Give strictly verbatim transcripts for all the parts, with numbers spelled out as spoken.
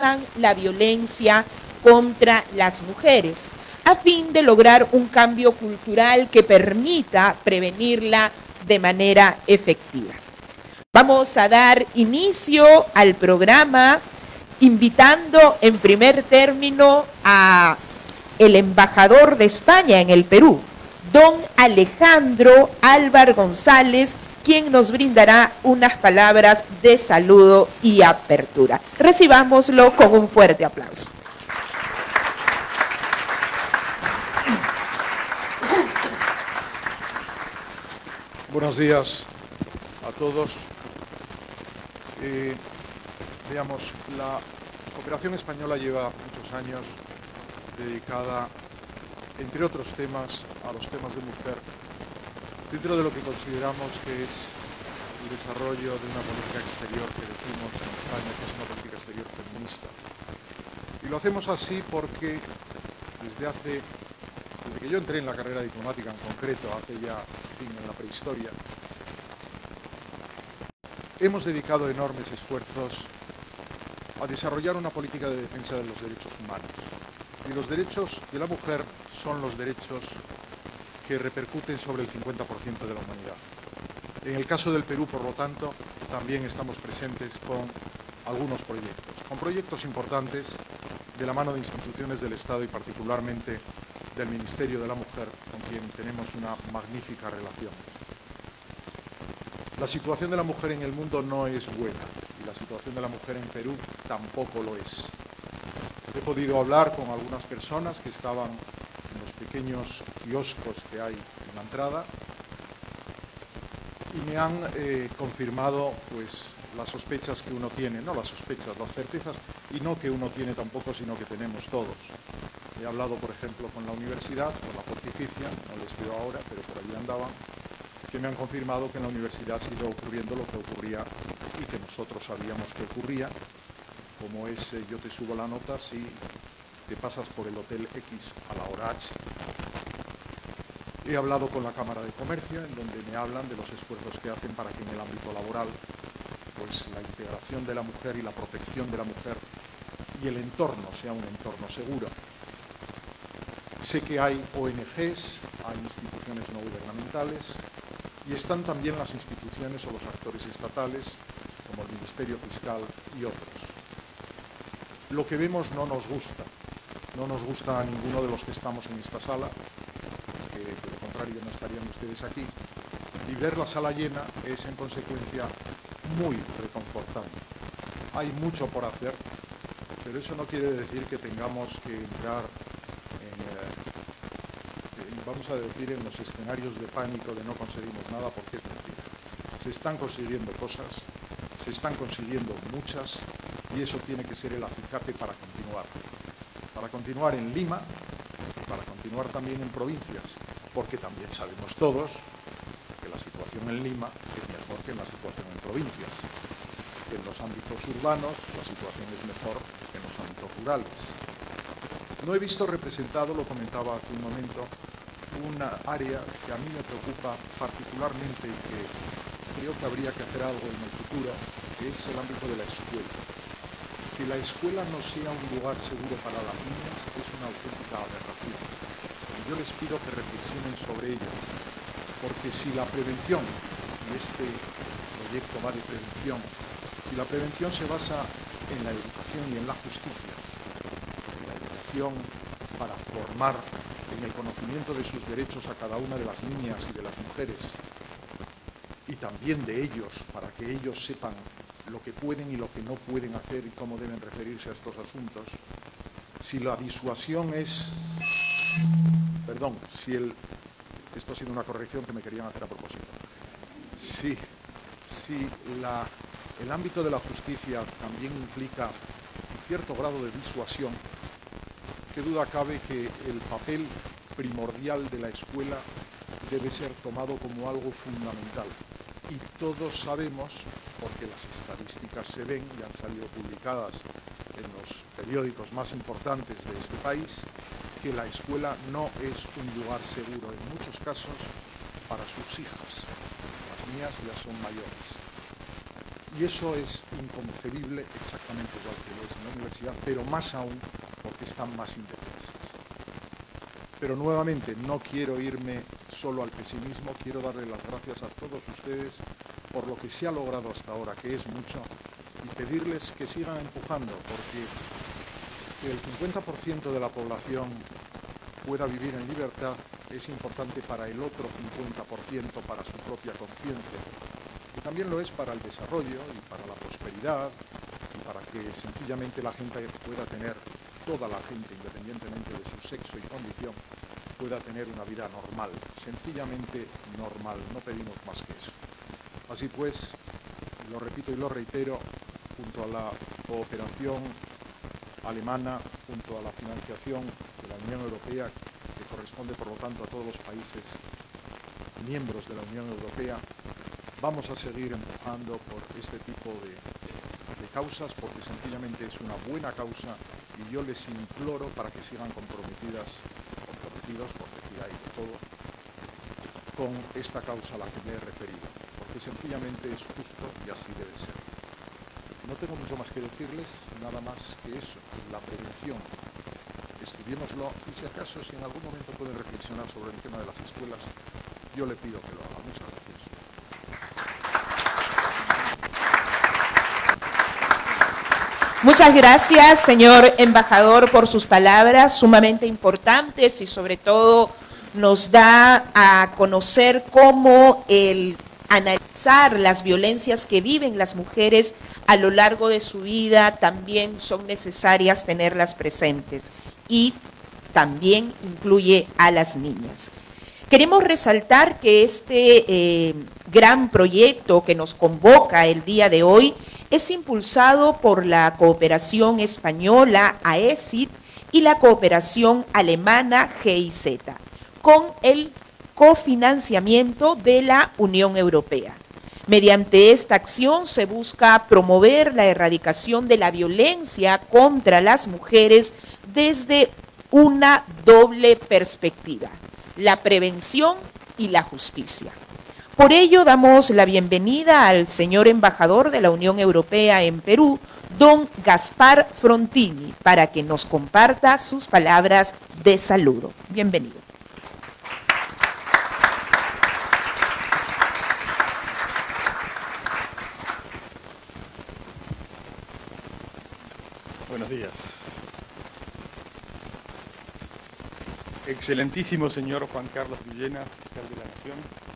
la violencia contra las mujeres, a fin de lograr un cambio cultural que permita prevenirla de manera efectiva. Vamos a dar inicio al programa invitando en primer término a el embajador de España en el Perú, don Alejandro Álvar González, quien nos brindará unas palabras de saludo y apertura. Recibámoslo con un fuerte aplauso. Buenos días a todos. Eh, veamos, la cooperación española lleva muchos años dedicada, entre otros temas, a los temas de mujer, dentro de lo que consideramos que es el desarrollo de una política exterior que decimos en España que es una política exterior feminista. Y lo hacemos así porque desde hace, desde que yo entré en la carrera diplomática en concreto, hace ya, en fin, en la prehistoria, hemos dedicado enormes esfuerzos a desarrollar una política de defensa de los derechos humanos. Y los derechos de la mujer son los derechos que repercuten sobre el cincuenta por ciento de la humanidad. En el caso del Perú, por lo tanto, también estamos presentes con algunos proyectos, con proyectos importantes de la mano de instituciones del Estado y particularmente del Ministerio de la Mujer, con quien tenemos una magnífica relación. La situación de la mujer en el mundo no es buena y la situación de la mujer en Perú tampoco lo es. He podido hablar con algunas personas que estaban en los pequeños kioscos que hay en la entrada y me han eh, confirmado pues, las sospechas que uno tiene, no las sospechas, las certezas, y no que uno tiene tampoco, sino que tenemos todos. He hablado, por ejemplo, con la universidad, con la Pontificia, no les veo ahora, pero por allí andaban, que me han confirmado que en la universidad sigue ocurriendo lo que ocurría y que nosotros sabíamos que ocurría, como es, eh, yo te subo la nota si te pasas por el Hotel X a la hora H. He hablado con la Cámara de Comercio, en donde me hablan de los esfuerzos que hacen para que en el ámbito laboral pues, la integración de la mujer y la protección de la mujer y el entorno sea un entorno seguro. Sé que hay O N Ges, hay instituciones no gubernamentales y están también las instituciones o los actores estatales, como el Ministerio Fiscal y otros. Lo que vemos no nos gusta, no nos gusta a ninguno de los que estamos en esta sala, que de lo contrario no estarían ustedes aquí, y ver la sala llena es en consecuencia muy reconfortante. Hay mucho por hacer, pero eso no quiere decir que tengamos que entrar en, eh, en, vamos a decir, en los escenarios de pánico de no conseguimos nada, porque es mentira. Se están consiguiendo cosas, se están consiguiendo muchas, y eso tiene que ser el acicate para continuar. Para continuar en Lima, y para continuar también en provincias, porque también sabemos todos que la situación en Lima es mejor que en la situación en provincias. Que en los ámbitos urbanos la situación es mejor que en los ámbitos rurales. No he visto representado, lo comentaba hace un momento, una área que a mí me preocupa particularmente y que creo que habría que hacer algo en el futuro, que es el ámbito de la escuela. Que la escuela no sea un lugar seguro para las niñas es una auténtica aberración. Y yo les pido que reflexionen sobre ello, porque si la prevención, y este proyecto va de prevención, si la prevención se basa en la educación y en la justicia, en la educación para formar en el conocimiento de sus derechos a cada una de las niñas y de las mujeres, y también de ellos, para que ellos sepan lo que pueden y lo que no pueden hacer y cómo deben referirse a estos asuntos, si la disuasión es, perdón, si el, esto ha sido una corrección que me querían hacer a propósito, si, si la, el ámbito de la justicia también implica un cierto grado de disuasión, qué duda cabe que el papel primordial de la escuela debe ser tomado como algo fundamental. Y todos sabemos, porque las estadísticas se ven y han salido publicadas en los periódicos más importantes de este país, que la escuela no es un lugar seguro en muchos casos para sus hijas. Las mías ya son mayores. Y eso es inconcebible exactamente igual que lo es en la universidad, pero más aún porque están más indefensas. Pero nuevamente, no quiero irme solo al pesimismo, quiero darle las gracias a todos ustedes por lo que se ha logrado hasta ahora, que es mucho, y pedirles que sigan empujando, porque que el cincuenta por ciento de la población pueda vivir en libertad es importante para el otro cincuenta por ciento, para su propia conciencia, que también lo es para el desarrollo y para la prosperidad, y para que sencillamente la gente pueda tener, toda la gente, independientemente de su sexo y condición, pueda tener una vida normal, sencillamente normal, no pedimos más que eso. Así pues, lo repito y lo reitero, junto a la cooperación alemana, junto a la financiación de la Unión Europea, que corresponde por lo tanto a todos los países miembros de la Unión Europea, vamos a seguir empujando por este tipo de, de causas, porque sencillamente es una buena causa y yo les imploro para que sigan comprometidas, comprometidos, porque aquí hay de todo, con esta causa a la que me he referido, porque sencillamente es justo y así debe ser. No tengo mucho más que decirles, nada más que eso, la prevención. Estudiémoslo y si acaso, si en algún momento pueden reflexionar sobre el tema de las escuelas, yo le pido que lo haga. Muchas gracias. Muchas gracias, señor embajador, por sus palabras sumamente importantes y sobre todo nos da a conocer cómo el analizar las violencias que viven las mujeres a lo largo de su vida también son necesarias tenerlas presentes y también incluye a las niñas. Queremos resaltar que este eh, gran proyecto que nos convoca el día de hoy es impulsado por la cooperación española A E S I D y la cooperación alemana G I Z, con el cofinanciamiento de la Unión Europea. Mediante esta acción se busca promover la erradicación de la violencia contra las mujeres desde una doble perspectiva: la prevención y la justicia. Por ello, damos la bienvenida al señor embajador de la Unión Europea en Perú, don Gaspar Frontini, para que nos comparta sus palabras de saludo. Bienvenido. Buenos días. Excelentísimo señor Juan Carlos Villena, fiscal de la Nación.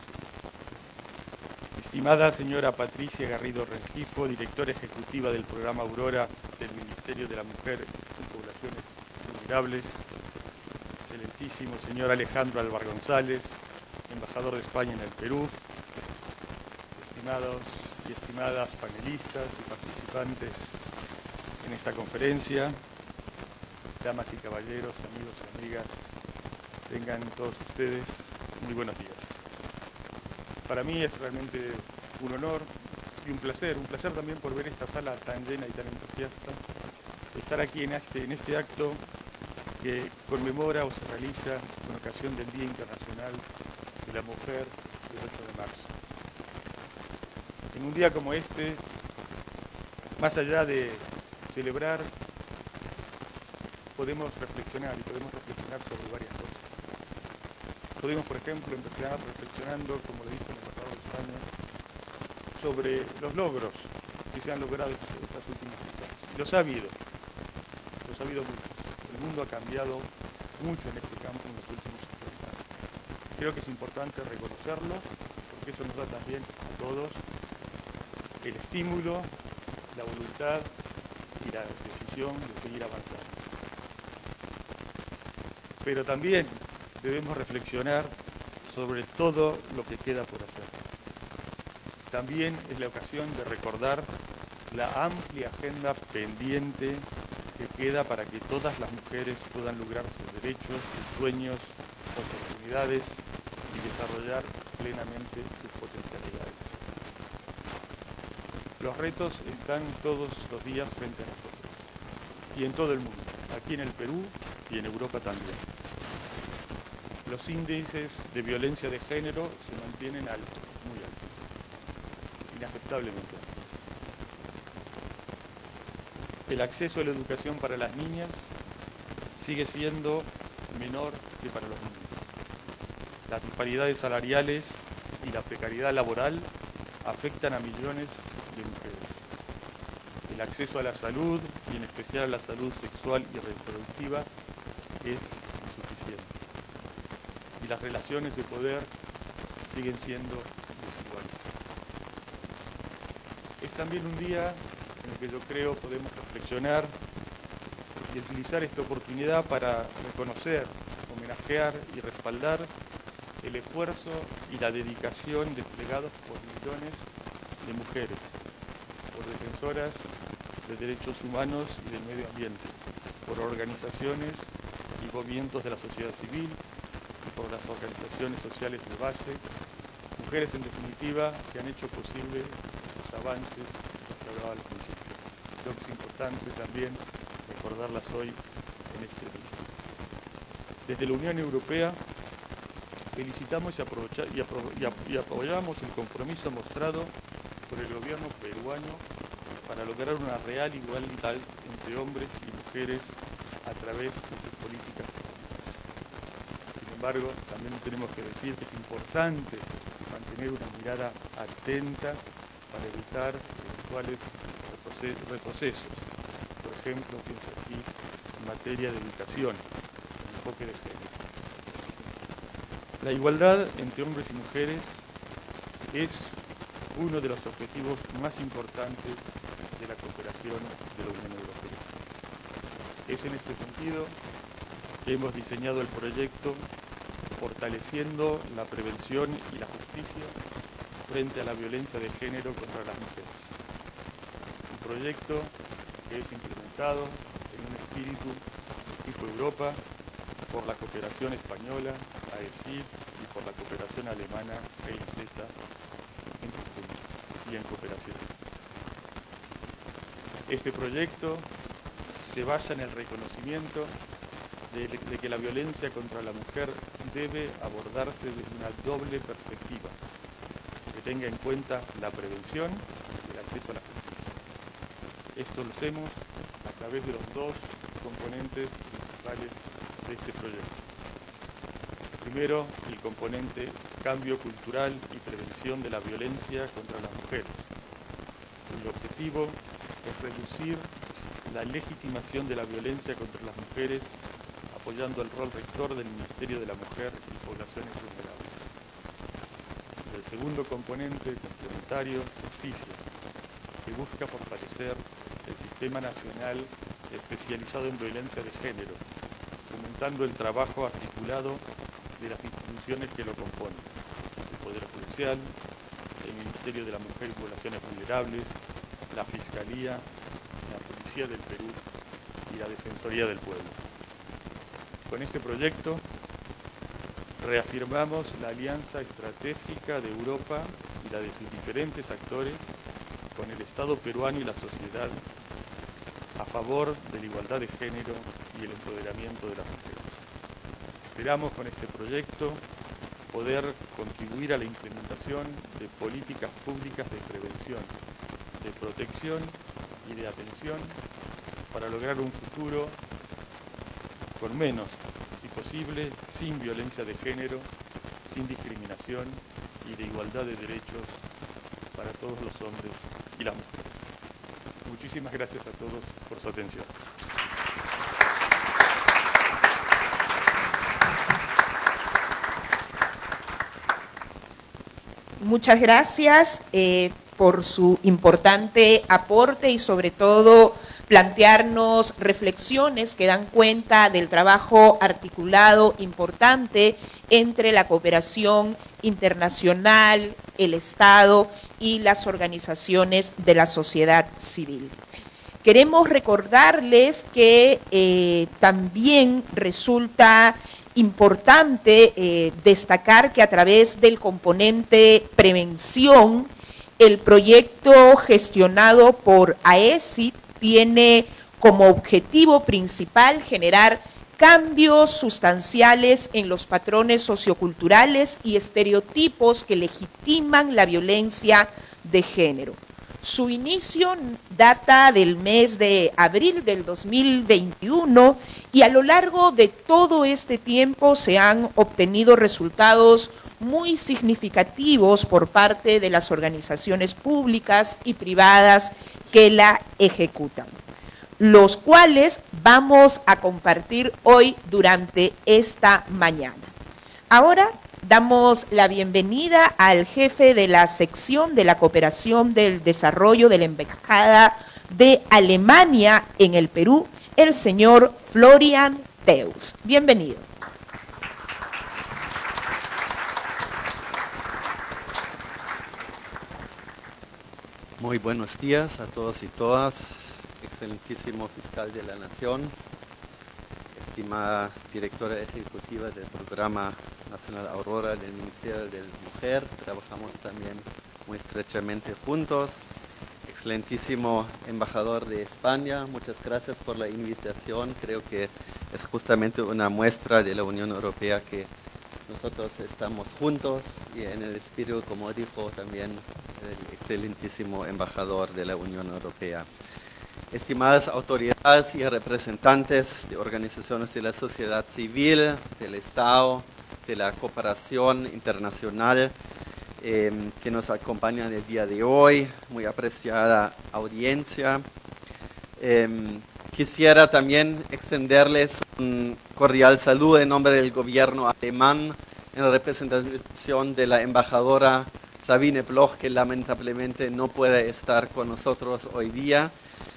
Estimada señora Patricia Garrido Rengifo, directora ejecutiva del programa Aurora del Ministerio de la Mujer y Poblaciones Vulnerables. Excelentísimo señor Alejandro Alvar González, embajador de España en el Perú. Estimados y estimadas panelistas y participantes en esta conferencia, damas y caballeros, amigos y amigas, tengan todos ustedes muy buenos días. Para mí es realmente un honor y un placer, un placer también por ver esta sala tan llena y tan entusiasta, estar aquí en este, en este acto que conmemora o se realiza con ocasión del Día Internacional de la Mujer del ocho de marzo. En un día como este, más allá de celebrar, podemos reflexionar y podemos reflexionar sobre varias cosas. Podemos, por ejemplo, empezar reflexionando, como lo dijo el embajador de España, sobre los logros que se han logrado en estas últimas instancias. Los ha habido, los ha habido muchos. El mundo ha cambiado mucho en este campo en los últimos cincuenta años. Creo que es importante reconocerlo, porque eso nos da también a todos el estímulo, la voluntad y la decisión de seguir avanzando. Pero también debemos reflexionar sobre todo lo que queda por hacer. También es la ocasión de recordar la amplia agenda pendiente que queda para que todas las mujeres puedan lograr sus derechos, sus sueños, sus oportunidades y desarrollar plenamente sus potencialidades. Los retos están todos los días frente a nosotros y en todo el mundo, aquí en el Perú y en Europa también. Los índices de violencia de género se mantienen altos, muy altos, inaceptablemente altos. el acceso a la educación para las niñas sigue siendo menor que para los niños. Las disparidades salariales y la precariedad laboral afectan a millones de mujeres. El acceso a la salud, y en especial a la salud sexual y reproductiva, es insuficiente. Y las relaciones de poder siguen siendo desiguales. Es también un día en el que yo creo podemos reflexionar y utilizar esta oportunidad para reconocer, homenajear y respaldar el esfuerzo y la dedicación desplegados por millones de mujeres, por defensoras de derechos humanos y del medio ambiente, por organizaciones y movimientos de la sociedad civil y por las organizaciones sociales de base, mujeres en definitiva que han hecho posible los avances que hablaba al principio. Creo que es importante también recordarlas hoy en este día. Desde la Unión Europea felicitamos y, aprovecha, y, apro, y, ap, y apoyamos el compromiso mostrado por el gobierno peruano para lograr una real igualdad entre hombres y mujeres a través de sus políticas públicas. Sin embargo, también tenemos que decir que es importante mantener una mirada atenta para evitar eventuales retrocesos. Por ejemplo, pienso aquí en materia de educación, el enfoque de género. La igualdad entre hombres y mujeres es uno de los objetivos más importantes de la cooperación de la Unión Europea. Es en este sentido que hemos diseñado el proyecto Fortaleciendo la Prevención y la Justicia frente a la violencia de género contra las mujeres. Un proyecto que es implementado en un espíritu tipo Europa por la cooperación española, A E C I D, y por la cooperación alemana, G I Z, en conjunto y en cooperación. Este proyecto se basa en el reconocimiento de, de que la violencia contra la mujer debe abordarse desde una doble perspectiva, que tenga en cuenta la prevención y el acceso a la justicia. Esto lo hacemos a través de los dos componentes principales de este proyecto. Primero, el componente cambio cultural y prevención de la violencia contra las mujeres, cuyo objetivo es reducir la legitimación de la violencia contra las mujeres, apoyando el rol rector del Ministerio de la Mujer y Poblaciones Vulnerables. El segundo componente complementario, justicia, que busca fortalecer el Sistema Nacional especializado en violencia de género, fomentando el trabajo articulado de las instituciones que lo componen, el Poder Judicial, el Ministerio de la Mujer y Poblaciones Vulnerables, la Fiscalía, la Policía del Perú y la Defensoría del Pueblo. Con este proyecto reafirmamos la alianza estratégica de Europa y la de sus diferentes actores con el Estado peruano y la sociedad a favor de la igualdad de género y el empoderamiento de las mujeres. Esperamos con este proyecto poder contribuir a la implementación de políticas públicas de prevención, de protección y de atención para lograr un futuro con menos, si posible, sin violencia de género, sin discriminación y de igualdad de derechos para todos los hombres y las mujeres. Muchísimas gracias a todos por su atención. Muchas gracias eh, por su importante aporte y sobre todo plantearnos reflexiones que dan cuenta del trabajo articulado importante entre la cooperación internacional, el Estado y las organizaciones de la sociedad civil. Queremos recordarles que eh, también resulta importante eh, destacar que a través del componente prevención, el proyecto gestionado por A E C I D tiene como objetivo principal generar cambios sustanciales en los patrones socioculturales y estereotipos que legitiman la violencia de género. Su inicio data del mes de abril del dos mil veintiuno y a lo largo de todo este tiempo se han obtenido resultados muy significativos por parte de las organizaciones públicas y privadas que la ejecutan, los cuales vamos a compartir hoy durante esta mañana. Ahora damos la bienvenida al jefe de la sección de la cooperación del desarrollo de la Embajada de Alemania en el Perú, el señor Florian Theus. Bienvenido. Muy buenos días a todos y todas, excelentísimo fiscal de la Nación, estimada directora ejecutiva del Programa Nacional Aurora del Ministerio de la Mujer, trabajamos también muy estrechamente juntos, excelentísimo embajador de España, muchas gracias por la invitación, creo que es justamente una muestra de la Unión Europea que nosotros estamos juntos y en el espíritu, como dijo también el excelentísimo embajador de la Unión Europea. Estimadas autoridades y representantes de organizaciones de la sociedad civil, del Estado, de la cooperación internacional eh, que nos acompañan el día de hoy, muy apreciada audiencia. Eh, quisiera también extenderles un cordial saludo en nombre del gobierno alemán en representación de la embajadora Sabine Bloch, que lamentablemente no puede estar con nosotros hoy día.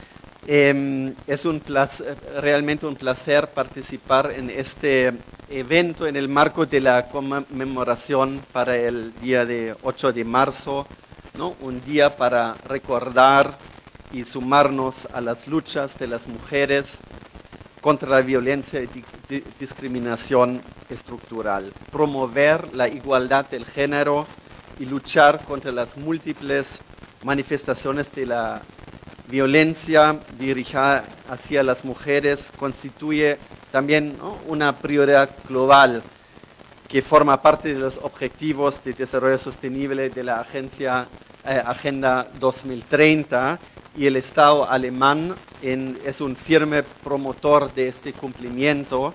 Eh, es un placer, realmente un placer participar en este evento en el marco de la conmemoración para el día de ocho de marzo, ¿no? Un día para recordar y sumarnos a las luchas de las mujeres contra la violencia y di- discriminación estructural, promover la igualdad del género y luchar contra las múltiples manifestaciones de la violencia dirigida hacia las mujeres constituye también, ¿no?, una prioridad global que forma parte de los objetivos de desarrollo sostenible de la agencia, eh, Agenda dos mil treinta, y el Estado alemán en, es un firme promotor de este cumplimiento,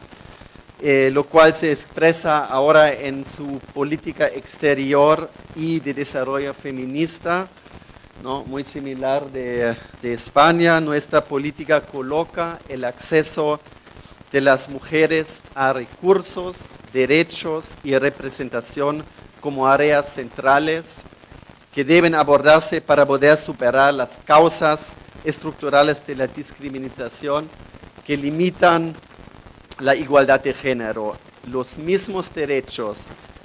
eh, lo cual se expresa ahora en su política exterior y de desarrollo feminista, ¿no? Muy similar de, de España. Nuestra política coloca el acceso de las mujeres a recursos, derechos y representación como áreas centrales que deben abordarse para poder superar las causas estructurales de la discriminación que limitan la igualdad de género, los mismos derechos,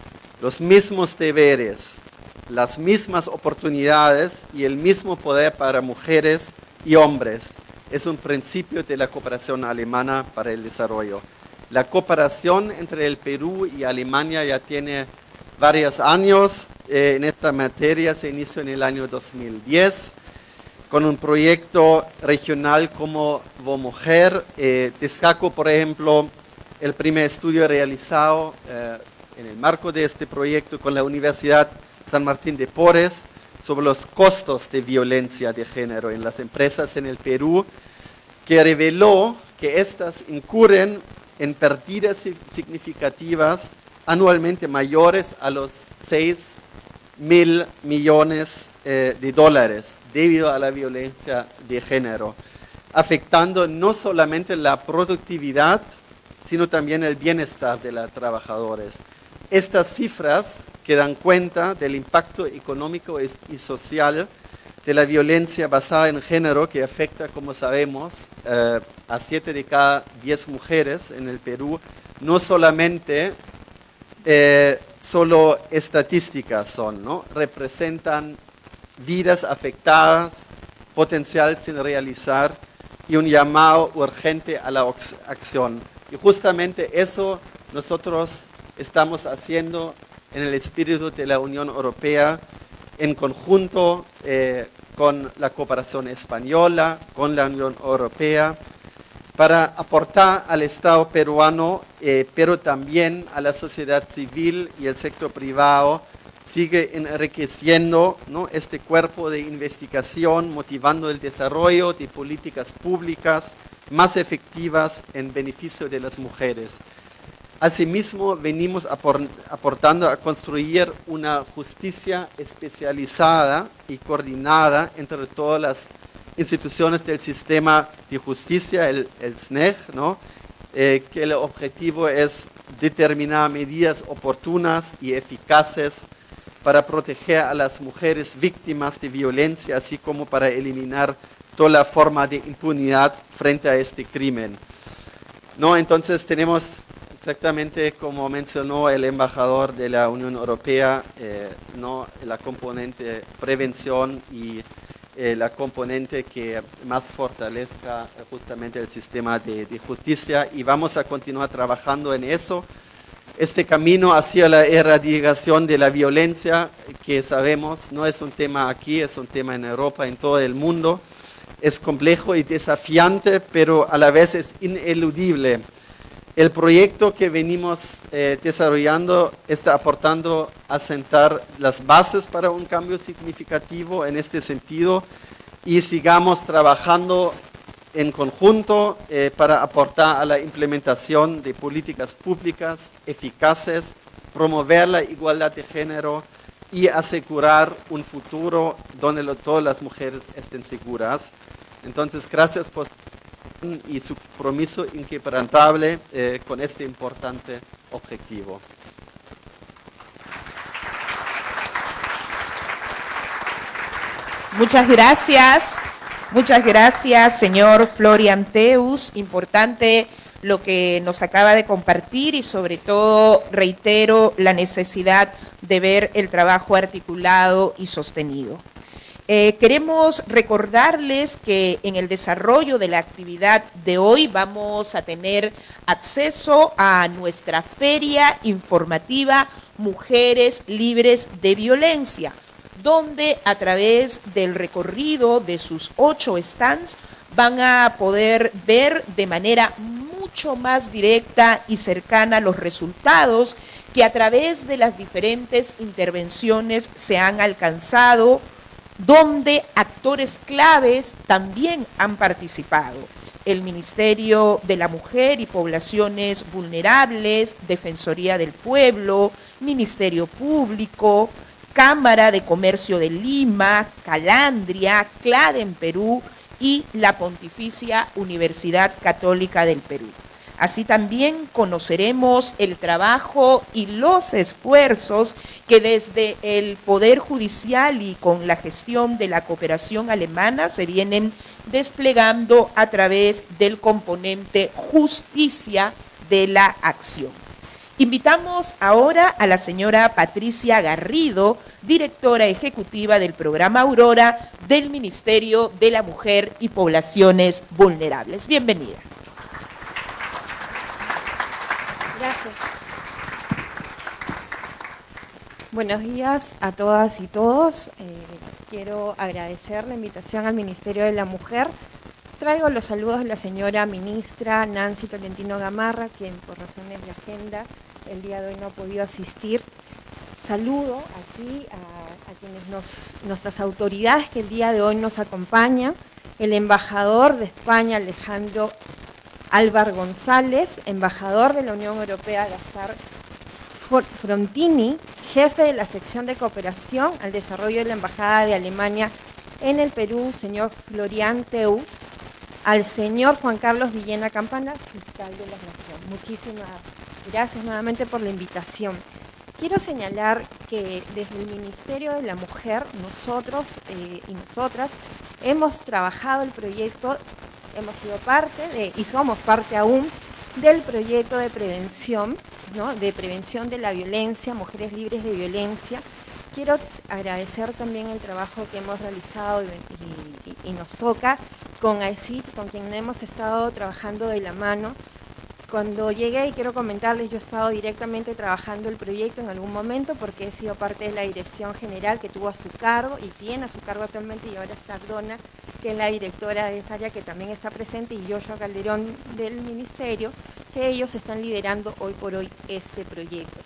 los mismos deberes, las mismas oportunidades y el mismo poder para mujeres y hombres. Es un principio de la cooperación alemana para el desarrollo. La cooperación entre el Perú y Alemania ya tiene varios años. Eh, en esta materia se inició en el año dos mil diez con un proyecto regional como WOMujer. Eh, destaco, por ejemplo, el primer estudio realizado eh, en el marco de este proyecto con la Universidad San Martín de Porres sobre los costos de violencia de género en las empresas en el Perú, que reveló que estas incurren en pérdidas significativas anualmente mayores a los seis mil millones eh, de dólares debido a la violencia de género, afectando no solamente la productividad, sino también el bienestar de los trabajadores. Estas cifras que dan cuenta del impacto económico y social de la violencia basada en género que afecta, como sabemos, eh, a siete de cada diez mujeres en el Perú, no solamente eh, solo estadísticas son, ¿no? Representan vidas afectadas, potencial sin realizar y un llamado urgente a la acción. Y justamente eso nosotros estamos haciendo en el espíritu de la Unión Europea, en conjunto eh, con la cooperación española, con la Unión Europea, para aportar al Estado peruano, eh, pero también a la sociedad civil y el sector privado, sigue enriqueciendo, ¿no?, este cuerpo de investigación, motivando el desarrollo de políticas públicas más efectivas en beneficio de las mujeres. Asimismo, venimos aportando a construir una justicia especializada y coordinada entre todas las instituciones del sistema de justicia, el, el S N E J, ¿no?, eh, que el objetivo es determinar medidas oportunas y eficaces para proteger a las mujeres víctimas de violencia, así como para eliminar toda la forma de impunidad frente a este crimen. ¿No? Entonces tenemos, exactamente como mencionó el embajador de la Unión Europea, eh, ¿no?, la componente prevención y eh, la componente que más fortalezca justamente el sistema de, de justicia, y vamos a continuar trabajando en eso. Este camino hacia la erradicación de la violencia, que sabemos no es un tema aquí, es un tema en Europa, en todo el mundo, es complejo y desafiante, pero a la vez es ineludible. El proyecto que venimos eh, desarrollando está aportando a sentar las bases para un cambio significativo en este sentido, y sigamos trabajando en conjunto eh, para aportar a la implementación de políticas públicas eficaces, promover la igualdad de género y asegurar un futuro donde lo, todas las mujeres estén seguras. Entonces, gracias por y su compromiso inquebrantable eh, con este importante objetivo. Muchas gracias, muchas gracias, señor Florian Theus. Importante lo que nos acaba de compartir, y sobre todo reitero la necesidad de ver el trabajo articulado y sostenido. Eh, queremos recordarles que en el desarrollo de la actividad de hoy vamos a tener acceso a nuestra feria informativa Mujeres Libres de Violencia, donde a través del recorrido de sus ocho stands van a poder ver de manera mucho más directa y cercana los resultados que a través de las diferentes intervenciones se han alcanzado, donde actores claves también han participado. El Ministerio de la Mujer y Poblaciones Vulnerables, Defensoría del Pueblo, Ministerio Público, Cámara de Comercio de Lima, Calandria, CLAD en Perú y la Pontificia Universidad Católica del Perú. Así también conoceremos el trabajo y los esfuerzos que desde el Poder Judicial y con la gestión de la cooperación alemana se vienen desplegando a través del componente justicia de la acción. Invitamos ahora a la señora Patricia Garrido, directora ejecutiva del programa Aurora del Ministerio de la Mujer y Poblaciones Vulnerables. Bienvenida. Gracias. Buenos días a todas y todos. Eh, quiero agradecer la invitación al Ministerio de la Mujer. Traigo los saludos de la señora ministra Nancy Tolentino Gamarra, quien por razones de agenda el día de hoy no ha podido asistir. Saludo aquí a, a quienes nos, nuestras autoridades que el día de hoy nos acompañan, el embajador de España, Alejandro Álvar González, embajador de la Unión Europea, Gaspar Frontini, jefe de la sección de cooperación al desarrollo de la Embajada de Alemania en el Perú, señor Florian Theus, al señor Juan Carlos Villena Campana, fiscal de la Nación. Muchísimas gracias nuevamente por la invitación. Quiero señalar que desde el Ministerio de la Mujer, nosotros eh, y nosotras hemos trabajado el proyecto, hemos sido parte de, y somos parte aún del proyecto de prevención, ¿no?, de prevención de la violencia, Mujeres Libres de Violencia. Quiero agradecer también el trabajo que hemos realizado y, y, y nos toca con A E C I P, con quien hemos estado trabajando de la mano. Cuando llegué, y quiero comentarles, yo he estado directamente trabajando el proyecto en algún momento porque he sido parte de la dirección general que tuvo a su cargo y tiene a su cargo actualmente, y ahora está Dona, que es la directora de esa área que también está presente, y Joshua Calderón del Ministerio, que ellos están liderando hoy por hoy este proyecto.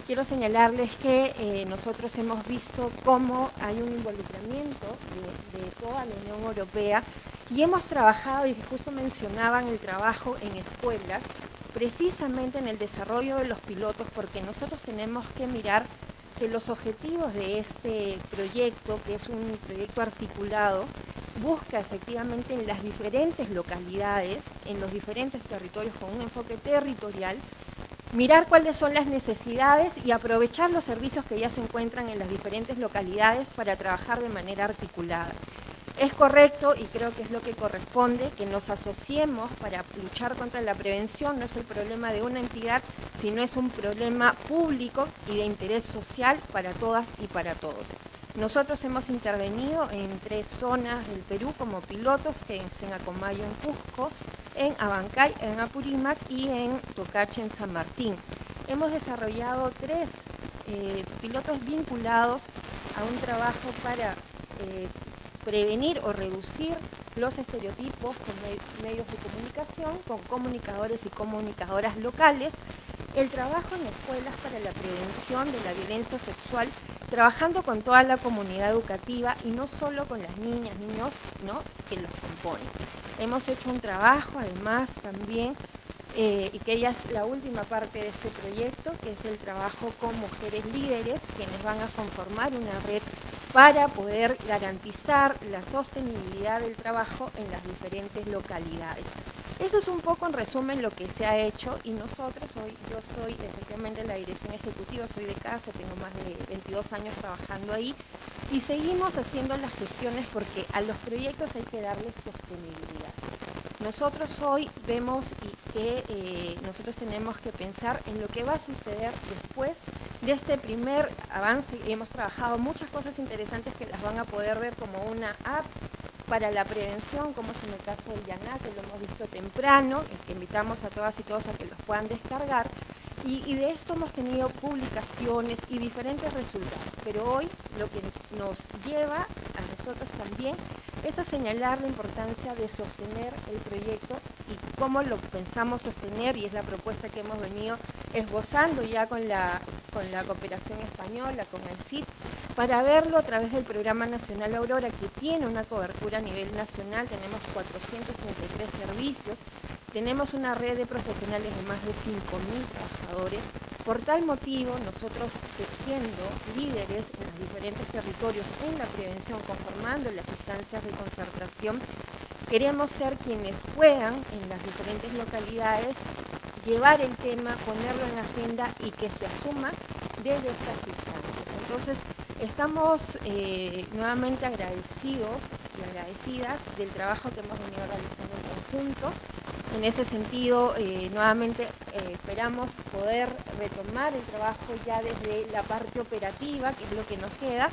quiero señalarles que eh, nosotros hemos visto cómo hay un involucramiento de, de toda la Unión Europea y hemos trabajado, y justo mencionaban el trabajo en escuelas, precisamente en el desarrollo de los pilotos, porque nosotros tenemos que mirar que los objetivos de este proyecto, que es un proyecto articulado, busca efectivamente en las diferentes localidades, en los diferentes territorios con un enfoque territorial, mirar cuáles son las necesidades y aprovechar los servicios que ya se encuentran en las diferentes localidades para trabajar de manera articulada. Es correcto, y creo que es lo que corresponde, que nos asociemos para luchar contra la prevención. No es el problema de una entidad, sino es un problema público y de interés social para todas y para todos. Nosotros hemos intervenido en tres zonas del Perú como pilotos, en Senacomayo, en Cusco, en Abancay, en Apurímac y en Tocache, en San Martín. Hemos desarrollado tres eh, pilotos vinculados a un trabajo para eh, prevenir o reducir los estereotipos con me medios de comunicación, con comunicadores y comunicadoras locales, el trabajo en escuelas para la prevención de la violencia sexual, trabajando con toda la comunidad educativa y no solo con las niñas, niños, ¿no?, que los componen. Hemos hecho un trabajo, además, también, eh, y que ella es la última parte de este proyecto, que es el trabajo con mujeres líderes, quienes van a conformar una red para poder garantizar la sostenibilidad del trabajo en las diferentes localidades. Eso es un poco en resumen lo que se ha hecho, y nosotros, hoy, yo estoy efectivamente en la dirección ejecutiva, soy de casa, tengo más de veintidós años trabajando ahí, y seguimos haciendo las gestiones porque a los proyectos hay que darles sostenibilidad. Nosotros hoy vemos y que eh, nosotros tenemos que pensar en lo que va a suceder después de este primer avance, y hemos trabajado muchas cosas interesantes que las van a poder ver como una app para la prevención, como es en el caso del YANA, que lo hemos visto temprano, y que invitamos a todas y todos a que los puedan descargar, y, y de esto hemos tenido publicaciones y diferentes resultados, pero hoy lo que nos lleva a nosotros también es a señalar la importancia de sostener el proyecto y cómo lo pensamos sostener, y es la propuesta que hemos venido esbozando ya con la, con la cooperación española, con el C I D, para verlo a través del Programa Nacional Aurora, que tiene una cobertura a nivel nacional. Tenemos cuatrocientos treinta y tres servicios, tenemos una red de profesionales de más de cinco mil trabajadores. Por tal motivo, nosotros, siendo líderes en los diferentes territorios en la prevención, conformando las instancias de concertación, queremos ser quienes puedan en las diferentes localidades llevar el tema, ponerlo en la agenda y que se asuma desde estas instancias. Entonces, estamos eh, nuevamente agradecidos y agradecidas del trabajo que hemos venido realizando en conjunto. En ese sentido, eh, nuevamente eh, esperamos poder retomar el trabajo ya desde la parte operativa, que es lo que nos queda,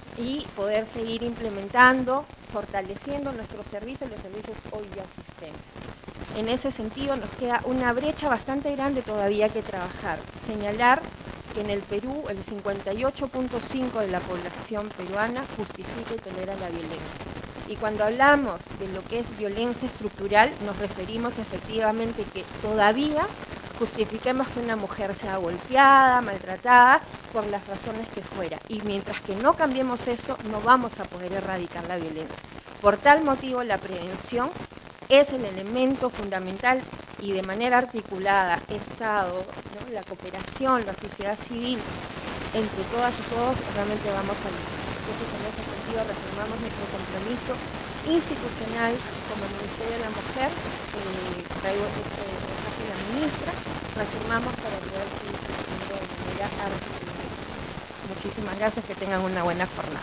y poder seguir implementando, fortaleciendo nuestros servicios, los servicios hoy ya existentes. En ese sentido, nos queda una brecha bastante grande todavía que trabajar. Señalar que en el Perú el cincuenta y ocho punto cinco de la población peruana justifica y tolera la violencia. Y cuando hablamos de lo que es violencia estructural, nos referimos efectivamente que todavía justifiquemos que una mujer sea golpeada, maltratada, por las razones que fuera. Y mientras que no cambiemos eso, no vamos a poder erradicar la violencia. Por tal motivo, la prevención es el elemento fundamental, y de manera articulada, Estado, ¿no?, la cooperación, la sociedad civil, entre todas y todos, realmente vamos a luchar. Entonces, en ese sentido, reafirmamos nuestro compromiso institucional como Ministerio de la Mujer, eh, traigo este mensaje de la ministra, reafirmamos para poder seguir creciendo de manera articulada. Muchísimas gracias, que tengan una buena jornada.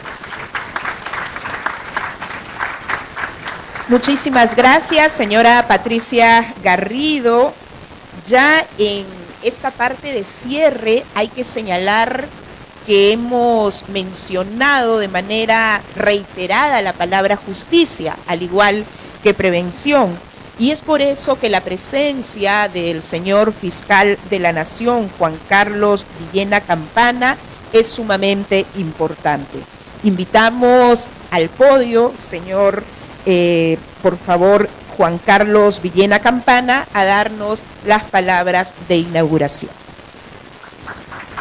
Muchísimas gracias, señora Patricia Garrido. Ya en esta parte de cierre hay que señalar que hemos mencionado de manera reiterada la palabra justicia, al igual que prevención. Y es por eso que la presencia del señor fiscal de la Nación, Juan Carlos Villena Campana, es sumamente importante. Invitamos al podio, señor, eh, por favor, Juan Carlos Villena Campana, a darnos las palabras de inauguración.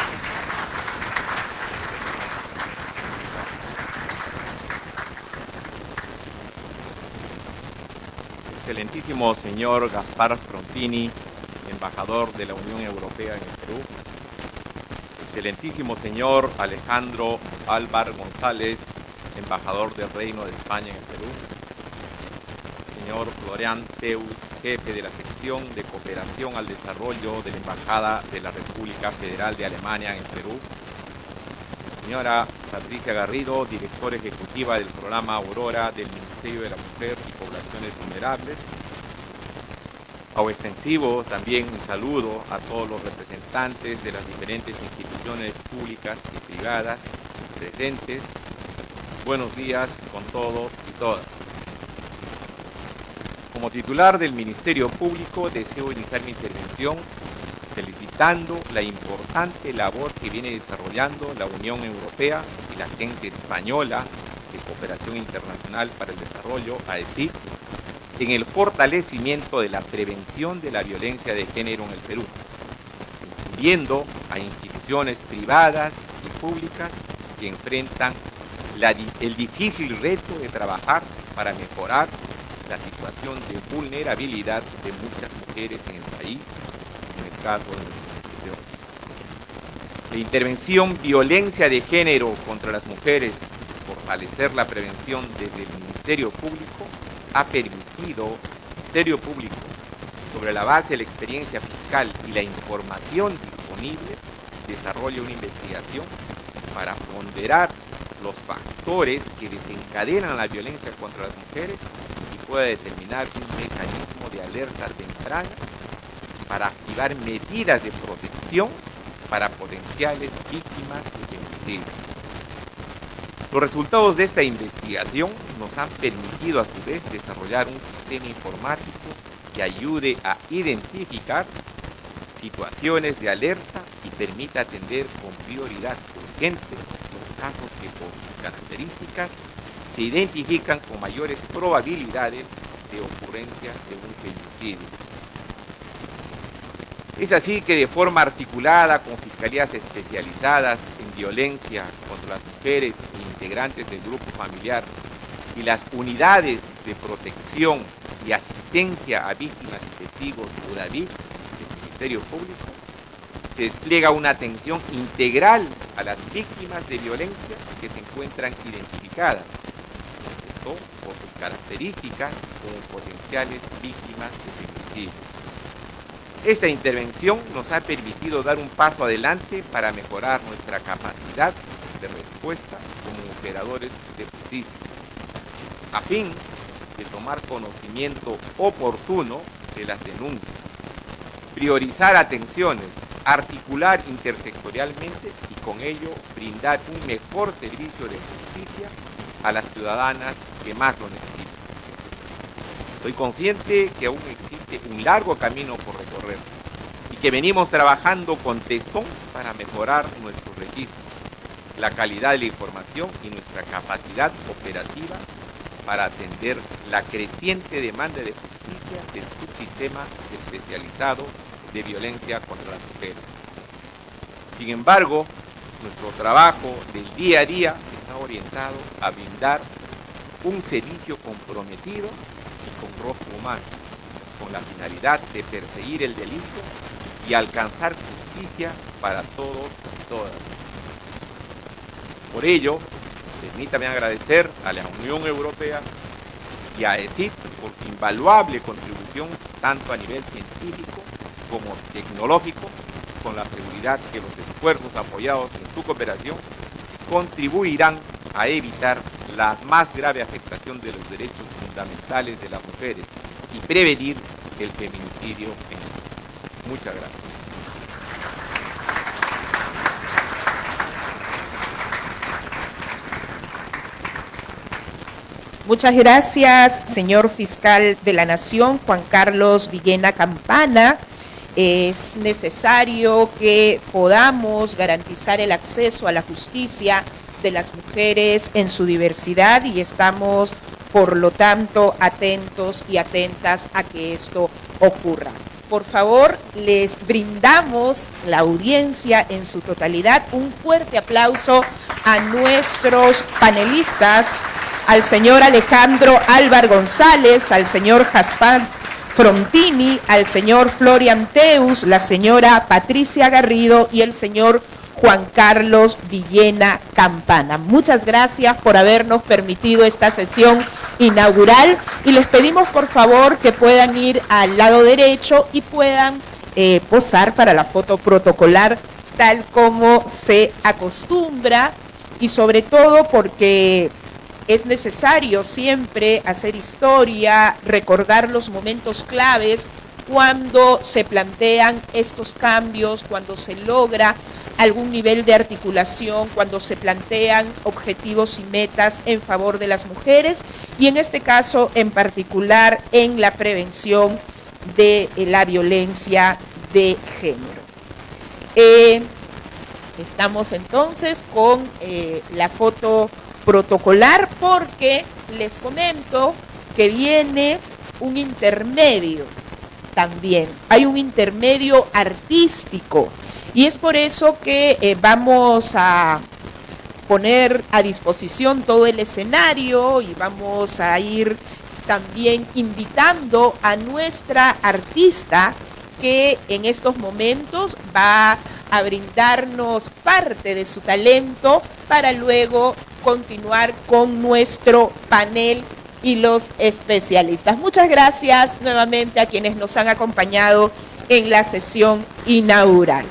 Excelentísimo señor Gaspar Frontini, embajador de la Unión Europea en el Perú. Excelentísimo señor Alejandro Álvar González, embajador del Reino de España en el Perú. Señor Florian Teus, jefe de la sección de cooperación al desarrollo de la Embajada de la República Federal de Alemania en el Perú. Señora Patricia Garrido, directora ejecutiva del programa Aurora del Ministerio de la Mujer y Poblaciones Vulnerables. A extensivo también un saludo a todos los representantes de las diferentes instituciones públicas y privadas presentes. Buenos días con todos y todas. Como titular del Ministerio Público deseo iniciar mi intervención felicitando la importante labor que viene desarrollando la Unión Europea y la Agencia Española de Cooperación Internacional para el Desarrollo, AECID, en el fortalecimiento de la prevención de la violencia de género en el Perú, incluyendo a instituciones privadas y públicas que enfrentan la, el difícil reto de trabajar para mejorar la situación de vulnerabilidad de muchas mujeres en el país, en el caso de nuestra institución. La intervención violencia de género contra las mujeres, fortalecer la prevención desde el Ministerio Público, ha permitido al Ministerio Público, sobre la base de la experiencia fiscal y la información disponible, desarrolle una investigación para ponderar los factores que desencadenan la violencia contra las mujeres y pueda determinar un mecanismo de alerta temprana para activar medidas de protección para potenciales víctimas de feminicidio. Los resultados de esta investigación nos han permitido a su vez desarrollar un sistema informático que ayude a identificar situaciones de alerta y permita atender con prioridad urgente los casos que por sus características se identifican con mayores probabilidades de ocurrencia de un feminicidio. Es así que de forma articulada con fiscalías especializadas en violencia contra las mujeres e integrantes del grupo familiar y las unidades de protección y asistencia a víctimas y testigos UDAVIC del Ministerio Público, se despliega una atención integral a las víctimas de violencia que se encuentran identificadas, esto por sus características como potenciales víctimas de feminicidio. Esta intervención nos ha permitido dar un paso adelante para mejorar nuestra capacidad de respuesta como operadores de justicia, a fin de tomar conocimiento oportuno de las denuncias, priorizar atenciones, articular intersectorialmente y con ello brindar un mejor servicio de justicia a las ciudadanas que más lo necesitan. Soy consciente que aún existe un largo camino por recorrer y que venimos trabajando con tesón para mejorar nuestros registros, la calidad de la información y nuestra capacidad operativa para atender la creciente demanda de justicia del subsistema especializado de violencia contra las mujeres. Sin embargo, nuestro trabajo del día a día está orientado a brindar un servicio comprometido y con rostro humano, con la finalidad de perseguir el delito y alcanzar justicia para todos y todas. Por ello, permítame agradecer a la Unión Europea y a AECID por su invaluable contribución tanto a nivel científico como tecnológico, con la seguridad que los esfuerzos apoyados en su cooperación contribuirán a evitar la más grave afectación de los derechos fundamentales de las mujeres y prevenir el feminicidio en ellas. Muchas gracias. Muchas gracias, señor fiscal de la Nación, Juan Carlos Villena Campana. Es necesario que podamos garantizar el acceso a la justicia de las mujeres en su diversidad y estamos, por lo tanto, atentos y atentas a que esto ocurra. Por favor, les brindamos la audiencia en su totalidad. Un fuerte aplauso a nuestros panelistas, al señor Alejandro Álvar González, al señor Jaspar Frontini, al señor Florian Teus, la señora Patricia Garrido y el señor Juan Carlos Villena Campana. Muchas gracias por habernos permitido esta sesión inaugural y les pedimos por favor que puedan ir al lado derecho y puedan eh, posar para la foto protocolar tal como se acostumbra y sobre todo porque es necesario siempre hacer historia, recordar los momentos claves cuando se plantean estos cambios, cuando se logra algún nivel de articulación, cuando se plantean objetivos y metas en favor de las mujeres y en este caso en particular en la prevención de la violencia de género. Eh, estamos entonces con eh, la foto protocolar porque les comento que viene un intermedio también, hay un intermedio artístico y es por eso que eh, vamos a poner a disposición todo el escenario y vamos a ir también invitando a nuestra artista que en estos momentos va a brindarnos parte de su talento para luego continuar con nuestro panel y los especialistas. Muchas gracias nuevamente a quienes nos han acompañado en la sesión inaugural.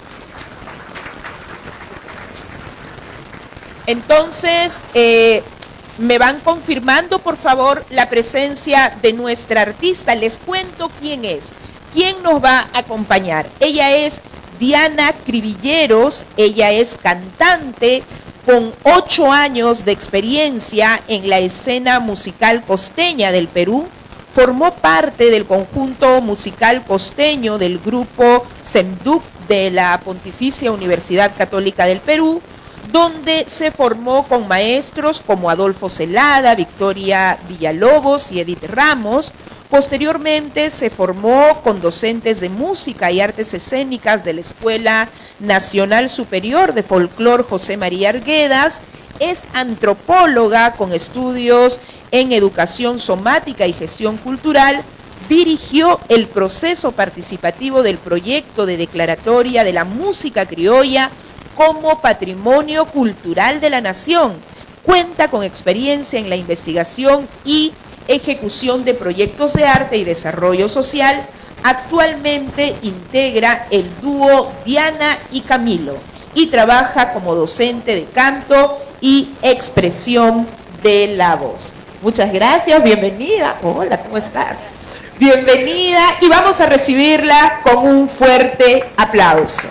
Entonces, eh, me van confirmando, por favor, la presencia de nuestra artista. Les cuento quién es, quién nos va a acompañar. Ella es Diana Cribilleros, ella es cantante con ocho años de experiencia en la escena musical costeña del Perú. Formó parte del conjunto musical costeño del grupo SEMDUC de la Pontificia Universidad Católica del Perú, donde se formó con maestros como Adolfo Celada, Victoria Villalobos y Edith Ramos. Posteriormente se formó con docentes de música y artes escénicas de la Escuela Nacional Superior de Folclor José María Arguedas. Es antropóloga con estudios en educación somática y gestión cultural. Dirigió el proceso participativo del proyecto de declaratoria de la música criolla como patrimonio cultural de la nación. Cuenta con experiencia en la investigación y ejecución de proyectos de arte y desarrollo social. Actualmente integra el dúo Diana y Camilo y trabaja como docente de canto y expresión de la voz. Muchas gracias, bienvenida. Hola, ¿cómo estás? Bienvenida y vamos a recibirla con un fuerte aplauso.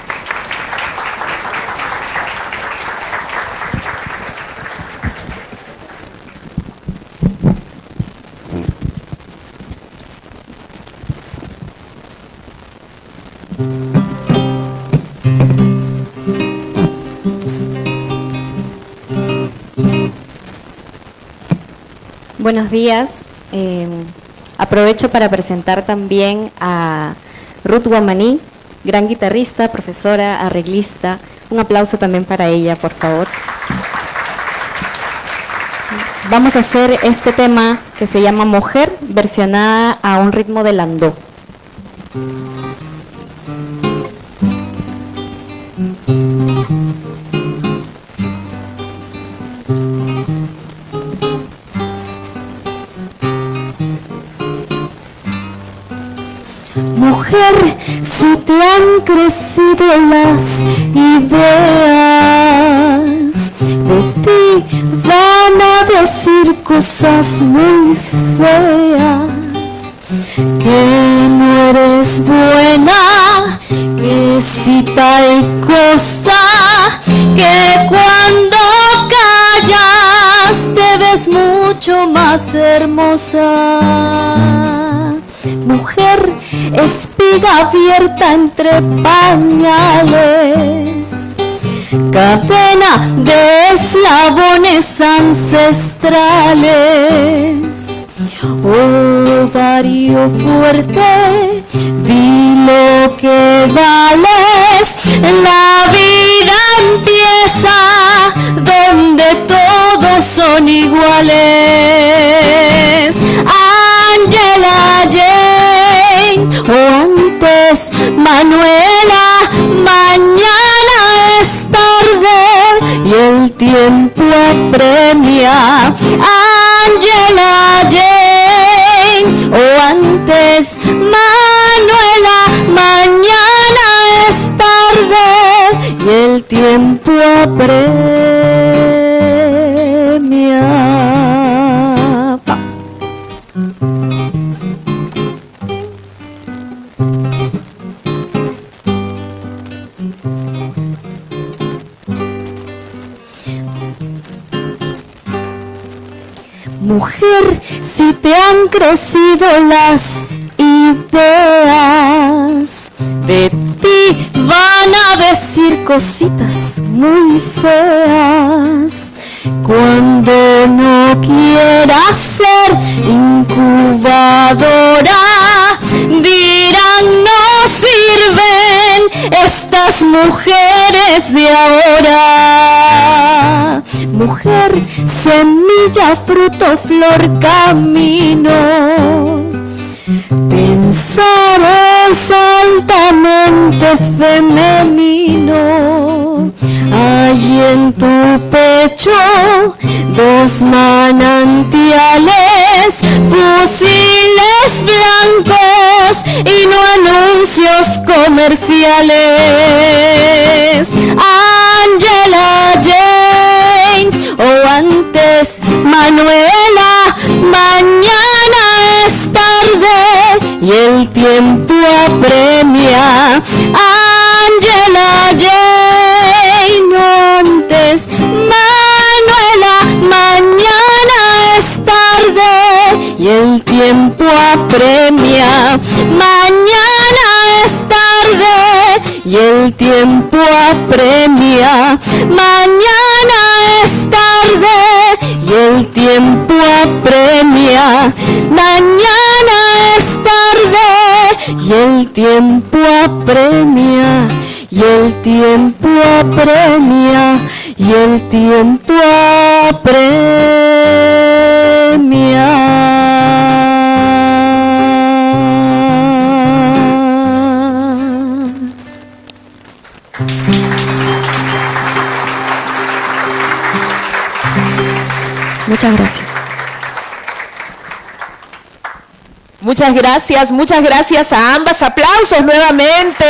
Buenos días. Eh, aprovecho para presentar también a Ruth Guamaní, gran guitarrista, profesora, arreglista. Un aplauso también para ella, por favor. Vamos a hacer este tema que se llama Mujer, versionada a un ritmo de landó. Mujer, si te han crecido las ideas, de ti van a decir cosas muy feas, que no eres buena, que si tal cosa, que cuando callas te ves mucho más hermosa. Mujer, espiga abierta entre pañales, cadena de eslabones ancestrales, ovario fuerte, di lo que vales, la vida empieza donde todos son iguales. antes, Manuela, mañana es tarde y el tiempo apremia. Ángela Jane, o antes, Manuela, mañana es tarde y el tiempo apremia. Mujer, si te han crecido las ideas, de ti van a decir cositas muy feas. Cuando no quieras ser incubadora, dirán no sirven estas mujeres de ahora. Mujer, semilla, fruto, flor, camino. Pensar es altamente femenino. Hay en tu pecho dos manantiales, fusiles blancos y no anuncios comerciales. Angela Jane, o antes, Manuela, mañana es tarde y el tiempo apremia. Angela Jane, o antes, Manuela, mañana es tarde y el tiempo apremia. Mañana es tarde y el tiempo apremia. Mañana es tarde y el tiempo apremia. Mañana es tarde y el tiempo apremia. Y el tiempo apremia. Y el tiempo apremia. Muchas gracias. Muchas gracias, muchas gracias a ambas. Aplausos nuevamente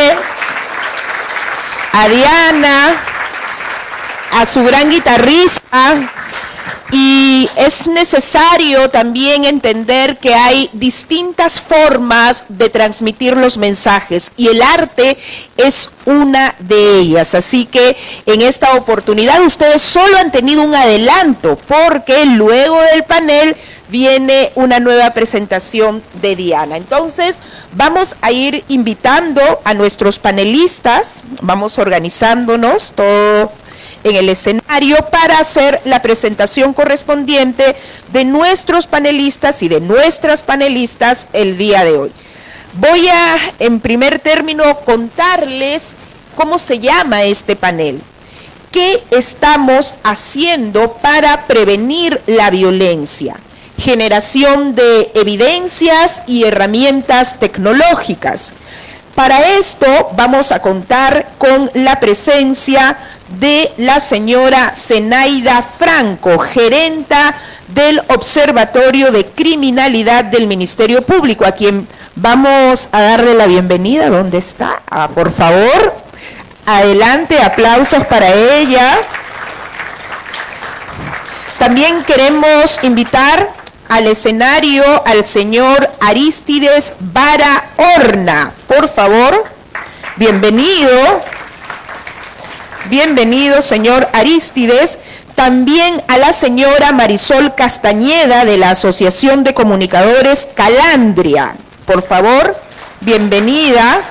a Diana, a su gran guitarrista. Y es necesario también entender que hay distintas formas de transmitir los mensajes y el arte es una de ellas. Así que en esta oportunidad ustedes solo han tenido un adelanto porque luego del panel viene una nueva presentación de Diana. Entonces vamos a ir invitando a nuestros panelistas, vamos organizándonos todos en el escenario para hacer la presentación correspondiente de nuestros panelistas y de nuestras panelistas el día de hoy. Voy a, en primer término, contarles cómo se llama este panel. ¿Qué estamos haciendo para prevenir la violencia? Generación de evidencias y herramientas tecnológicas. Para esto vamos a contar con la presencia de la señora Zenaida Franco, gerenta del Observatorio de Criminalidad del Ministerio Público, a quien vamos a darle la bienvenida. ¿Dónde está? Ah, por favor, adelante, aplausos para ella. También queremos invitar al escenario al señor Arístides Barahorna. Por favor, bienvenido. Bienvenido, señor Arístides. También a la señora Marisol Castañeda de la Asociación de Comunicadores Calandria. Por favor, bienvenida.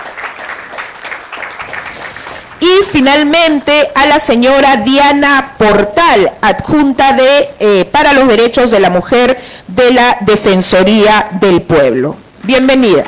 Y finalmente a la señora Diana Portal, adjunta de, eh, para los derechos de la mujer de la Defensoría del Pueblo. Bienvenida.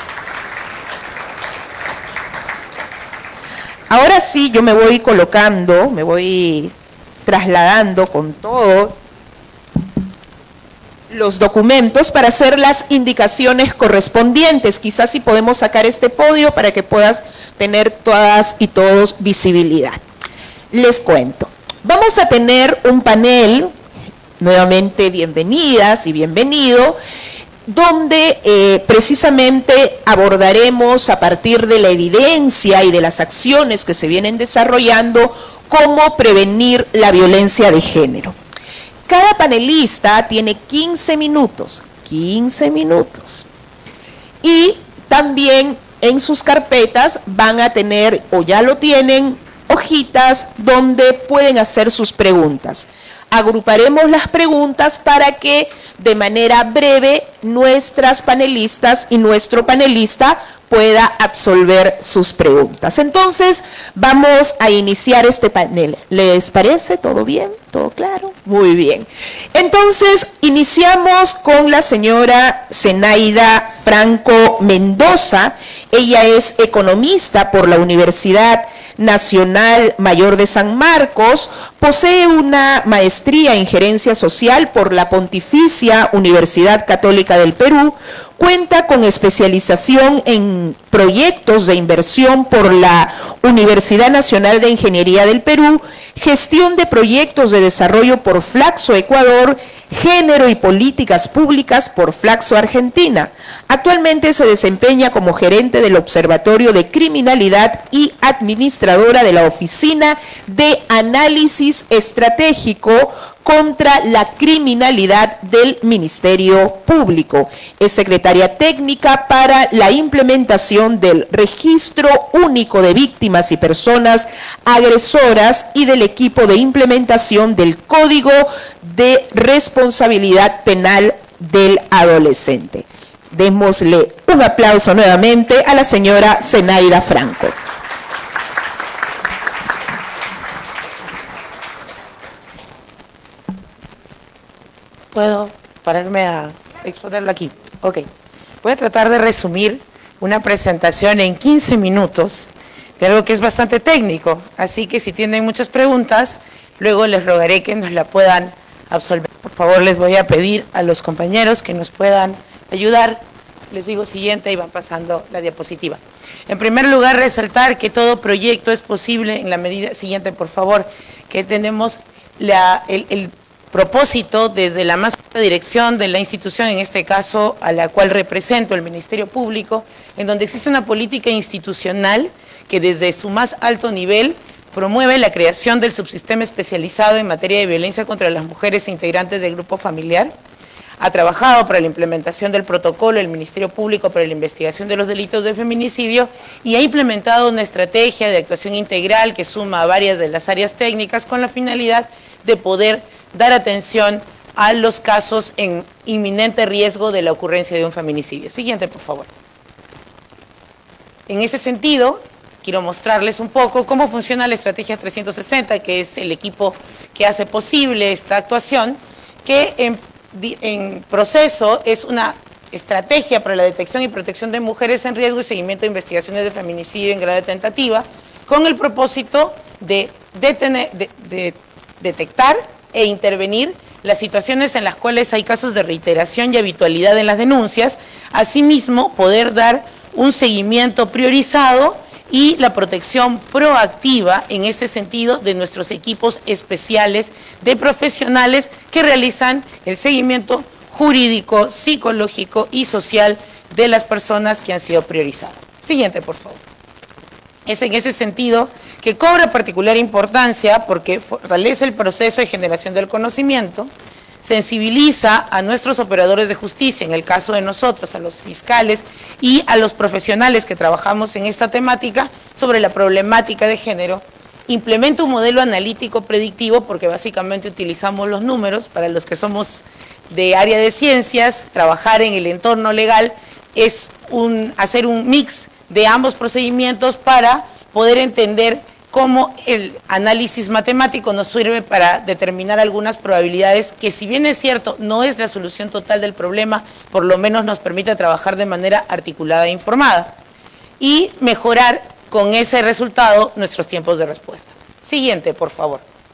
Ahora sí, yo me voy colocando, me voy trasladando con todo los documentos para hacer las indicaciones correspondientes. Quizás si podemos sacar este podio para que puedas tener todas y todos visibilidad. Les cuento. Vamos a tener un panel, nuevamente bienvenidas y bienvenido, donde eh, precisamente abordaremos a partir de la evidencia y de las acciones que se vienen desarrollando cómo prevenir la violencia de género. Cada panelista tiene quince minutos, quince minutos. Y también en sus carpetas van a tener, o ya lo tienen, hojitas donde pueden hacer sus preguntas. Agruparemos las preguntas para que de manera breve nuestras panelistas y nuestro panelista pueda absolver sus preguntas. Entonces, vamos a iniciar este panel. ¿Les parece? ¿Todo bien? ¿Todo claro? Muy bien. Entonces, iniciamos con la señora Zenaida Franco Mendoza. Ella es economista por la Universidad Nacional Mayor de San Marcos, posee una maestría en gerencia social por la Pontificia Universidad Católica del Perú, cuenta con especialización en proyectos de inversión por la Universidad Nacional de Ingeniería del Perú, gestión de proyectos de desarrollo por Flaxo Ecuador, género y políticas públicas por Flaxo Argentina. Actualmente se desempeña como gerente del Observatorio de Criminalidad y administradora de la Oficina de Análisis Estratégico contra la Criminalidad del Ministerio Público. Es secretaria técnica para la implementación del Registro Único de Víctimas y Personas Agresoras y del equipo de implementación del Código de Responsabilidad Penal del Adolescente. Démosle un aplauso nuevamente a la señora Zenaida Franco. ¿Puedo pararme a exponerlo aquí? Ok. Voy a tratar de resumir una presentación en quince minutos de algo que es bastante técnico, así que si tienen muchas preguntas, luego les rogaré que nos la puedan absolver. Por favor, les voy a pedir a los compañeros que nos puedan ayudar. Les digo siguiente y van pasando la diapositiva. En primer lugar, resaltar que todo proyecto es posible en la medida siguiente, por favor, que tenemos la, el, el propósito desde la más alta dirección de la institución, en este caso a la cual represento, el Ministerio Público, en donde existe una política institucional que desde su más alto nivel promueve la creación del subsistema especializado en materia de violencia contra las mujeres e integrantes del grupo familiar. Ha trabajado para la implementación del protocolo del Ministerio Público para la investigación de los delitos de feminicidio y ha implementado una estrategia de actuación integral que suma a varias de las áreas técnicas con la finalidad de poder dar atención a los casos en inminente riesgo de la ocurrencia de un feminicidio. Siguiente, por favor. En ese sentido, quiero mostrarles un poco cómo funciona la estrategia trescientos sesenta, que es el equipo que hace posible esta actuación, que en, en proceso es una estrategia para la detección y protección de mujeres en riesgo y seguimiento de investigaciones de feminicidio en grado de tentativa, con el propósito de, detener, de, de detectar e intervenir las situaciones en las cuales hay casos de reiteración y habitualidad en las denuncias, asimismo poder dar un seguimiento priorizado y la protección proactiva en ese sentido de nuestros equipos especiales de profesionales que realizan el seguimiento jurídico, psicológico y social de las personas que han sido priorizadas. Siguiente, por favor. Es en ese sentido que cobra particular importancia porque fortalece el proceso de generación del conocimiento, sensibiliza a nuestros operadores de justicia, en el caso de nosotros, a los fiscales y a los profesionales que trabajamos en esta temática sobre la problemática de género, implementa un modelo analítico predictivo porque básicamente utilizamos los números. Para los que somos de área de ciencias, trabajar en el entorno legal es un, hacer un mix de ambos procedimientos para poder entender cómo el análisis matemático nos sirve para determinar algunas probabilidades que, si bien es cierto, no es la solución total del problema, por lo menos nos permite trabajar de manera articulada e informada y mejorar con ese resultado nuestros tiempos de respuesta. Siguiente, por favor.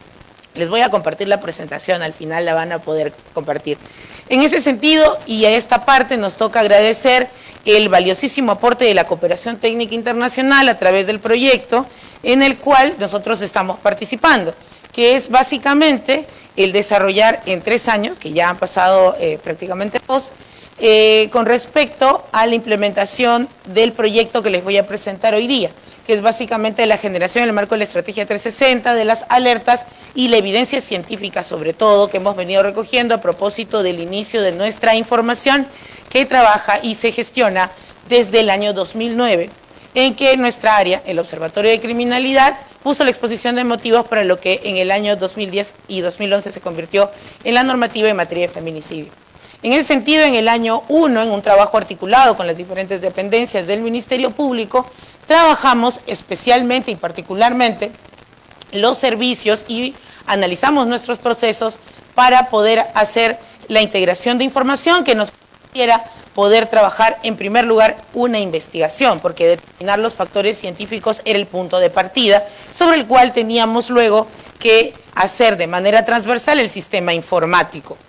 Les voy a compartir la presentación, al final la van a poder compartir. En ese sentido, y a esta parte nos toca agradecer el valiosísimo aporte de la cooperación técnica internacional a través del proyecto en el cual nosotros estamos participando, que es básicamente el desarrollar en tres años, que ya han pasado eh, prácticamente dos, eh, con respecto a la implementación del proyecto que les voy a presentar hoy día, que es básicamente la generación en el marco de la estrategia trescientos sesenta, de las alertas y la evidencia científica sobre todo que hemos venido recogiendo a propósito del inicio de nuestra información que trabaja y se gestiona desde el año dos mil nueve, en que nuestra área, el Observatorio de Criminalidad, puso la exposición de motivos para lo que en el año dos mil diez y dos mil once se convirtió en la normativa en materia de feminicidio. En ese sentido, en el año uno, en un trabajo articulado con las diferentes dependencias del Ministerio Público, trabajamos especialmente y particularmente los servicios y analizamos nuestros procesos para poder hacer la integración de información que nos permitiera poder trabajar en primer lugar una investigación, porque determinar los factores científicos era el punto de partida sobre el cual teníamos luego que hacer de manera transversal el sistema informático.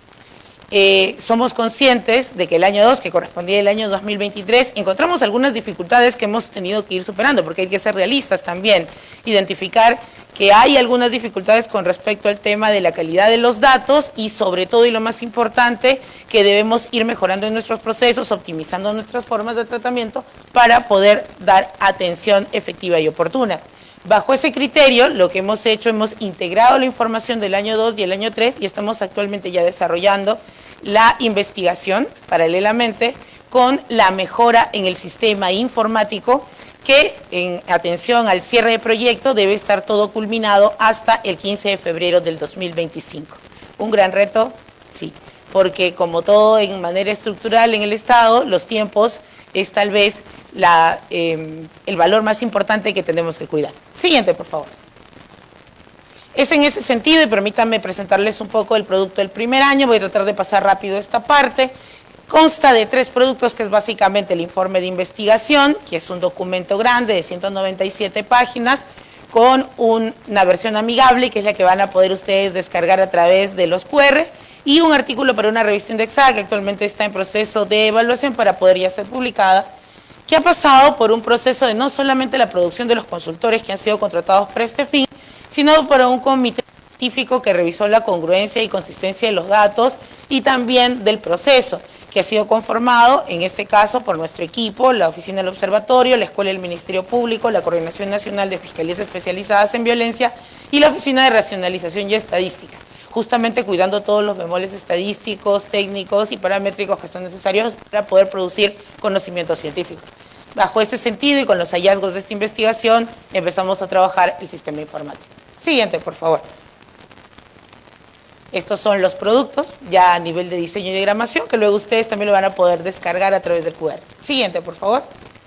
Eh, somos conscientes de que el año dos, que correspondía al año dos mil veintitrés, encontramos algunas dificultades que hemos tenido que ir superando, porque hay que ser realistas también, identificar que hay algunas dificultades con respecto al tema de la calidad de los datos y sobre todo, y lo más importante, que debemos ir mejorando en nuestros procesos, optimizando nuestras formas de tratamiento para poder dar atención efectiva y oportuna. Bajo ese criterio, lo que hemos hecho, hemos integrado la información del año dos y el año tres y estamos actualmente ya desarrollando la investigación paralelamente con la mejora en el sistema informático que, en atención al cierre de proyecto, debe estar todo culminado hasta el quince de febrero del dos mil veinticinco. ¿Un gran reto? Sí, porque como todo en manera estructural en el Estado, los tiempos es tal vez la, eh, el valor más importante que tenemos que cuidar. Siguiente, por favor. Es en ese sentido, y permítanme presentarles un poco el producto del primer año, voy a tratar de pasar rápido esta parte. Consta de tres productos, que es básicamente el informe de investigación, que es un documento grande de ciento noventa y siete páginas, con un, una versión amigable, que es la que van a poder ustedes descargar a través de los cu erre, y un artículo para una revista indexada, que actualmente está en proceso de evaluación para poder ya ser publicada, que ha pasado por un proceso de no solamente la producción de los consultores que han sido contratados para este fin, sino por un comité científico que revisó la congruencia y consistencia de los datos y también del proceso, que ha sido conformado, en este caso, por nuestro equipo, la Oficina del Observatorio, la Escuela del Ministerio Público, la Coordinación Nacional de Fiscalías Especializadas en Violencia y la Oficina de Racionalización y Estadística, justamente cuidando todos los bemoles estadísticos, técnicos y paramétricos que son necesarios para poder producir conocimiento científico. Bajo ese sentido y con los hallazgos de esta investigación, empezamos a trabajar el sistema informático. Siguiente, por favor. Estos son los productos, ya a nivel de diseño y diagramación, que luego ustedes también lo van a poder descargar a través del cu erre. Siguiente, por favor.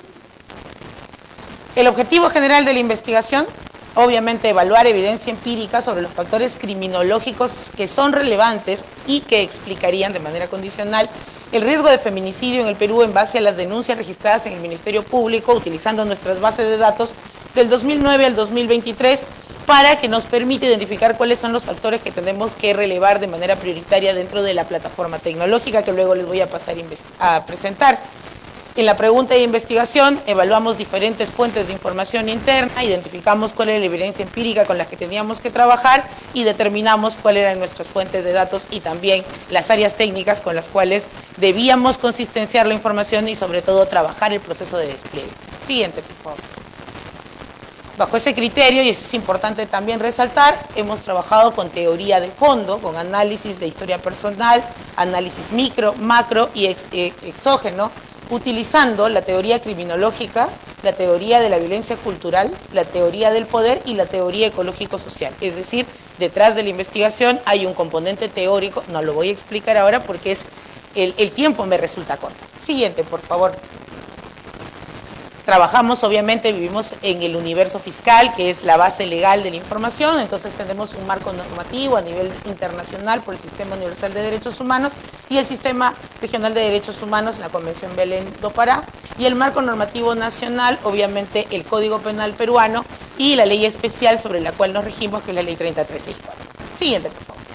El objetivo general de la investigación, obviamente, evaluar evidencia empírica sobre los factores criminológicos que son relevantes y que explicarían de manera condicional el riesgo de feminicidio en el Perú en base a las denuncias registradas en el Ministerio Público, utilizando nuestras bases de datos del dos mil nueve al dos mil veintitrés, para que nos permita identificar cuáles son los factores que tenemos que relevar de manera prioritaria dentro de la plataforma tecnológica que luego les voy a pasar a presentar. En la pregunta de investigación evaluamos diferentes fuentes de información interna, identificamos cuál era la evidencia empírica con la que teníamos que trabajar y determinamos cuáles eran nuestras fuentes de datos y también las áreas técnicas con las cuales debíamos consistenciar la información y sobre todo trabajar el proceso de despliegue. Siguiente, por favor. Bajo ese criterio, y eso es importante también resaltar, hemos trabajado con teoría de fondo, con análisis de historia personal, análisis micro, macro y ex, ex, exógeno, utilizando la teoría criminológica, la teoría de la violencia cultural, la teoría del poder y la teoría ecológico-social. Es decir, detrás de la investigación hay un componente teórico, no lo voy a explicar ahora porque es el, el tiempo me resulta corto. Siguiente, por favor. Trabajamos, obviamente, vivimos en el universo fiscal, que es la base legal de la información, entonces tenemos un marco normativo a nivel internacional por el Sistema Universal de Derechos Humanos y el Sistema Regional de Derechos Humanos, la Convención Belén do Pará, y el marco normativo nacional, obviamente, el Código Penal peruano y la ley especial sobre la cual nos regimos, que es la Ley treinta y tres sesenta y cuatro. Siguiente, por favor.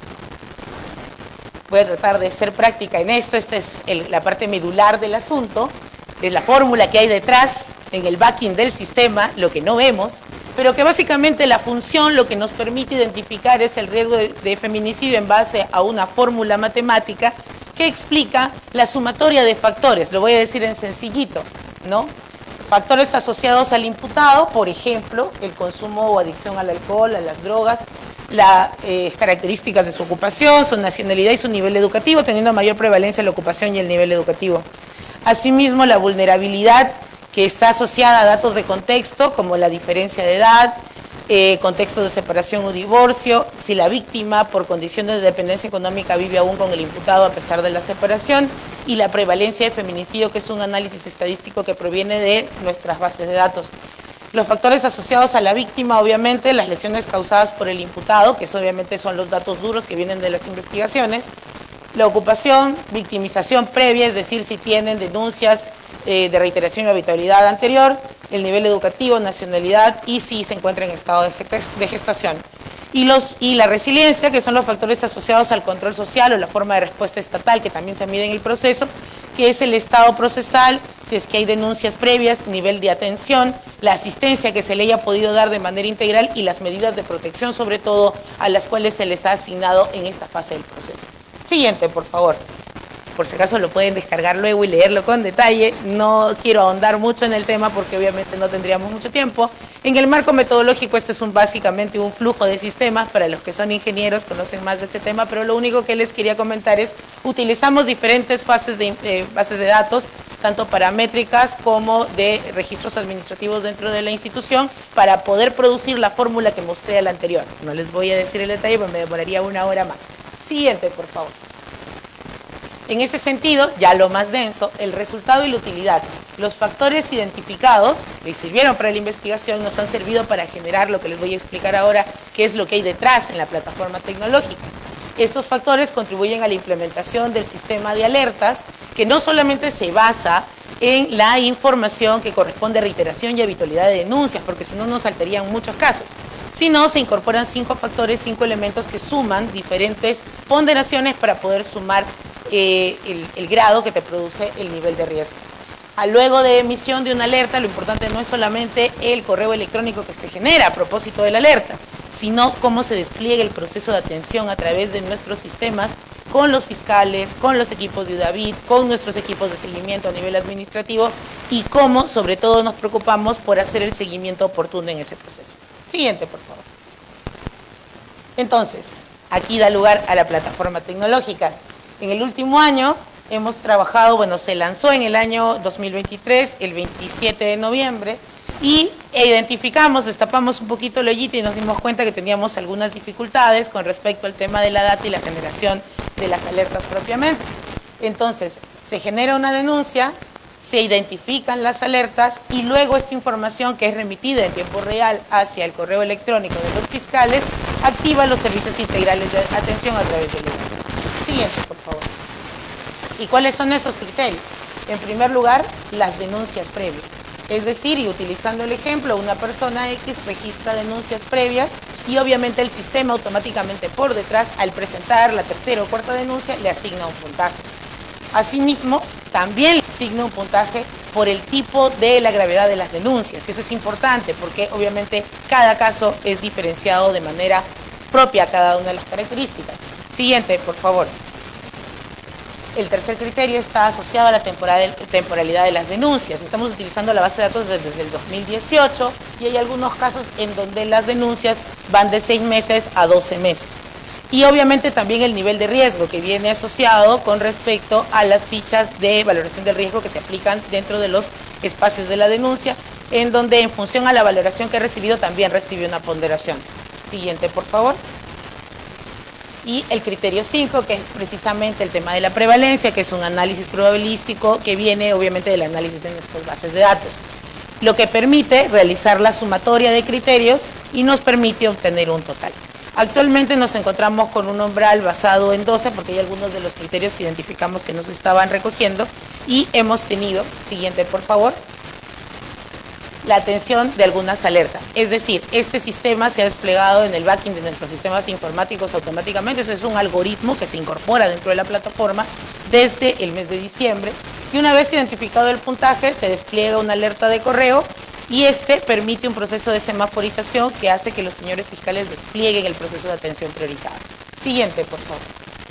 Voy a tratar de ser práctica en esto. Esta es el, la parte medular del asunto. Es la fórmula que hay detrás, en el backing del sistema, lo que no vemos, pero que básicamente la función lo que nos permite identificar es el riesgo de, de feminicidio en base a una fórmula matemática que explica la sumatoria de factores. Lo voy a decir en sencillito, ¿no? Factores asociados al imputado, por ejemplo, el consumo o adicción al alcohol, a las drogas, las eh, características de su ocupación, su nacionalidad y su nivel educativo, teniendo mayor prevalencia la ocupación y el nivel educativo. Asimismo, la vulnerabilidad que está asociada a datos de contexto, como la diferencia de edad, eh, contexto de separación o divorcio, si la víctima por condiciones de dependencia económica vive aún con el imputado a pesar de la separación, y la prevalencia de feminicidio, que es un análisis estadístico que proviene de nuestras bases de datos. Los factores asociados a la víctima, obviamente, las lesiones causadas por el imputado, que eso obviamente son los datos duros que vienen de las investigaciones, la ocupación, victimización previa, es decir, si tienen denuncias eh, de reiteración y habitualidad anterior, el nivel educativo, nacionalidad y si se encuentra en estado de gestación. Y, los, y la resiliencia, que son los factores asociados al control social o la forma de respuesta estatal, que también se mide en el proceso, que es el estado procesal, si es que hay denuncias previas, nivel de atención, la asistencia que se le haya podido dar de manera integral y las medidas de protección, sobre todo a las cuales se les ha asignado en esta fase del proceso. Siguiente, por favor. Por si acaso lo pueden descargar luego y leerlo con detalle. No quiero ahondar mucho en el tema porque obviamente no tendríamos mucho tiempo. En el marco metodológico, este es un, básicamente un flujo de sistemas. Para los que son ingenieros conocen más de este tema, pero lo único que les quería comentar es, utilizamos diferentes fases de, eh, bases de datos, tanto paramétricas como de registros administrativos dentro de la institución, para poder producir la fórmula que mostré a la anterior. No les voy a decir el detalle porque me demoraría una hora más. Siguiente, por favor. En ese sentido, ya lo más denso, el resultado y la utilidad. Los factores identificados que sirvieron para la investigación nos han servido para generar lo que les voy a explicar ahora, qué es lo que hay detrás en la plataforma tecnológica. Estos factores contribuyen a la implementación del sistema de alertas, que no solamente se basa en la información que corresponde a reiteración y habitualidad de denuncias, porque si no nos saltarían muchos casos, sino se incorporan cinco factores, cinco elementos que suman diferentes ponderaciones para poder sumar eh, el, el grado que te produce el nivel de riesgo. A luego de emisión de una alerta, lo importante no es solamente el correo electrónico que se genera a propósito de la alerta, sino cómo se despliega el proceso de atención a través de nuestros sistemas con los fiscales, con los equipos de UDAVID, con nuestros equipos de seguimiento a nivel administrativo y cómo, sobre todo, nos preocupamos por hacer el seguimiento oportuno en ese proceso. Siguiente, por favor. Entonces, aquí da lugar a la plataforma tecnológica. En el último año hemos trabajado, bueno, se lanzó en el año dos mil veintitrés, el veintisiete de noviembre, y identificamos, destapamos un poquito el hoyito y nos dimos cuenta que teníamos algunas dificultades con respecto al tema de la data y la generación de las alertas propiamente. Entonces, se genera una denuncia, se identifican las alertas y luego esta información, que es remitida en tiempo real hacia el correo electrónico de los fiscales, activa los servicios integrales de atención a través del alerta. Siguiente, por favor. ¿Y cuáles son esos criterios? En primer lugar, las denuncias previas. Es decir, y utilizando el ejemplo, una persona X registra denuncias previas y obviamente el sistema automáticamente por detrás, al presentar la tercera o cuarta denuncia, le asigna un puntaje. Asimismo, también le asigna un puntaje por el tipo de la gravedad de las denuncias, que eso es importante porque obviamente cada caso es diferenciado de manera propia a cada una de las características. Siguiente, por favor. El tercer criterio está asociado a la temporalidad de las denuncias. Estamos utilizando la base de datos desde el dos mil dieciocho y hay algunos casos en donde las denuncias van de seis meses a doce meses. Y obviamente también el nivel de riesgo que viene asociado con respecto a las fichas de valoración del riesgo que se aplican dentro de los espacios de la denuncia, en donde en función a la valoración que ha recibido también recibe una ponderación. Siguiente, por favor. Y el criterio cinco, que es precisamente el tema de la prevalencia, que es un análisis probabilístico que viene obviamente del análisis en nuestras bases de datos, lo que permite realizar la sumatoria de criterios y nos permite obtener un total. Actualmente nos encontramos con un umbral basado en doce, porque hay algunos de los criterios que identificamos que no se estaban recogiendo, y hemos tenido, siguiente por favor, la atención de algunas alertas. Es decir, este sistema se ha desplegado en el backend de nuestros sistemas informáticos automáticamente. Eso es un algoritmo que se incorpora dentro de la plataforma desde el mes de diciembre. Y una vez identificado el puntaje, se despliega una alerta de correo y este permite un proceso de semaforización que hace que los señores fiscales desplieguen el proceso de atención priorizada. Siguiente, por favor.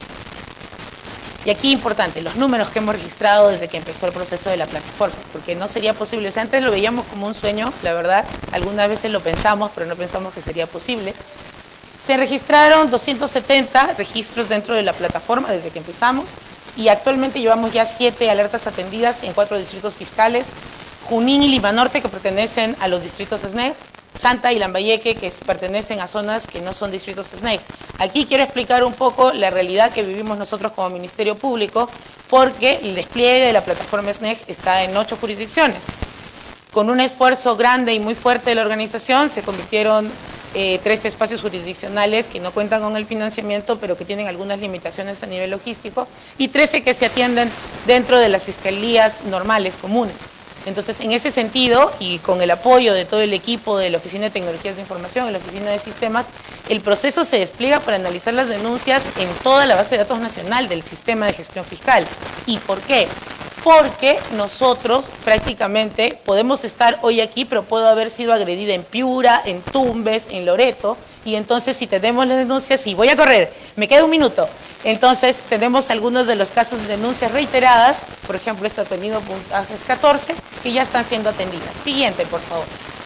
Y aquí importante, los números que hemos registrado desde que empezó el proceso de la plataforma, porque no sería posible. Si antes lo veíamos como un sueño, la verdad, algunas veces lo pensamos, pero no pensamos que sería posible. Se registraron doscientos setenta registros dentro de la plataforma desde que empezamos y actualmente llevamos ya siete alertas atendidas en cuatro distritos fiscales, Junín y Lima Norte, que pertenecen a los distritos S N E G, Santa y Lambayeque, que pertenecen a zonas que no son distritos S N E G. Aquí quiero explicar un poco la realidad que vivimos nosotros como Ministerio Público, porque el despliegue de la plataforma S N E G está en ocho jurisdicciones. Con un esfuerzo grande y muy fuerte de la organización, se convirtieron eh, tres espacios jurisdiccionales que no cuentan con el financiamiento, pero que tienen algunas limitaciones a nivel logístico, y trece que se atienden dentro de las fiscalías normales, comunes. Entonces, en ese sentido, y con el apoyo de todo el equipo de la Oficina de Tecnologías de Información, de la Oficina de Sistemas, el proceso se despliega para analizar las denuncias en toda la base de datos nacional del sistema de gestión fiscal. ¿Y por qué? Porque nosotros prácticamente podemos estar hoy aquí, pero puedo haber sido agredida en Piura, en Tumbes, en Loreto, y entonces si tenemos las denuncias, y voy a correr, me queda un minuto, entonces tenemos algunos de los casos de denuncias reiteradas, por ejemplo, este atendido puntajes catorce, que ya están siendo atendidas. Siguiente, por favor.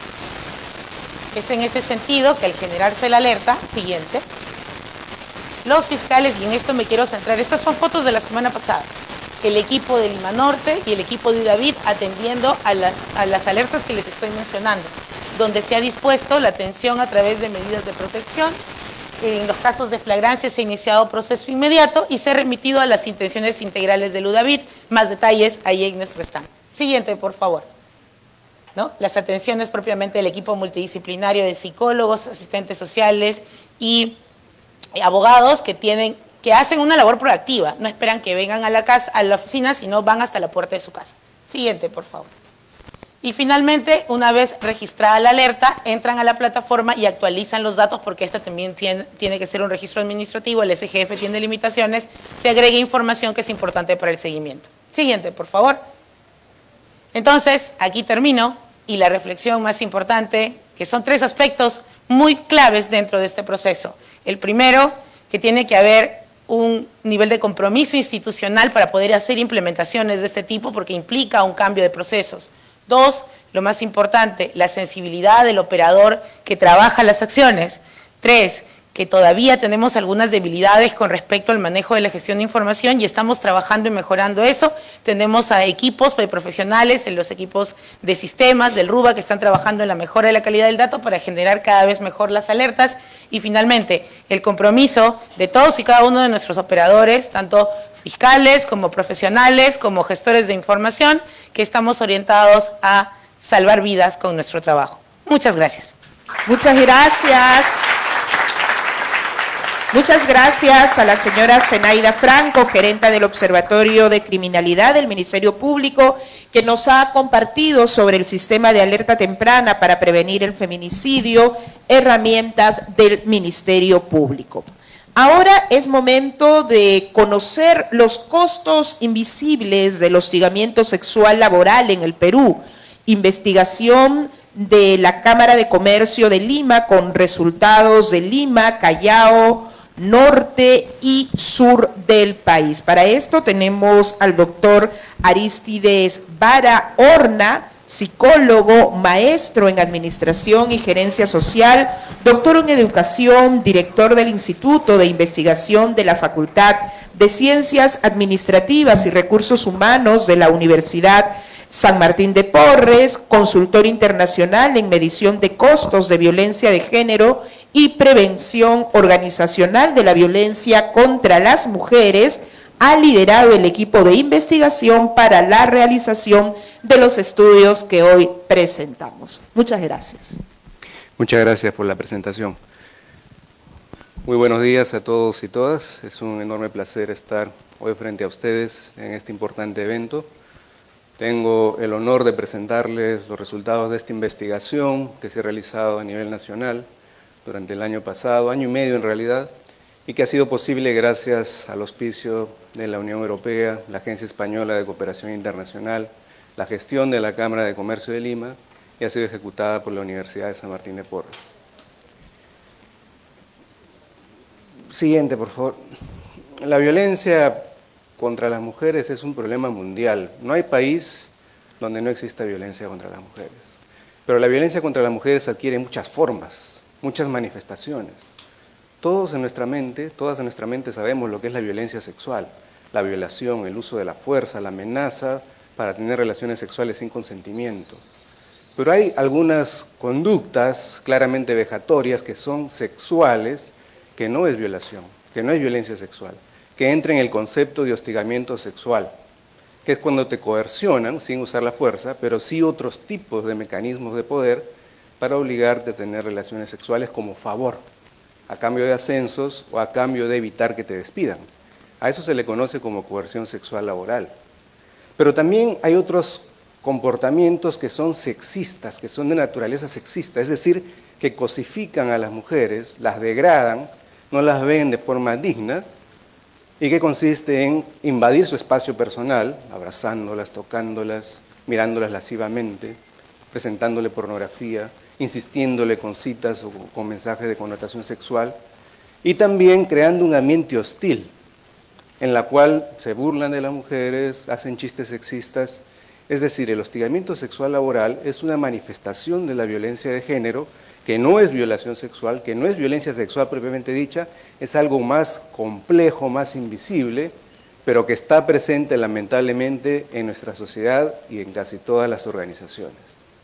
Es en ese sentido que al generarse la alerta, siguiente, los fiscales, y en esto me quiero centrar, estas son fotos de la semana pasada, el equipo de Lima Norte y el equipo de David atendiendo a las, a las alertas que les estoy mencionando, donde se ha dispuesto la atención a través de medidas de protección. En los casos de flagrancia se ha iniciado proceso inmediato y se ha remitido a las intenciones integrales del UDAVID. Más detalles ahí en nuestro stand. Siguiente, por favor. ¿No? Las atenciones propiamente del equipo multidisciplinario de psicólogos, asistentes sociales y abogados que tienen, que hacen una labor proactiva. No esperan que vengan a la casa, a la oficina, sino van hasta la puerta de su casa. Siguiente, por favor. Y finalmente, una vez registrada la alerta, entran a la plataforma y actualizan los datos, porque esta también tiene, tiene que ser un registro administrativo, el S G F tiene limitaciones, se agrega información que es importante para el seguimiento. Siguiente, por favor. Entonces, aquí termino, y la reflexión más importante, que son tres aspectos muy claves dentro de este proceso. El primero, que tiene que haber un nivel de compromiso institucional para poder hacer implementaciones de este tipo, porque implica un cambio de procesos. Dos, lo más importante, la sensibilidad del operador que trabaja las acciones. Tres, que todavía tenemos algunas debilidades con respecto al manejo de la gestión de información y estamos trabajando y mejorando eso. Tenemos a equipos de profesionales, en los equipos de sistemas, del RUBA, que están trabajando en la mejora de la calidad del dato para generar cada vez mejor las alertas. Y finalmente, el compromiso de todos y cada uno de nuestros operadores, tanto fiscales como profesionales, como gestores de información, que estamos orientados a salvar vidas con nuestro trabajo. Muchas gracias. Muchas gracias. Muchas gracias a la señora Zenaida Franco, gerenta del Observatorio de Criminalidad del Ministerio Público, que nos ha compartido sobre el sistema de alerta temprana para prevenir el feminicidio, herramientas del Ministerio Público. Ahora es momento de conocer los costos invisibles del hostigamiento sexual laboral en el Perú. Investigación de la Cámara de Comercio de Lima con resultados de Lima, Callao, norte y sur del país. Para esto tenemos al doctor Aristides Vara Horna, psicólogo, maestro en Administración y Gerencia Social, doctor en Educación, director del Instituto de Investigación de la Facultad de Ciencias Administrativas y Recursos Humanos de la Universidad San Martín de Porres, consultor internacional en medición de costos de violencia de género y prevención organizacional de la violencia contra las mujeres. Ha liderado el equipo de investigación para la realización de los estudios que hoy presentamos. Muchas gracias. Muchas gracias por la presentación. Muy buenos días a todos y todas. Es un enorme placer estar hoy frente a ustedes en este importante evento. Tengo el honor de presentarles los resultados de esta investigación que se ha realizado a nivel nacional durante el año pasado, año y medio en realidad, y que ha sido posible gracias al auspicio de la Unión Europea, la Agencia Española de Cooperación Internacional, la gestión de la Cámara de Comercio de Lima, y ha sido ejecutada por la Universidad de San Martín de Porres. Siguiente, por favor. La violencia contra las mujeres es un problema mundial. No hay país donde no exista violencia contra las mujeres. Pero la violencia contra las mujeres adquiere muchas formas, muchas manifestaciones. Todos en nuestra mente, todas en nuestra mente sabemos lo que es la violencia sexual, la violación, el uso de la fuerza, la amenaza para tener relaciones sexuales sin consentimiento. Pero hay algunas conductas claramente vejatorias que son sexuales, que no es violación, que no es violencia sexual, que entra en el concepto de hostigamiento sexual, que es cuando te coercionan sin usar la fuerza, pero sí otros tipos de mecanismos de poder para obligarte a tener relaciones sexuales como favor, a cambio de ascensos o a cambio de evitar que te despidan. A eso se le conoce como coerción sexual laboral. Pero también hay otros comportamientos que son sexistas, que son de naturaleza sexista, es decir, que cosifican a las mujeres, las degradan, no las ven de forma digna, y que consiste en invadir su espacio personal, abrazándolas, tocándolas, mirándolas lascivamente, presentándole pornografía, insistiéndole con citas o con mensajes de connotación sexual, y también creando un ambiente hostil, en la cual se burlan de las mujeres, hacen chistes sexistas. Es decir, el hostigamiento sexual laboral es una manifestación de la violencia de género, que no es violación sexual, que no es violencia sexual propiamente dicha, es algo más complejo, más invisible, pero que está presente lamentablemente en nuestra sociedad y en casi todas las organizaciones.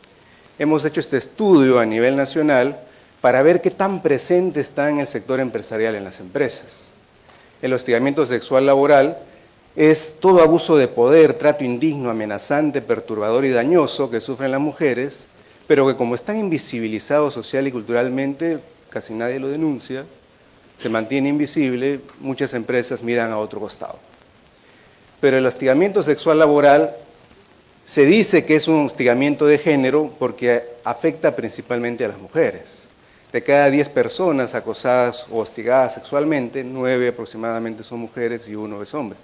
Hemos hecho este estudio a nivel nacional para ver qué tan presente está en el sector empresarial en las empresas. El hostigamiento sexual laboral es todo abuso de poder, trato indigno, amenazante, perturbador y dañoso que sufren las mujeres, pero que como están invisibilizados social y culturalmente, casi nadie lo denuncia, se mantiene invisible, muchas empresas miran a otro costado. Pero el hostigamiento sexual laboral se dice que es un hostigamiento de género porque afecta principalmente a las mujeres. De cada diez personas acosadas o hostigadas sexualmente, nueve aproximadamente son mujeres y uno es hombre.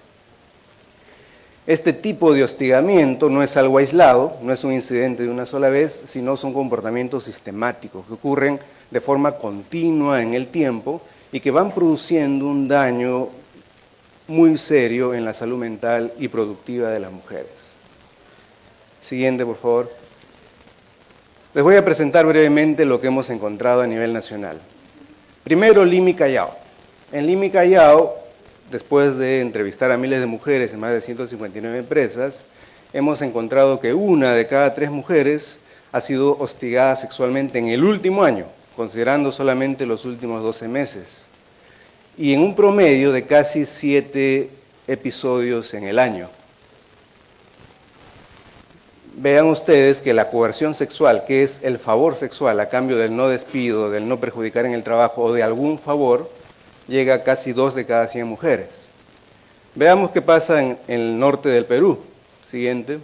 Este tipo de hostigamiento no es algo aislado, no es un incidente de una sola vez, sino son comportamientos sistemáticos que ocurren de forma continua en el tiempo y que van produciendo un daño muy serio en la salud mental y productiva de las mujeres. Siguiente, por favor. Les voy a presentar brevemente lo que hemos encontrado a nivel nacional. Primero, Lima y Callao. En Lima y Callao, después de entrevistar a miles de mujeres en más de ciento cincuenta y nueve empresas, hemos encontrado que una de cada tres mujeres ha sido hostigada sexualmente en el último año, considerando solamente los últimos doce meses, y en un promedio de casi siete episodios en el año. Vean ustedes que la coerción sexual, que es el favor sexual a cambio del no despido, del no perjudicar en el trabajo o de algún favor, llega a casi dos de cada cien mujeres. Veamos qué pasa en, en el norte del Perú. Siguiente.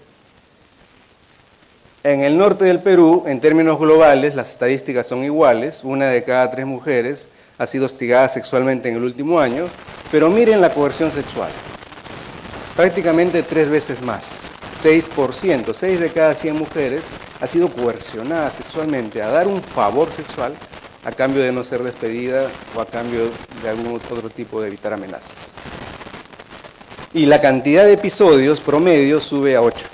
En el norte del Perú, en términos globales, las estadísticas son iguales. Una de cada tres mujeres ha sido hostigada sexualmente en el último año, pero miren la coerción sexual. Prácticamente tres veces más. seis por ciento, seis de cada cien mujeres ha sido coercionada sexualmente a dar un favor sexual a cambio de no ser despedida o a cambio de algún otro tipo de evitar amenazas. Y la cantidad de episodios promedio sube a ocho.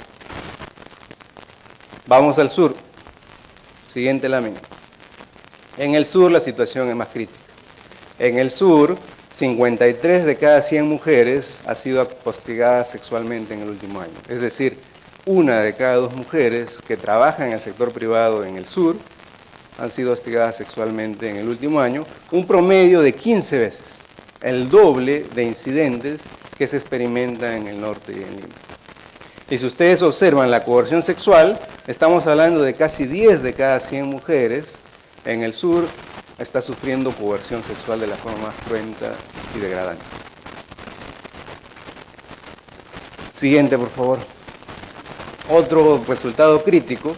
Vamos al sur. Siguiente lámina. En el sur la situación es más crítica. En el sur, cincuenta y tres de cada cien mujeres ha sido hostigada sexualmente en el último año. Es decir, una de cada dos mujeres que trabajan en el sector privado en el sur han sido hostigadas sexualmente en el último año, un promedio de quince veces, el doble de incidentes que se experimentan en el norte y en Lima. Y si ustedes observan la coerción sexual, estamos hablando de casi diez de cada cien mujeres en el sur está sufriendo coerción sexual de la forma más cruenta y degradante. Siguiente, por favor. Otro resultado crítico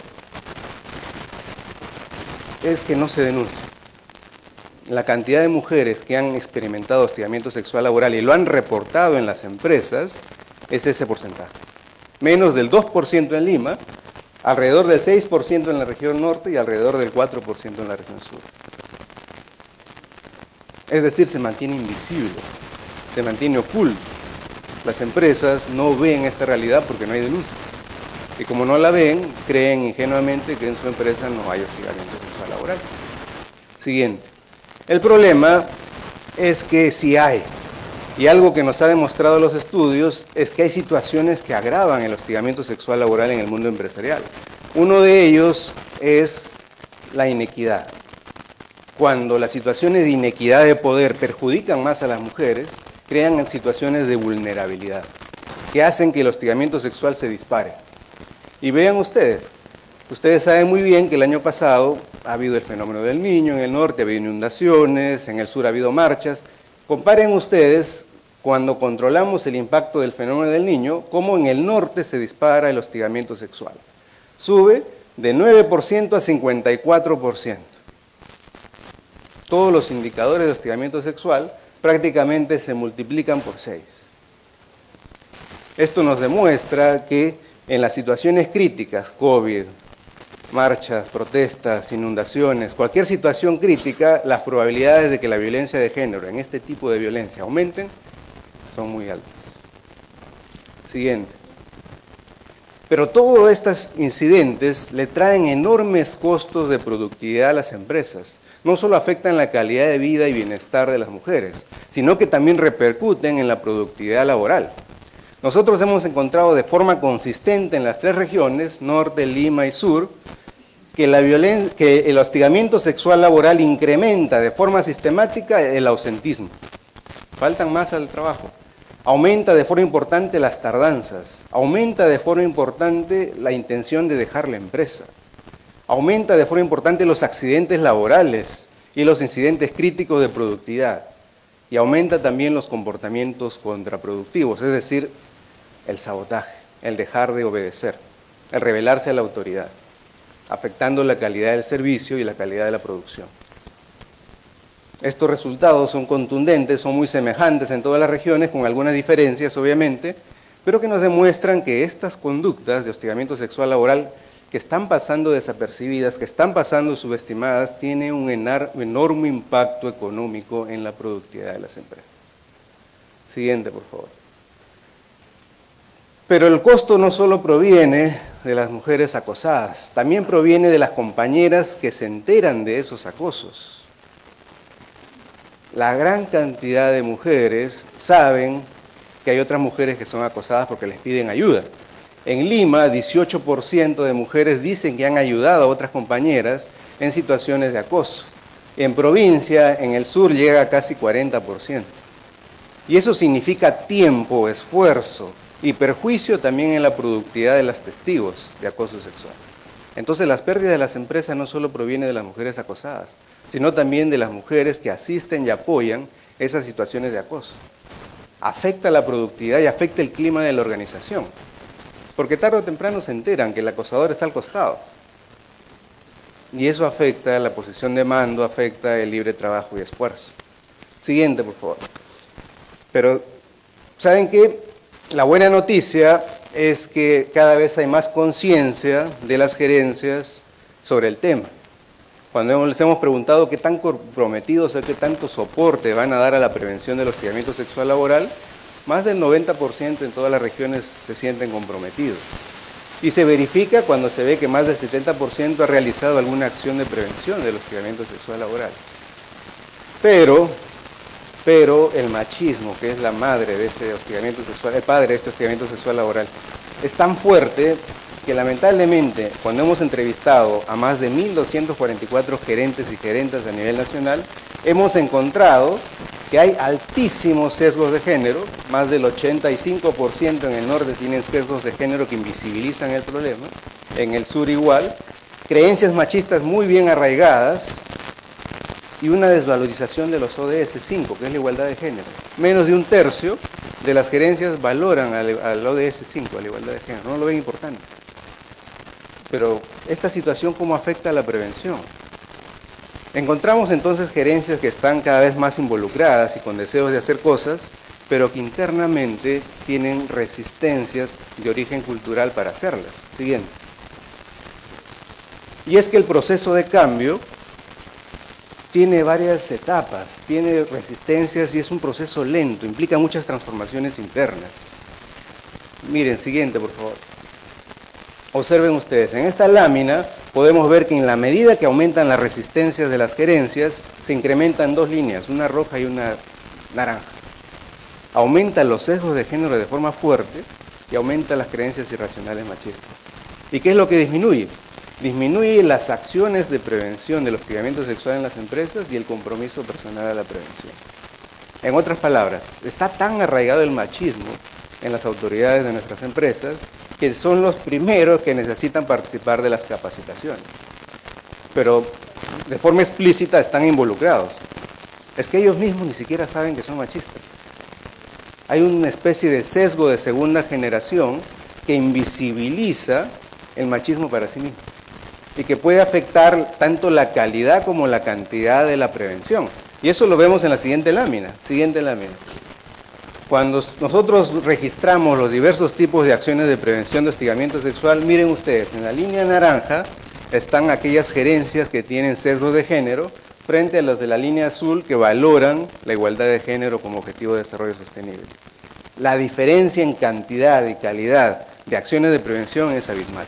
es que no se denuncia. La cantidad de mujeres que han experimentado hostigamiento sexual laboral y lo han reportado en las empresas es ese porcentaje. Menos del dos por ciento en Lima, alrededor del seis por ciento en la región norte y alrededor del cuatro por ciento en la región sur. Es decir, se mantiene invisible, se mantiene oculto. Las empresas no ven esta realidad porque no hay denuncia. Y como no la ven, creen ingenuamente que en su empresa no hay hostigamiento sexual laboral. Siguiente. El problema es que sí hay. Y algo que nos ha demostrado los estudios es que hay situaciones que agravan el hostigamiento sexual laboral en el mundo empresarial. Uno de ellos es la inequidad. Cuando las situaciones de inequidad de poder perjudican más a las mujeres, crean situaciones de vulnerabilidad, que hacen que el hostigamiento sexual se dispare. Y vean ustedes, ustedes saben muy bien que el año pasado ha habido el fenómeno del Niño, en el norte ha habido inundaciones, en el sur ha habido marchas. Comparen ustedes, cuando controlamos el impacto del fenómeno del Niño, cómo en el norte se dispara el hostigamiento sexual. Sube de nueve por ciento a cincuenta y cuatro por ciento. Todos los indicadores de hostigamiento sexual prácticamente se multiplican por seis. Esto nos demuestra que en las situaciones críticas, COVID, marchas, protestas, inundaciones, cualquier situación crítica, las probabilidades de que la violencia de género en este tipo de violencia aumenten son muy altas. Siguiente. Pero todos estos incidentes le traen enormes costos de productividad a las empresas. No solo afectan la calidad de vida y bienestar de las mujeres, sino que también repercuten en la productividad laboral. Nosotros hemos encontrado de forma consistente en las tres regiones, norte, Lima y sur, que, la violen- que el hostigamiento sexual laboral incrementa de forma sistemática el ausentismo. Faltan más al trabajo. Aumenta de forma importante las tardanzas. Aumenta de forma importante la intención de dejar la empresa. Aumenta de forma importante los accidentes laborales y los incidentes críticos de productividad. Y aumenta también los comportamientos contraproductivos, es decir, el sabotaje, el dejar de obedecer, el rebelarse a la autoridad, afectando la calidad del servicio y la calidad de la producción. Estos resultados son contundentes, son muy semejantes en todas las regiones, con algunas diferencias obviamente, pero que nos demuestran que estas conductas de hostigamiento sexual laboral que están pasando desapercibidas, que están pasando subestimadas, tienen un enorme impacto económico en la productividad de las empresas. Siguiente, por favor. Pero el costo no solo proviene de las mujeres acosadas, también proviene de las compañeras que se enteran de esos acosos. La gran cantidad de mujeres saben que hay otras mujeres que son acosadas porque les piden ayuda. En Lima, dieciocho por ciento de mujeres dicen que han ayudado a otras compañeras en situaciones de acoso. En provincia, en el sur, llega a casi cuarenta por ciento. Y eso significa tiempo, esfuerzo y perjuicio también en la productividad de los testigos de acoso sexual. Entonces, las pérdidas de las empresas no solo provienen de las mujeres acosadas, sino también de las mujeres que asisten y apoyan esas situaciones de acoso. Afecta la productividad y afecta el clima de la organización. Porque tarde o temprano se enteran que el acosador está al costado. Y eso afecta la posición de mando, afecta el libre trabajo y esfuerzo. Siguiente, por favor. Pero, ¿saben qué? La buena noticia es que cada vez hay más conciencia de las gerencias sobre el tema. Cuando les hemos preguntado qué tan comprometidos o qué tanto soporte van a dar a la prevención del hostigamiento sexual laboral, más del noventa por ciento en todas las regiones se sienten comprometidos. Y se verifica cuando se ve que más del setenta por ciento ha realizado alguna acción de prevención del hostigamiento sexual laboral. Pero, pero el machismo, que es la madre de este hostigamiento sexual, el padre de este hostigamiento sexual laboral, es tan fuerte que lamentablemente cuando hemos entrevistado a más de mil doscientos cuarenta y cuatro gerentes y gerentas a nivel nacional, hemos encontrado que hay altísimos sesgos de género, más del ochenta y cinco por ciento en el norte tienen sesgos de género que invisibilizan el problema, en el sur igual, creencias machistas muy bien arraigadas y una desvalorización de los O D S cinco, que es la igualdad de género. Menos de un tercio de las gerencias valoran al, al O D S cinco, a la igualdad de género, no lo ven importante. Pero esta situación, ¿cómo afecta a la prevención? Encontramos entonces gerencias que están cada vez más involucradas y con deseos de hacer cosas, pero que internamente tienen resistencias de origen cultural para hacerlas. Siguiente. Y es que el proceso de cambio tiene varias etapas, tiene resistencias y es un proceso lento, implica muchas transformaciones internas. Miren, siguiente, por favor. Observen ustedes, en esta lámina podemos ver que en la medida que aumentan las resistencias de las gerencias, se incrementan dos líneas, una roja y una naranja. Aumentan los sesgos de género de forma fuerte y aumentan las creencias irracionales machistas. ¿Y qué es lo que disminuye? Disminuye las acciones de prevención del hostigamiento sexual en las empresas y el compromiso personal a la prevención. En otras palabras, está tan arraigado el machismo en las autoridades de nuestras empresas que son los primeros que necesitan participar de las capacitaciones. Pero de forma explícita están involucrados. Es que ellos mismos ni siquiera saben que son machistas. Hay una especie de sesgo de segunda generación que invisibiliza el machismo para sí mismo y que puede afectar tanto la calidad como la cantidad de la prevención. Y eso lo vemos en la siguiente lámina. Siguiente lámina. Cuando nosotros registramos los diversos tipos de acciones de prevención de hostigamiento sexual, miren ustedes, en la línea naranja están aquellas gerencias que tienen sesgos de género frente a los de la línea azul que valoran la igualdad de género como objetivo de desarrollo sostenible. La diferencia en cantidad y calidad de acciones de prevención es abismal.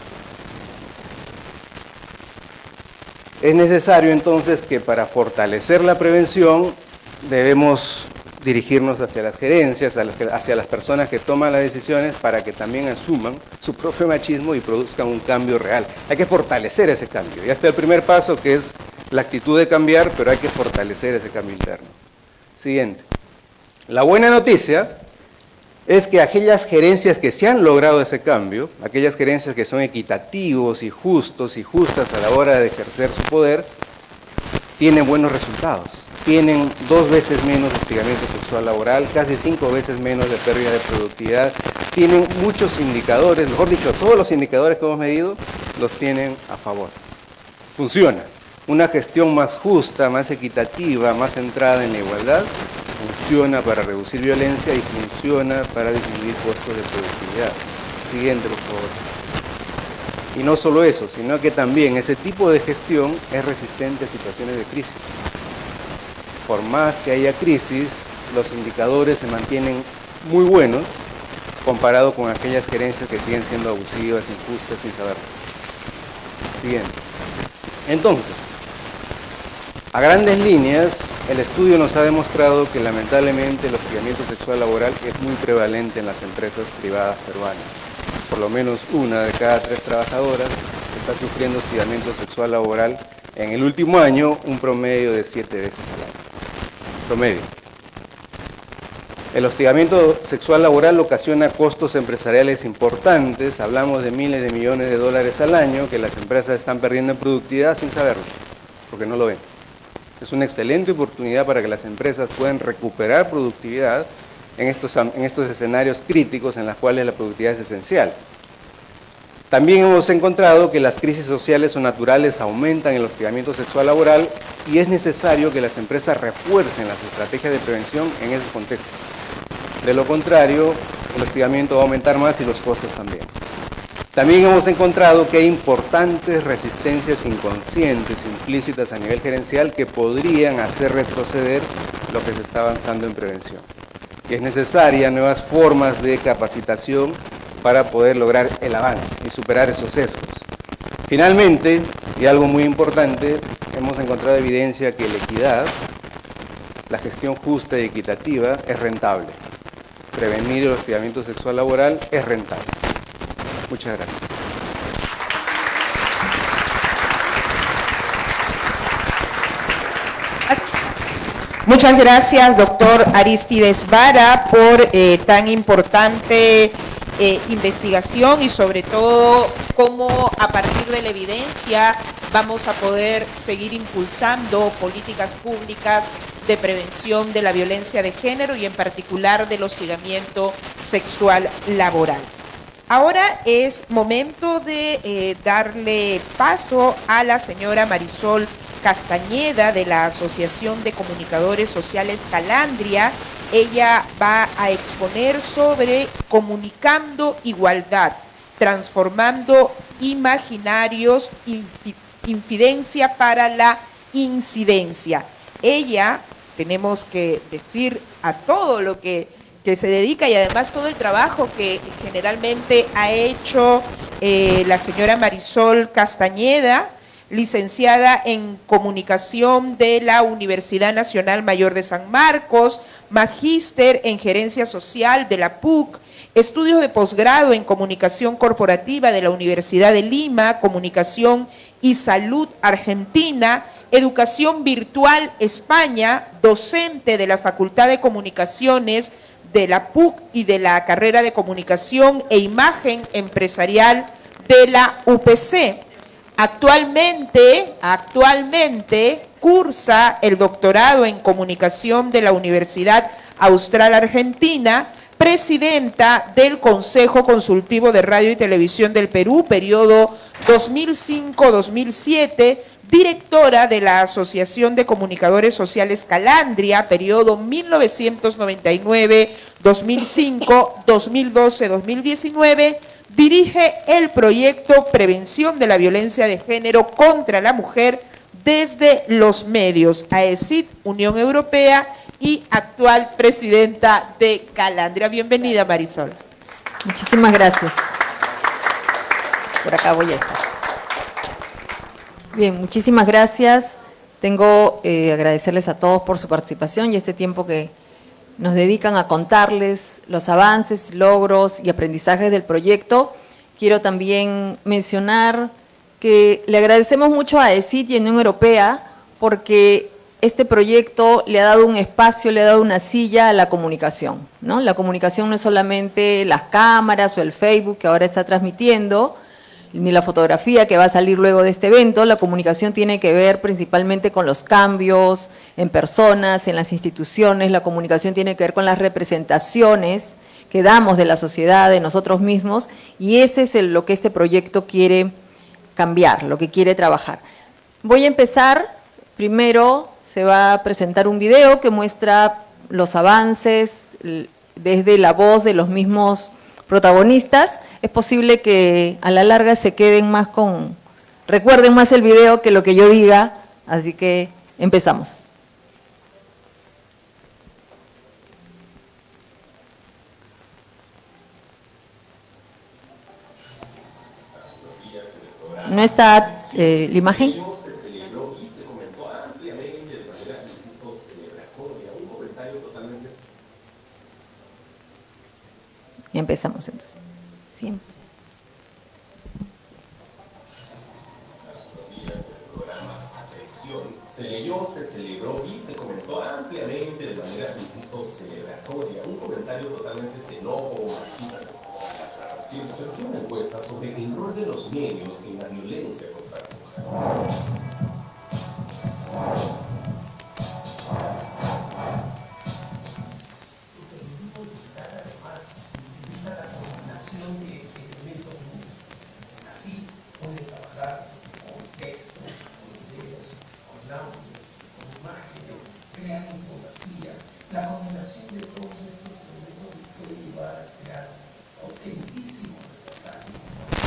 Es necesario entonces que para fortalecer la prevención debemos dirigirnos hacia las gerencias, hacia las personas que toman las decisiones para que también asuman su propio machismo y produzcan un cambio real. Hay que fortalecer ese cambio. Ya está el primer paso, que es la actitud de cambiar, pero hay que fortalecer ese cambio interno. Siguiente. La buena noticia es que aquellas gerencias que se han logrado ese cambio, aquellas gerencias que son equitativos y justos y justas a la hora de ejercer su poder, tienen buenos resultados. Tienen dos veces menos hostigamiento sexual laboral, casi cinco veces menos de pérdida de productividad, tienen muchos indicadores, mejor dicho, todos los indicadores que hemos medido los tienen a favor. Funciona. Una gestión más justa, más equitativa, más centrada en la igualdad, funciona para reducir violencia y funciona para disminuir costos de productividad. Siguiente, por favor. Y no solo eso, sino que también ese tipo de gestión es resistente a situaciones de crisis. Por más que haya crisis, los indicadores se mantienen muy buenos comparado con aquellas gerencias que siguen siendo abusivas, injustas, sin saberlo. Siguiente. Entonces, a grandes líneas, el estudio nos ha demostrado que lamentablemente el hostigamiento sexual laboral es muy prevalente en las empresas privadas peruanas. Por lo menos una de cada tres trabajadoras está sufriendo hostigamiento sexual laboral en el último año, un promedio de siete veces al año. Promedio. El hostigamiento sexual laboral ocasiona costos empresariales importantes, hablamos de miles de millones de dólares al año que las empresas están perdiendo en productividad sin saberlo, porque no lo ven. Es una excelente oportunidad para que las empresas puedan recuperar productividad en estos, en estos escenarios críticos en los cuales la productividad es esencial. También hemos encontrado que las crisis sociales o naturales aumentan el hostigamiento sexual laboral y es necesario que las empresas refuercen las estrategias de prevención en esos contextos. De lo contrario, el hostigamiento va a aumentar más y los costos también. También hemos encontrado que hay importantes resistencias inconscientes, implícitas a nivel gerencial, que podrían hacer retroceder lo que se está avanzando en prevención. Y es necesaria nuevas formas de capacitación para poder lograr el avance y superar esos sesgos. Finalmente, y algo muy importante, hemos encontrado evidencia que la equidad, la gestión justa y equitativa es rentable. Prevenir el hostigamiento sexual laboral es rentable. Muchas gracias. Muchas gracias, doctor Arístides Vara, por eh, tan importante eh, investigación y sobre todo cómo a partir de la evidencia vamos a poder seguir impulsando políticas públicas de prevención de la violencia de género y en particular del hostigamiento sexual laboral. Ahora es momento de eh, darle paso a la señora Marisol Castañeda de la Asociación de Comunicadores Sociales Calandria. Ella va a exponer sobre comunicando igualdad, transformando imaginarios, infidencia para la incidencia. Ella, tenemos que decir a todo lo que, que se dedica y además todo el trabajo que generalmente ha hecho eh, la señora Marisol Castañeda, licenciada en Comunicación de la Universidad Nacional Mayor de San Marcos, magíster en Gerencia Social de la P U C, estudios de posgrado en Comunicación Corporativa de la Universidad de Lima, Comunicación y Salud Argentina, Educación Virtual España, docente de la Facultad de Comunicaciones de la P U C y de la carrera de Comunicación e Imagen Empresarial de la U P C. Actualmente, actualmente cursa el doctorado en Comunicación de la Universidad Austral Argentina, presidenta del Consejo Consultivo de Radio y Televisión del Perú, periodo dos mil cinco a dos mil siete, directora de la Asociación de Comunicadores Sociales Calandria, periodo mil novecientos noventa y nueve a dos mil cinco, dos mil doce a dos mil diecinueve, dirige el proyecto Prevención de la Violencia de Género contra la Mujer desde los medios, A E C I T, Unión Europea, y actual presidenta de Calandria. Bienvenida, Marisol. Muchísimas gracias. Por acá voy a estar. Bien, muchísimas gracias. Tengo eh, agradecerles a todos por su participación y este tiempo que nos dedican a contarles los avances, logros y aprendizajes del proyecto. Quiero también mencionar que le agradecemos mucho a A E C I T y a Unión Europea porque este proyecto le ha dado un espacio, le ha dado una silla a la comunicación, ¿no? La comunicación no es solamente las cámaras o el Facebook que ahora está transmitiendo, ni la fotografía que va a salir luego de este evento. La comunicación tiene que ver principalmente con los cambios en personas, en las instituciones. La comunicación tiene que ver con las representaciones que damos de la sociedad, de nosotros mismos, y ese es el, lo que este proyecto quiere cambiar, lo que quiere trabajar. Voy a empezar, primero se va a presentar un video que muestra los avances desde la voz de los mismos protagonistas. Es posible que a la larga se queden más con, recuerden más el video que lo que yo diga, así que empezamos. ¿No está eh, la imagen? Y empezamos entonces. Siempre. Se leyó, se celebró y se comentó ampliamente de manera, insisto, celebratoria, un comentario totalmente xenófobo, machista. Se hacía una encuesta sobre el rol de los medios en la violencia contra la mujer. La combinación de todos estos elementos puede llevar a crear autentísimos reportajes.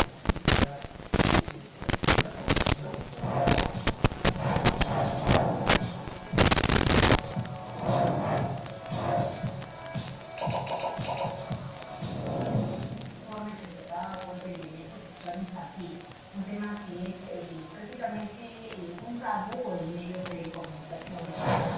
Informes entregados de violencia sexual infantil, un tema que es eh, prácticamente eh, un tabú en medios de comunicación.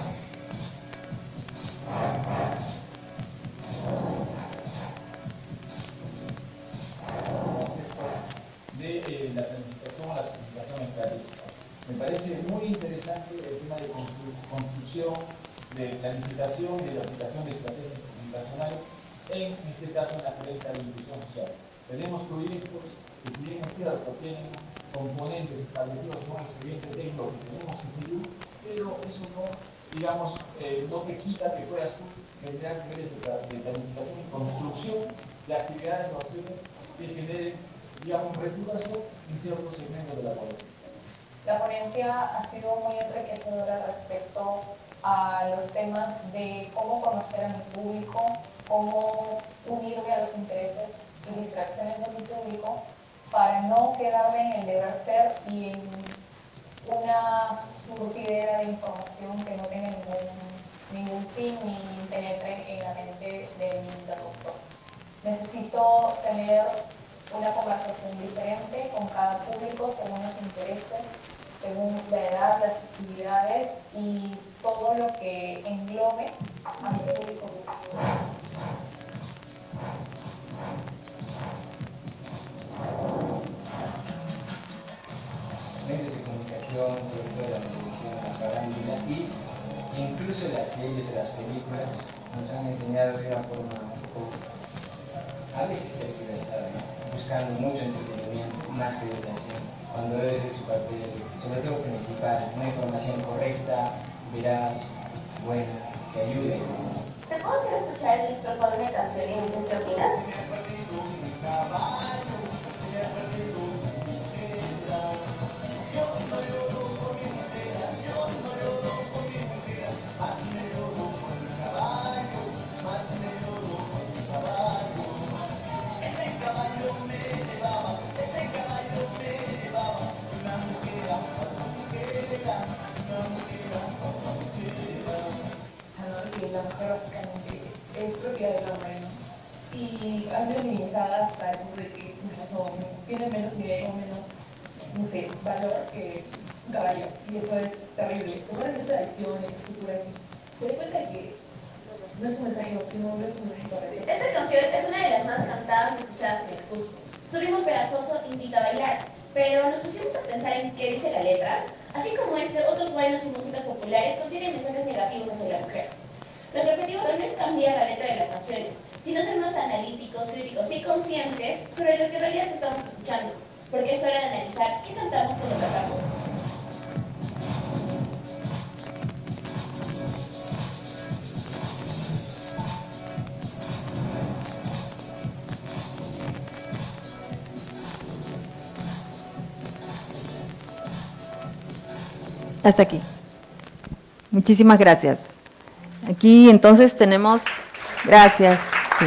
De eh, la planificación a la planificación estratégica. Me parece muy interesante el tema de constru construcción, de planificación y de la aplicación de estrategias comunicacionales, en este caso en la gerencia de inclusión social. Tenemos proyectos que, si bien es cierto, tienen componentes establecidos en un expediente técnico que tenemos que seguir, pero eso no, digamos, eh, no te quita que puedas tú generar niveles de, de planificación y construcción de actividades o acciones que generen, digamos, reputación en ciertos segmentos de la población. La ponencia ha sido muy enriquecedora respecto a los temas de cómo conocer a mi público, cómo unirme a los intereses y distracciones de mi público para no quedarme en el deber ser y en una surtidera de información que no tenga ningún, ningún fin ni penetre en la mente del interlocutor. Necesito tener una conversación diferente con cada público según los intereses, según la edad, las actividades y todo lo que englobe a mi público. Medios de comunicación, sobre todo la televisión, la farándula y incluso las series y las películas nos han enseñado de una forma un poco, a veces tergiversada, ¿no? Buscando mucho entretenimiento, más que educación, cuando debe ser su papel, sobre todo principal, una información correcta, veraz, buena, que ayude a enseñar. ¿Te puedo hacer escuchar el estrofa de una canción y me dices qué opinas? La mujer básicamente es propiedad del hombre, ¿no? Y ha sido minimizada hasta el punto de que es incluso, tiene menos nivel o menos, no sé, valor que un caballo. Y eso es terrible. Por esta tradición, la escultura aquí, se da cuenta que no es un mensaje óptimo, no es un mensaje correcto. Esta canción es una de las más cantadas y escuchadas en el Cusco. Su ritmo pegajoso invita a bailar, pero nos pusimos a pensar en qué dice la letra. Así como este, otros bailes y músicas populares contienen mensajes negativos hacia la mujer. Nuestro objetivo no es cambiar la letra de las canciones, sino ser más analíticos, críticos y conscientes sobre lo que en realidad estamos escuchando, porque es hora de analizar qué cantamos cuando cantamos. Hasta aquí. Muchísimas gracias. Aquí entonces tenemos, gracias. Sí.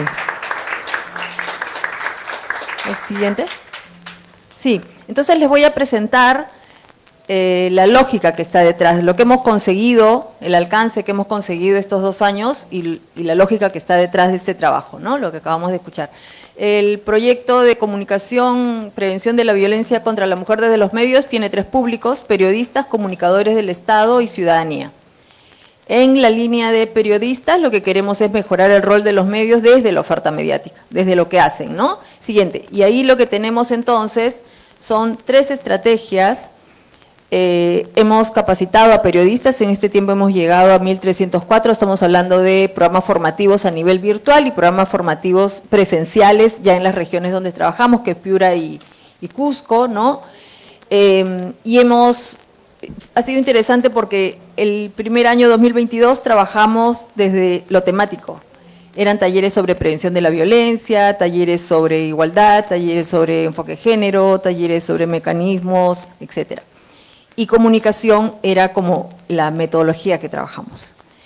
¿El siguiente? Sí, entonces les voy a presentar eh, la lógica que está detrás de lo que hemos conseguido, el alcance que hemos conseguido estos dos años y, y la lógica que está detrás de este trabajo, ¿no? Lo que acabamos de escuchar. El proyecto de comunicación, prevención de la violencia contra la mujer desde los medios tiene tres públicos: periodistas, comunicadores del Estado y ciudadanía. En la línea de periodistas, lo que queremos es mejorar el rol de los medios desde la oferta mediática, desde lo que hacen, ¿no? Siguiente, y ahí lo que tenemos entonces son tres estrategias. Eh, hemos capacitado a periodistas, en este tiempo hemos llegado a mil trescientos cuatro, estamos hablando de programas formativos a nivel virtual y programas formativos presenciales ya en las regiones donde trabajamos, que es Piura y, y Cusco, ¿no? Eh, y hemos... Ha sido interesante porque el primer año dos mil veintidós trabajamos desde lo temático. Eran talleres sobre prevención de la violencia, talleres sobre igualdad, talleres sobre enfoque de género, talleres sobre mecanismos, etcétera. Y comunicación era como la metodología que trabajamos.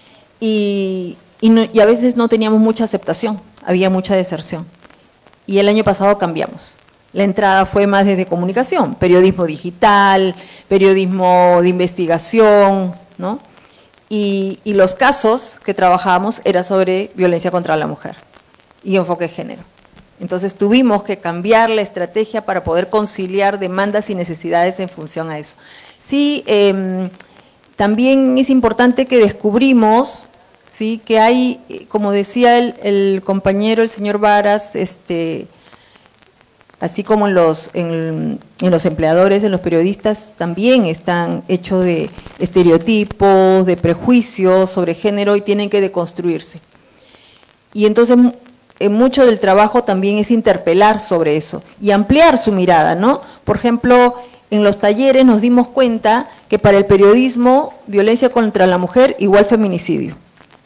Y, y, no, y a veces no teníamos mucha aceptación, había mucha deserción. Y el año pasado cambiamos. La entrada fue más desde comunicación, periodismo digital, periodismo de investigación, ¿no? Y, y los casos que trabajábamos era sobre violencia contra la mujer y enfoque de género. Entonces tuvimos que cambiar la estrategia para poder conciliar demandas y necesidades en función a eso. Sí, eh, también es importante que descubrimos, ¿sí?, que hay, como decía el, el compañero, el señor Varas, este... así como en los, en, en los empleadores, en los periodistas, también están hechos de estereotipos, de prejuicios sobre género y tienen que deconstruirse. Y entonces, en mucho del trabajo también es interpelar sobre eso y ampliar su mirada, ¿no? Por ejemplo, en los talleres nos dimos cuenta que para el periodismo, violencia contra la mujer igual feminicidio.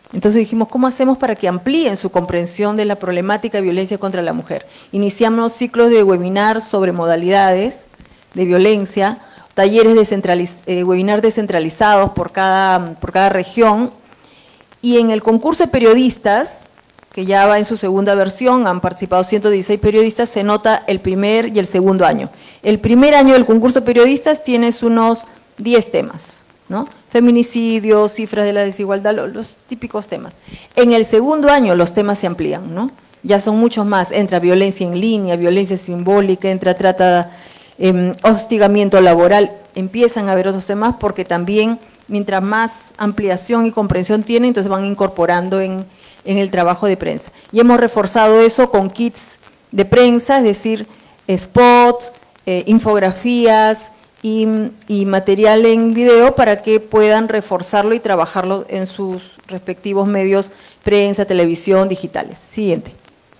Entonces dijimos, ¿cómo hacemos para que amplíen su comprensión de la problemática de violencia contra la mujer? Iniciamos ciclos de webinar sobre modalidades de violencia, talleres descentraliz eh, webinar descentralizados por cada, por cada región, y en el concurso de periodistas, que ya va en su segunda versión, han participado ciento dieciséis periodistas, se nota el primer y el segundo año. El primer año del concurso de periodistas tienes unos diez temas, ¿no? Feminicidio, cifras de la desigualdad, los, los típicos temas. En el segundo año los temas se amplían, ¿no? Ya son muchos más, entra violencia en línea, violencia simbólica, entra trata, eh, hostigamiento laboral, empiezan a haber otros temas porque también mientras más ampliación y comprensión tienen, entonces van incorporando en, en el trabajo de prensa. Y hemos reforzado eso con kits de prensa, es decir, spots, eh, infografías y, y material en video para que puedan reforzarlo y trabajarlo en sus respectivos medios, prensa, televisión, digitales. Siguiente.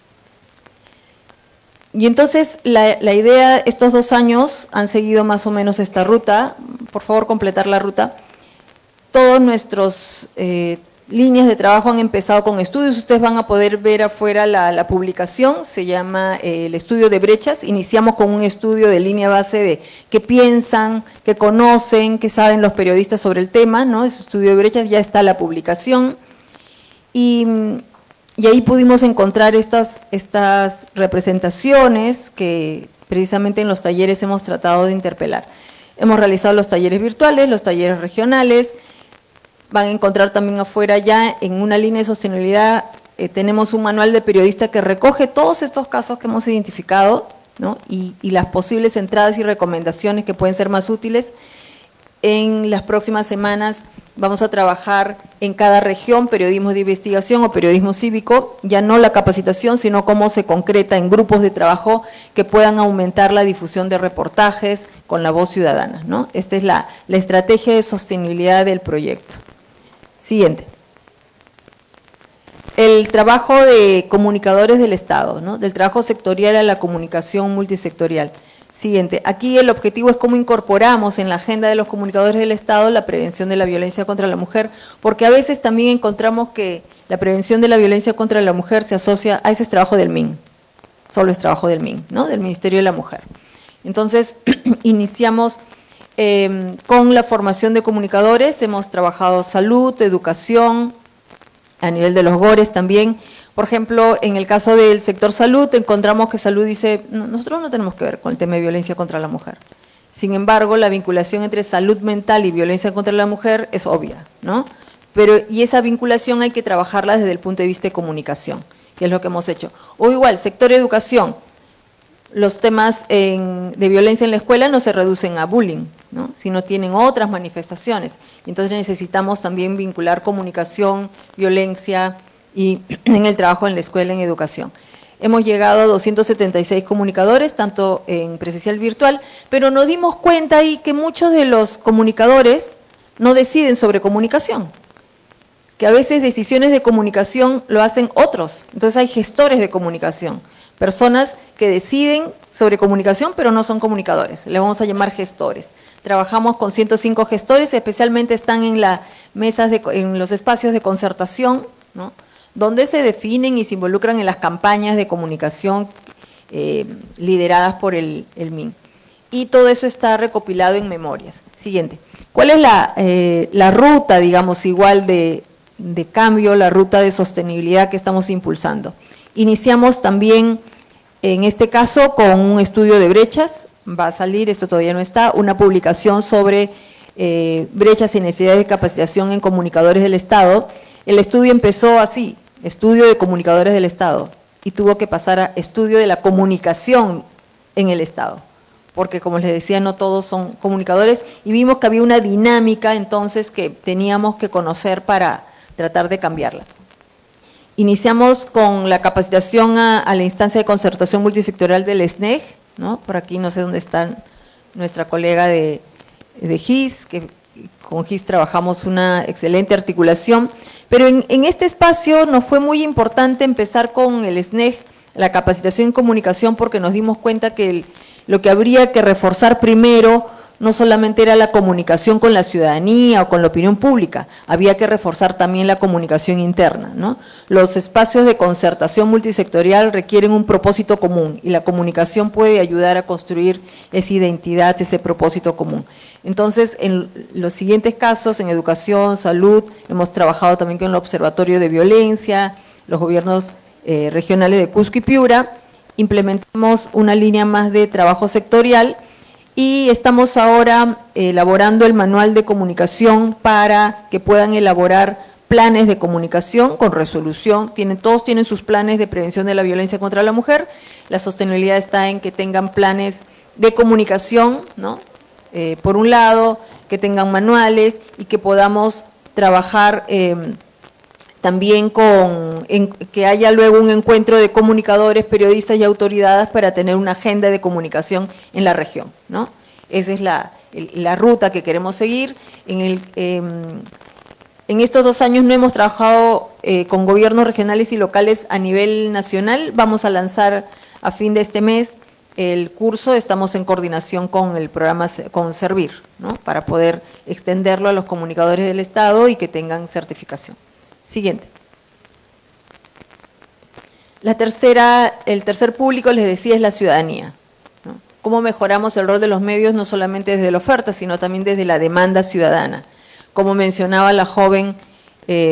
Y entonces la, la idea, estos dos años han seguido más o menos esta ruta, por favor completar la ruta. Todos nuestros eh, líneas de trabajo han empezado con estudios, ustedes van a poder ver afuera la, la publicación, se llama eh, el estudio de brechas. Iniciamos con un estudio de línea base de qué piensan, qué conocen, qué saben los periodistas sobre el tema, ¿no? Ese estudio de brechas, ya está la publicación, y, y ahí pudimos encontrar estas, estas representaciones que precisamente en los talleres hemos tratado de interpelar. Hemos realizado los talleres virtuales, los talleres regionales. Van a encontrar también afuera ya en una línea de sostenibilidad, eh, tenemos un manual de periodista que recoge todos estos casos que hemos identificado, ¿no? y, y las posibles entradas y recomendaciones que pueden ser más útiles. En las próximas semanas vamos a trabajar en cada región periodismo de investigación o periodismo cívico, ya no la capacitación, sino cómo se concreta en grupos de trabajo que puedan aumentar la difusión de reportajes con la voz ciudadana, ¿no? Esta es la, la estrategia de sostenibilidad del proyecto. Siguiente. El trabajo de comunicadores del Estado, ¿no? Del trabajo sectorial a la comunicación multisectorial. Siguiente. Aquí el objetivo es cómo incorporamos en la agenda de los comunicadores del Estado la prevención de la violencia contra la mujer, porque a veces también encontramos que la prevención de la violencia contra la mujer se asocia a ese trabajo del M I N, solo es trabajo del M I N, ¿no? Del Ministerio de la Mujer. Entonces, iniciamos Eh, con la formación de comunicadores, hemos trabajado salud, educación, a nivel de los GORES también. Por ejemplo, en el caso del sector salud, encontramos que salud dice, no, nosotros no tenemos que ver con el tema de violencia contra la mujer. Sin embargo, la vinculación entre salud mental y violencia contra la mujer es obvia, ¿no? Pero, y esa vinculación hay que trabajarla desde el punto de vista de comunicación, que es lo que hemos hecho. O igual, sector educación, los temas en, de violencia en la escuela no se reducen a bullying, ¿no? Sino tienen otras manifestaciones. Entonces necesitamos también vincular comunicación, violencia y en el trabajo en la escuela, en educación. Hemos llegado a doscientos setenta y seis comunicadores, tanto en presencial y virtual, pero nos dimos cuenta ahí que muchos de los comunicadores no deciden sobre comunicación, que a veces decisiones de comunicación lo hacen otros. Entonces hay gestores de comunicación, personas que deciden sobre comunicación, pero no son comunicadores, les vamos a llamar gestores. Trabajamos con ciento cinco gestores, especialmente están en, la mesas de, en los espacios de concertación, ¿no? Donde se definen y se involucran en las campañas de comunicación eh, lideradas por el, el M I N. Y todo eso está recopilado en memorias. Siguiente. ¿Cuál es la, eh, la ruta, digamos, igual de, de cambio, la ruta de sostenibilidad que estamos impulsando? Iniciamos también, en este caso, con un estudio de brechas, va a salir, esto todavía no está, una publicación sobre eh, brechas y necesidades de capacitación en comunicadores del Estado. El estudio empezó así, estudio de comunicadores del Estado, y tuvo que pasar a estudio de la comunicación en el Estado, porque como les decía, no todos son comunicadores, y vimos que había una dinámica entonces que teníamos que conocer para tratar de cambiarla. Iniciamos con la capacitación a, a la instancia de concertación multisectorial del S N E G, ¿no? Por aquí no sé dónde está nuestra colega de, de G I S, que con G I S trabajamos una excelente articulación, pero en, en este espacio nos fue muy importante empezar con el S N E G, la capacitación en comunicación, porque nos dimos cuenta que el, lo que habría que reforzar primero no solamente era la comunicación con la ciudadanía o con la opinión pública, había que reforzar también la comunicación interna, ¿no? Los espacios de concertación multisectorial requieren un propósito común y la comunicación puede ayudar a construir esa identidad, ese propósito común. Entonces, en los siguientes casos, en educación, salud, hemos trabajado también con el Observatorio de Violencia, los gobiernos eh, regionales de Cusco y Piura, implementamos una línea más de trabajo sectorial y estamos ahora elaborando el manual de comunicación para que puedan elaborar planes de comunicación con resolución. Tienen, todos tienen sus planes de prevención de la violencia contra la mujer. La sostenibilidad está en que tengan planes de comunicación, ¿no? Eh, por un lado, que tengan manuales y que podamos trabajar eh, también con en, que haya luego un encuentro de comunicadores, periodistas y autoridades para tener una agenda de comunicación en la región, ¿no? Esa es la, la ruta que queremos seguir. En, el, eh, en estos dos años no hemos trabajado eh, con gobiernos regionales y locales a nivel nacional. Vamos a lanzar a fin de este mes el curso, estamos en coordinación con el programa, con Servir, ¿no? Para poder extenderlo a los comunicadores del Estado y que tengan certificación. Siguiente. La tercera, el tercer público, les decía, es la ciudadanía, ¿no? Cómo mejoramos el rol de los medios, no solamente desde la oferta, sino también desde la demanda ciudadana. Como mencionaba la joven, eh,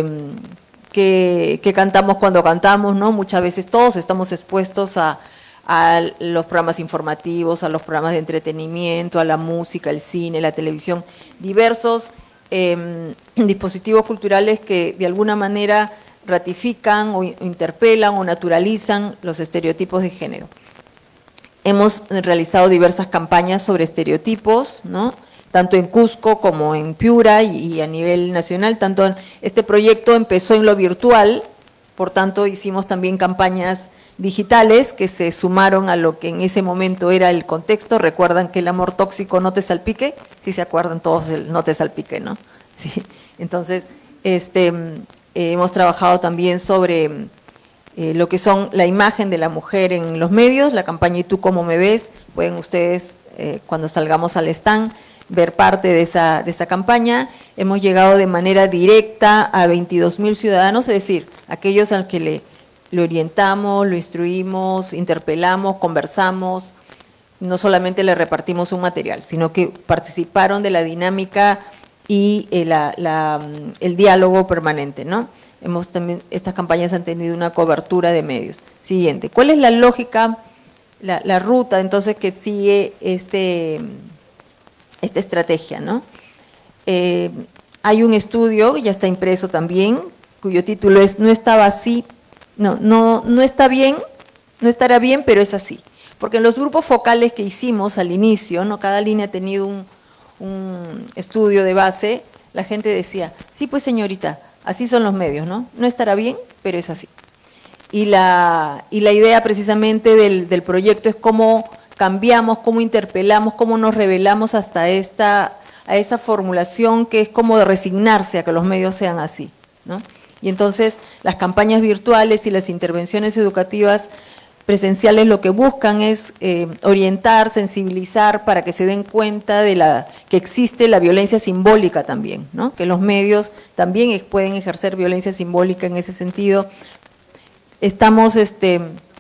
que, que cantamos cuando cantamos, ¿no? Muchas veces todos estamos expuestos a a los programas informativos, a los programas de entretenimiento, a la música, el cine, la televisión, diversos eh, dispositivos culturales que de alguna manera ratifican o interpelan o naturalizan los estereotipos de género. Hemos realizado diversas campañas sobre estereotipos, ¿no? Tanto en Cusco como en Piura y, y a nivel nacional. Tanto en, este proyecto empezó en lo virtual, por tanto hicimos también campañas digitales que se sumaron a lo que en ese momento era el contexto. Recuerdan que el amor tóxico no te salpique, si se acuerdan todos el no te salpique, ¿no? Sí. Entonces, este, eh, hemos trabajado también sobre eh, lo que son la imagen de la mujer en los medios, la campaña ¿Y tú cómo me ves? Pueden ustedes, eh, cuando salgamos al stand, ver parte de esa, de esa campaña. Hemos llegado de manera directa a veintidós mil ciudadanos, es decir, aquellos al que le lo orientamos, lo instruimos, interpelamos, conversamos, no solamente le repartimos un material, sino que participaron de la dinámica y eh, la, la, el diálogo permanente, ¿no? Hemos también, estas campañas han tenido una cobertura de medios. Siguiente, ¿cuál es la lógica, la, la ruta entonces que sigue este, esta estrategia, ¿no? Eh, hay un estudio, ya está impreso también, cuyo título es No estaba así, No, no, no está bien, no estará bien, pero es así. Porque en los grupos focales que hicimos al inicio, ¿no? Cada línea ha tenido un, un estudio de base, la gente decía, sí, pues señorita, así son los medios, ¿no? No estará bien, pero es así. Y la, y la idea precisamente del, del proyecto es cómo cambiamos, cómo interpelamos, cómo nos revelamos hasta esta, a esa formulación que es como de resignarse a que los medios sean así, ¿no? Y entonces las campañas virtuales y las intervenciones educativas presenciales lo que buscan es eh, orientar, sensibilizar para que se den cuenta de la que existe la violencia simbólica también, ¿no? Que los medios también pueden ejercer violencia simbólica en ese sentido. Estamos, este,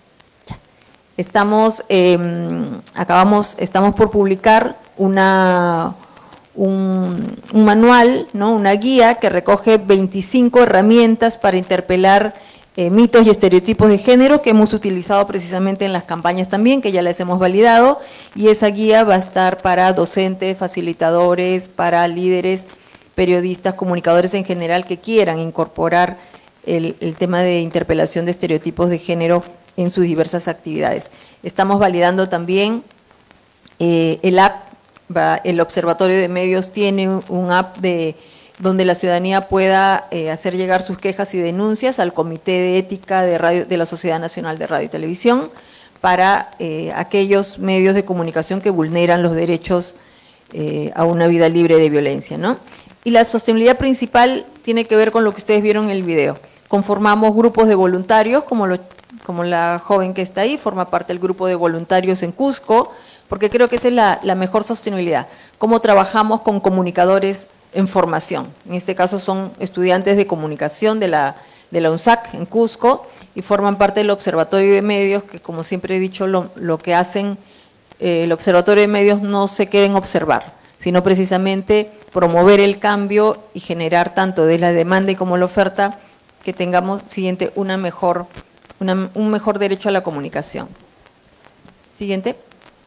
estamos, eh, acabamos, estamos por publicar una Un, un manual, ¿no? Una guía que recoge veinticinco herramientas para interpelar eh, mitos y estereotipos de género que hemos utilizado precisamente en las campañas también, que ya las hemos validado, y esa guía va a estar para docentes, facilitadores, para líderes, periodistas, comunicadores en general que quieran incorporar el, el tema de interpelación de estereotipos de género en sus diversas actividades. Estamos validando también eh, el app. Va, el Observatorio de Medios tiene un app de, donde la ciudadanía pueda eh, hacer llegar sus quejas y denuncias al Comité de Ética de, Radio, de la Sociedad Nacional de Radio y Televisión para eh, aquellos medios de comunicación que vulneran los derechos eh, a una vida libre de violencia, ¿no? Y la sostenibilidad principal tiene que ver con lo que ustedes vieron en el video. Conformamos grupos de voluntarios, como, lo, como la joven que está ahí, forma parte del grupo de voluntarios en Cusco, porque creo que esa es la, la mejor sostenibilidad. Cómo trabajamos con comunicadores en formación. En este caso son estudiantes de comunicación de la, de la UNSAC en Cusco y forman parte del Observatorio de Medios, que como siempre he dicho, lo, lo que hacen eh, el Observatorio de Medios no se queda en observar, sino precisamente promover el cambio y generar tanto de la demanda y como la oferta que tengamos, siguiente, una mejor, una, un mejor derecho a la comunicación. Siguiente.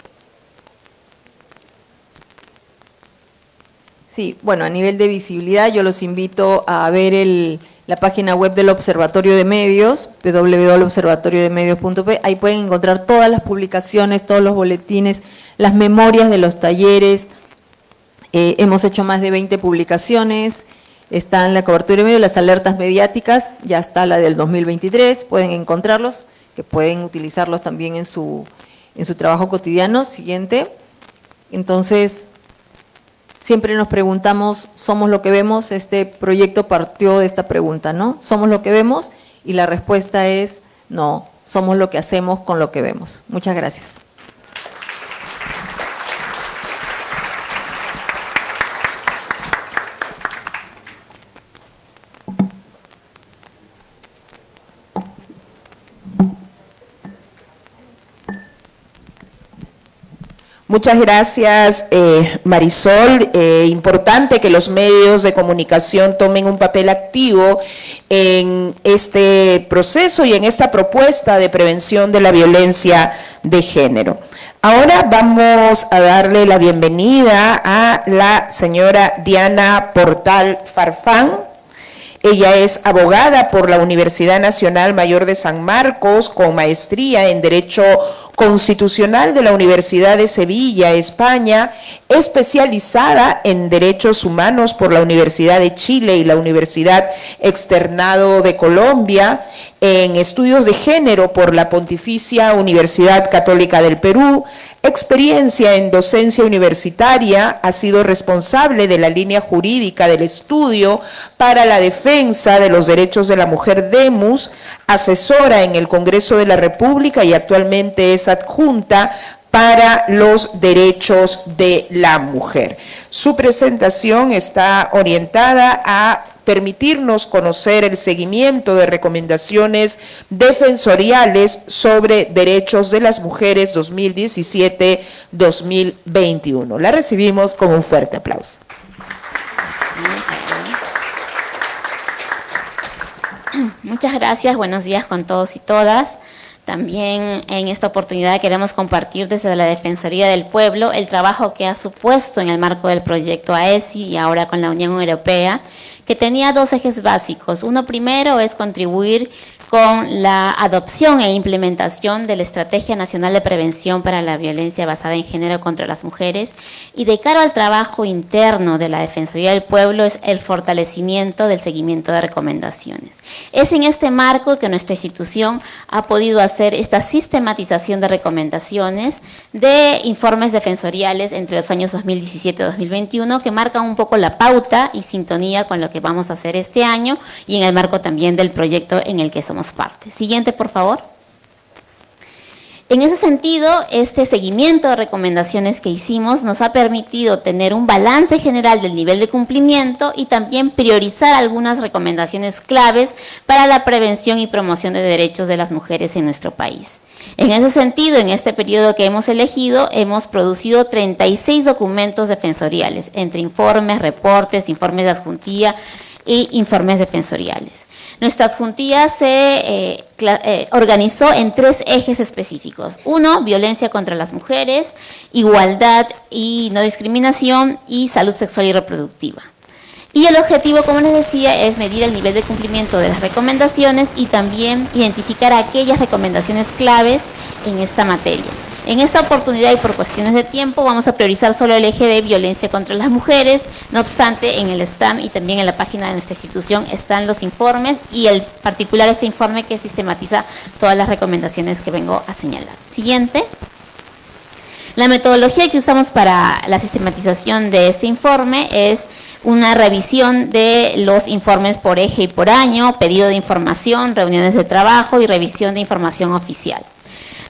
Sí, bueno, a nivel de visibilidad yo los invito a ver el, la página web del Observatorio de Medios, doble u doble u doble u punto observatorio de medios punto pe, ahí pueden encontrar todas las publicaciones, todos los boletines, las memorias de los talleres. Eh, hemos hecho más de veinte publicaciones, está en la cobertura de medios, las alertas mediáticas, ya está la del dos mil veintitrés, pueden encontrarlos, que pueden utilizarlos también en su, en su trabajo cotidiano. Siguiente. Entonces, siempre nos preguntamos, ¿somos lo que vemos? Este proyecto partió de esta pregunta, ¿no? ¿Somos lo que vemos? Y la respuesta es, no, somos lo que hacemos con lo que vemos. Muchas gracias. Muchas gracias, eh, Marisol. Eh, importante que los medios de comunicación tomen un papel activo en este proceso y en esta propuesta de prevención de la violencia de género. Ahora vamos a darle la bienvenida a la señora Diana Portal Farfán. Ella es abogada por la Universidad Nacional Mayor de San Marcos, con maestría en Derecho Constitucional de la Universidad de Sevilla, España, especializada en Derechos Humanos por la Universidad de Chile y la Universidad Externado de Colombia, en Estudios de Género por la Pontificia Universidad Católica del Perú, experiencia en docencia universitaria, ha sido responsable de la línea jurídica del estudio para la defensa de los derechos de la mujer DEMUS, asesora en el Congreso de la República y actualmente es adjunta para los derechos de la mujer. Su presentación está orientada a permitirnos conocer el seguimiento de recomendaciones defensoriales sobre derechos de las mujeres dos mil diecisiete dos mil veintiuno. La recibimos con un fuerte aplauso. Muchas gracias, buenos días con todos y todas. También en esta oportunidad queremos compartir desde la Defensoría del Pueblo el trabajo que ha supuesto en el marco del proyecto AESI y ahora con la Unión Europea, que tenía dos ejes básicos. Uno primero es contribuir con la adopción e implementación de la Estrategia Nacional de Prevención para la Violencia Basada en Género contra las Mujeres, y de cara al trabajo interno de la Defensoría del Pueblo es el fortalecimiento del seguimiento de recomendaciones. Es en este marco que nuestra institución ha podido hacer esta sistematización de recomendaciones de informes defensoriales entre los años dos mil diecisiete y dos mil veintiuno, que marcan un poco la pauta y sintonía con lo que vamos a hacer este año y en el marco también del proyecto en el que somos parte. Siguiente, por favor. En ese sentido, este seguimiento de recomendaciones que hicimos nos ha permitido tener un balance general del nivel de cumplimiento y también priorizar algunas recomendaciones claves para la prevención y promoción de derechos de las mujeres en nuestro país. En ese sentido, en este periodo que hemos elegido, hemos producido treinta y seis documentos defensoriales, entre informes, reportes, informes de adjuntía y informes defensoriales. Nuestra adjuntía se eh, eh, organizó en tres ejes específicos. Uno, violencia contra las mujeres, igualdad y no discriminación, y salud sexual y reproductiva. Y el objetivo, como les decía, es medir el nivel de cumplimiento de las recomendaciones y también identificar aquellas recomendaciones claves en esta materia. En esta oportunidad y por cuestiones de tiempo vamos a priorizar solo el eje de violencia contra las mujeres. No obstante, en el STAM y también en la página de nuestra institución están los informes y el particular este informe que sistematiza todas las recomendaciones que vengo a señalar. Siguiente. La metodología que usamos para la sistematización de este informe es una revisión de los informes por eje y por año, pedido de información, reuniones de trabajo y revisión de información oficial.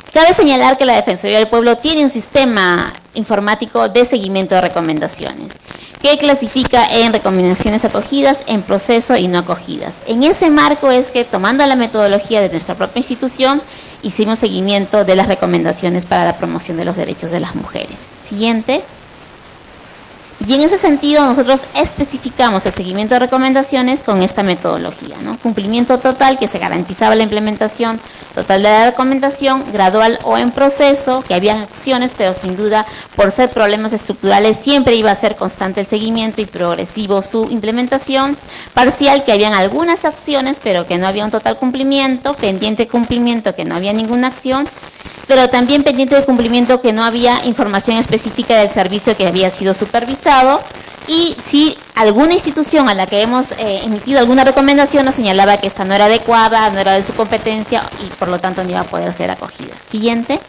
Cabe señalar que la Defensoría del Pueblo tiene un sistema informático de seguimiento de recomendaciones, que clasifica en recomendaciones acogidas, en proceso y no acogidas. En ese marco es que, tomando la metodología de nuestra propia institución, hicimos seguimiento de las recomendaciones para la promoción de los derechos de las mujeres. Siguiente. Y en ese sentido nosotros especificamos el seguimiento de recomendaciones con esta metodología, ¿no? Cumplimiento total, que se garantizaba la implementación total de la recomendación, gradual o en proceso, que habían acciones, pero sin duda por ser problemas estructurales siempre iba a ser constante el seguimiento y progresivo su implementación, parcial, que habían algunas acciones, pero que no había un total cumplimiento, pendiente de cumplimiento, que no había ninguna acción, pero también pendiente de cumplimiento que no había información específica del servicio que había sido supervisado, y si alguna institución a la que hemos eh, emitido alguna recomendación nos señalaba que esta no era adecuada, no era de su competencia y por lo tanto no iba a poder ser acogida. Siguiente.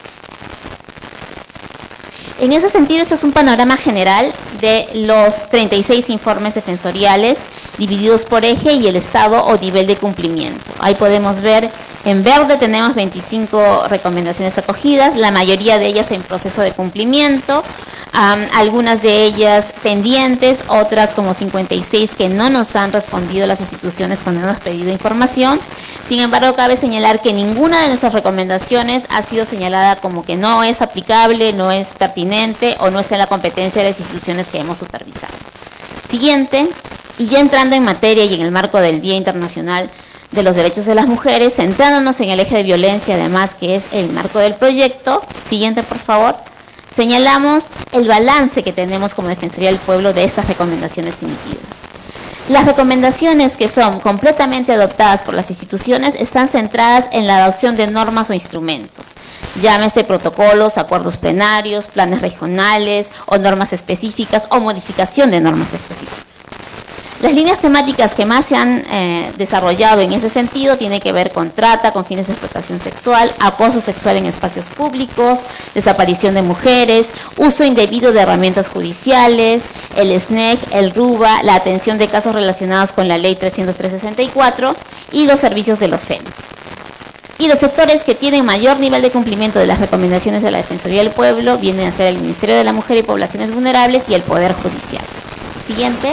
En ese sentido, esto es un panorama general de los treinta y seis informes defensoriales divididos por eje y el estado o nivel de cumplimiento. Ahí podemos ver, en verde tenemos veinticinco recomendaciones acogidas, la mayoría de ellas en proceso de cumplimiento, um, algunas de ellas pendientes, otras como cincuenta y seis que no nos han respondido las instituciones cuando hemos pedido información. Sin embargo, cabe señalar que ninguna de nuestras recomendaciones ha sido señalada como que no es aplicable, no es pertinente o no está en la competencia de las instituciones que hemos supervisado. Siguiente. Y ya entrando en materia y en el marco del Día Internacional de los Derechos de las Mujeres, centrándonos en el eje de violencia, además que es el marco del proyecto, siguiente por favor, señalamos el balance que tenemos como Defensoría del Pueblo de estas recomendaciones emitidas. Las recomendaciones que son completamente adoptadas por las instituciones están centradas en la adopción de normas o instrumentos, llámese protocolos, acuerdos plenarios, planes regionales o normas específicas o modificación de normas específicas. Las líneas temáticas que más se han eh, desarrollado en ese sentido tienen que ver con trata con fines de explotación sexual, acoso sexual en espacios públicos, desaparición de mujeres, uso indebido de herramientas judiciales, el S N E C, el RUBA, la atención de casos relacionados con la ley trescientos tres sesenta y cuatro y los servicios de los C E M. Y los sectores que tienen mayor nivel de cumplimiento de las recomendaciones de la Defensoría del Pueblo vienen a ser el Ministerio de la Mujer y Poblaciones Vulnerables y el Poder Judicial. Siguiente.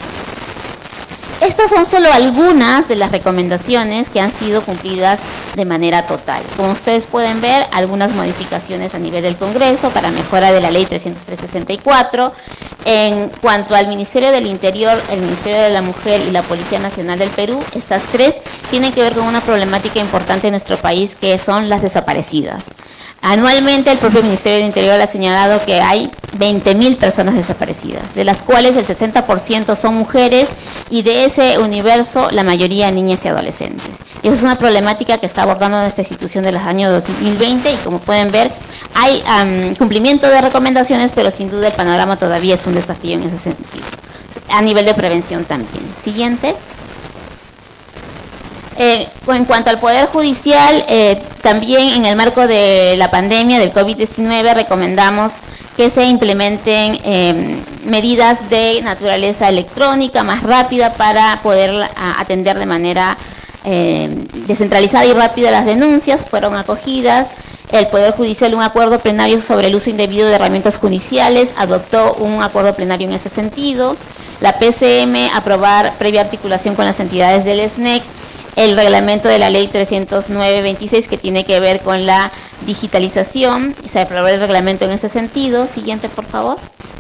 Estas son solo algunas de las recomendaciones que han sido cumplidas de manera total. Como ustedes pueden ver, algunas modificaciones a nivel del Congreso para mejora de la ley trescientos tres sesenta y cuatro. En cuanto al Ministerio del Interior, el Ministerio de la Mujer y la Policía Nacional del Perú, estas tres tienen que ver con una problemática importante en nuestro país, que son las desaparecidas. Anualmente el propio Ministerio del Interior ha señalado que hay veinte mil personas desaparecidas, de las cuales el sesenta por ciento son mujeres y de ese universo la mayoría niñas y adolescentes. Y esa es una problemática que está abordando nuestra institución de los años dos mil veinte y como pueden ver hay um, cumplimiento de recomendaciones, pero sin duda el panorama todavía es un desafío en ese sentido, a nivel de prevención también. Siguiente. Eh, en cuanto al Poder Judicial, eh, también en el marco de la pandemia del COVID diecinueve recomendamos que se implementen eh, medidas de naturaleza electrónica más rápida para poder a, atender de manera eh, descentralizada y rápida las denuncias. Fueron acogidas. El Poder Judicial, un acuerdo plenario sobre el uso indebido de herramientas judiciales, adoptó un acuerdo plenario en ese sentido. La P C M, aprobar previa articulación con las entidades del S N E C, el reglamento de la ley trescientos nueve veintiséis que tiene que ver con la digitalización, se aprobó el reglamento en ese sentido. Siguiente, por favor.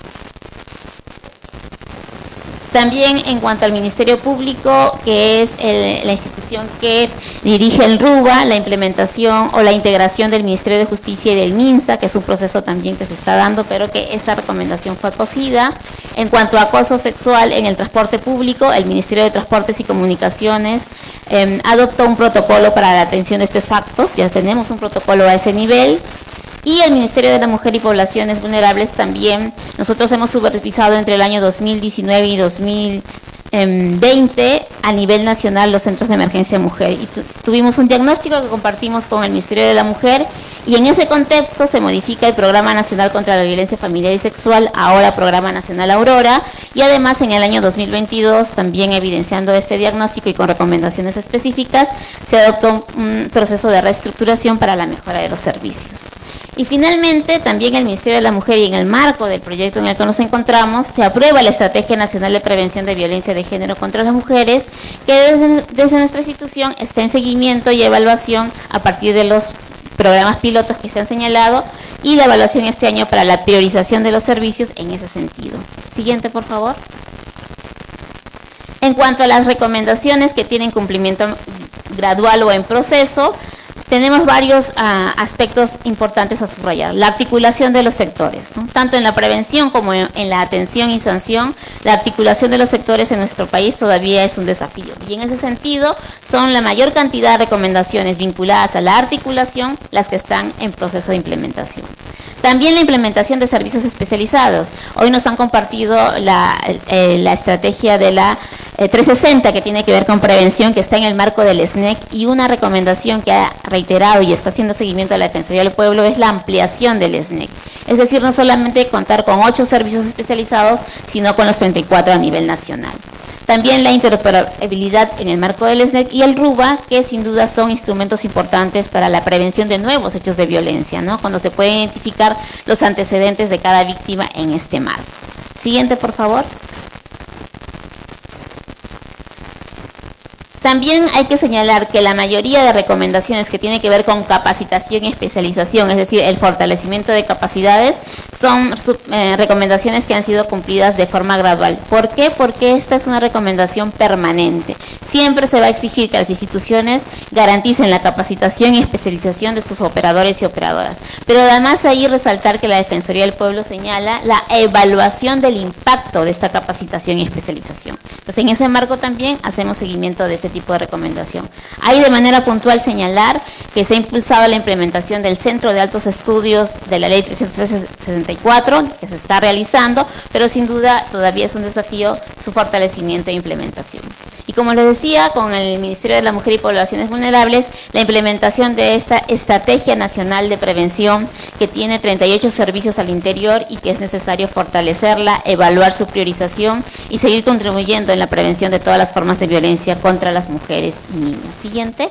También en cuanto al Ministerio Público, que es el, la institución que dirige el RUBA, la implementación o la integración del Ministerio de Justicia y del MINSA, que es un proceso también que se está dando, pero que esta recomendación fue acogida. En cuanto a acoso sexual en el transporte público, el Ministerio de Transportes y Comunicaciones eh, adoptó un protocolo para la atención de estos actos, ya tenemos un protocolo a ese nivel. Y el Ministerio de la Mujer y Poblaciones Vulnerables también, nosotros hemos supervisado entre el año dos mil diecinueve y dos mil veinte a nivel nacional los centros de emergencia mujer. Y tu, tuvimos un diagnóstico que compartimos con el Ministerio de la Mujer Y en ese contexto se modifica el Programa Nacional contra la Violencia Familiar y Sexual, ahora Programa Nacional Aurora, y además en el año dos mil veintidós, también evidenciando este diagnóstico y con recomendaciones específicas, se adoptó un proceso de reestructuración para la mejora de los servicios. Y finalmente, también el Ministerio de la Mujer, y en el marco del proyecto en el que nos encontramos, se aprueba la Estrategia Nacional de Prevención de Violencia de Género contra las Mujeres, que desde, desde nuestra institución está en seguimiento y evaluación a partir de los programas pilotos que se han señalado, y la evaluación este año para la priorización de los servicios en ese sentido. Siguiente, por favor. En cuanto a las recomendaciones que tienen cumplimiento gradual o en proceso, tenemos varios uh, aspectos importantes a subrayar. La articulación de los sectores, ¿no? Tanto en la prevención como en, en la atención y sanción, la articulación de los sectores en nuestro país todavía es un desafío. Y en ese sentido, son la mayor cantidad de recomendaciones vinculadas a la articulación las que están en proceso de implementación. También la implementación de servicios especializados. Hoy nos han compartido la, eh, la estrategia de la eh, trescientos sesenta que tiene que ver con prevención, que está en el marco del S N E C, y una recomendación que ha reiterado y está haciendo seguimiento de la Defensoría del Pueblo es la ampliación del S N E C. Es decir, no solamente contar con ocho servicios especializados, sino con los treinta y cuatro a nivel nacional. También la interoperabilidad en el marco del S N E C y el RUBA, que sin duda son instrumentos importantes para la prevención de nuevos hechos de violencia, ¿no? Cuando se pueden identificar los antecedentes de cada víctima en este marco. Siguiente, por favor. También hay que señalar que la mayoría de recomendaciones que tienen que ver con capacitación y especialización, es decir, el fortalecimiento de capacidades, son eh, recomendaciones que han sido cumplidas de forma gradual. ¿Por qué? Porque esta es una recomendación permanente. Siempre se va a exigir que las instituciones garanticen la capacitación y especialización de sus operadores y operadoras. Pero además ahí resaltar que la Defensoría del Pueblo señala la evaluación del impacto de esta capacitación y especialización. Entonces, en ese marco también hacemos seguimiento de ese tipo de recomendación. Hay de manera puntual señalar que se ha impulsado la implementación del Centro de Altos Estudios de la Ley trescientos sesenta y cuatro, que se está realizando, pero sin duda todavía es un desafío su fortalecimiento e implementación. Y como les decía, con el Ministerio de la Mujer y Poblaciones Vulnerables, la implementación de esta Estrategia Nacional de Prevención, que tiene treinta y ocho servicios al interior y que es necesario fortalecerla, evaluar su priorización y seguir contribuyendo en la prevención de todas las formas de violencia contra las mujeres y niños. Siguiente.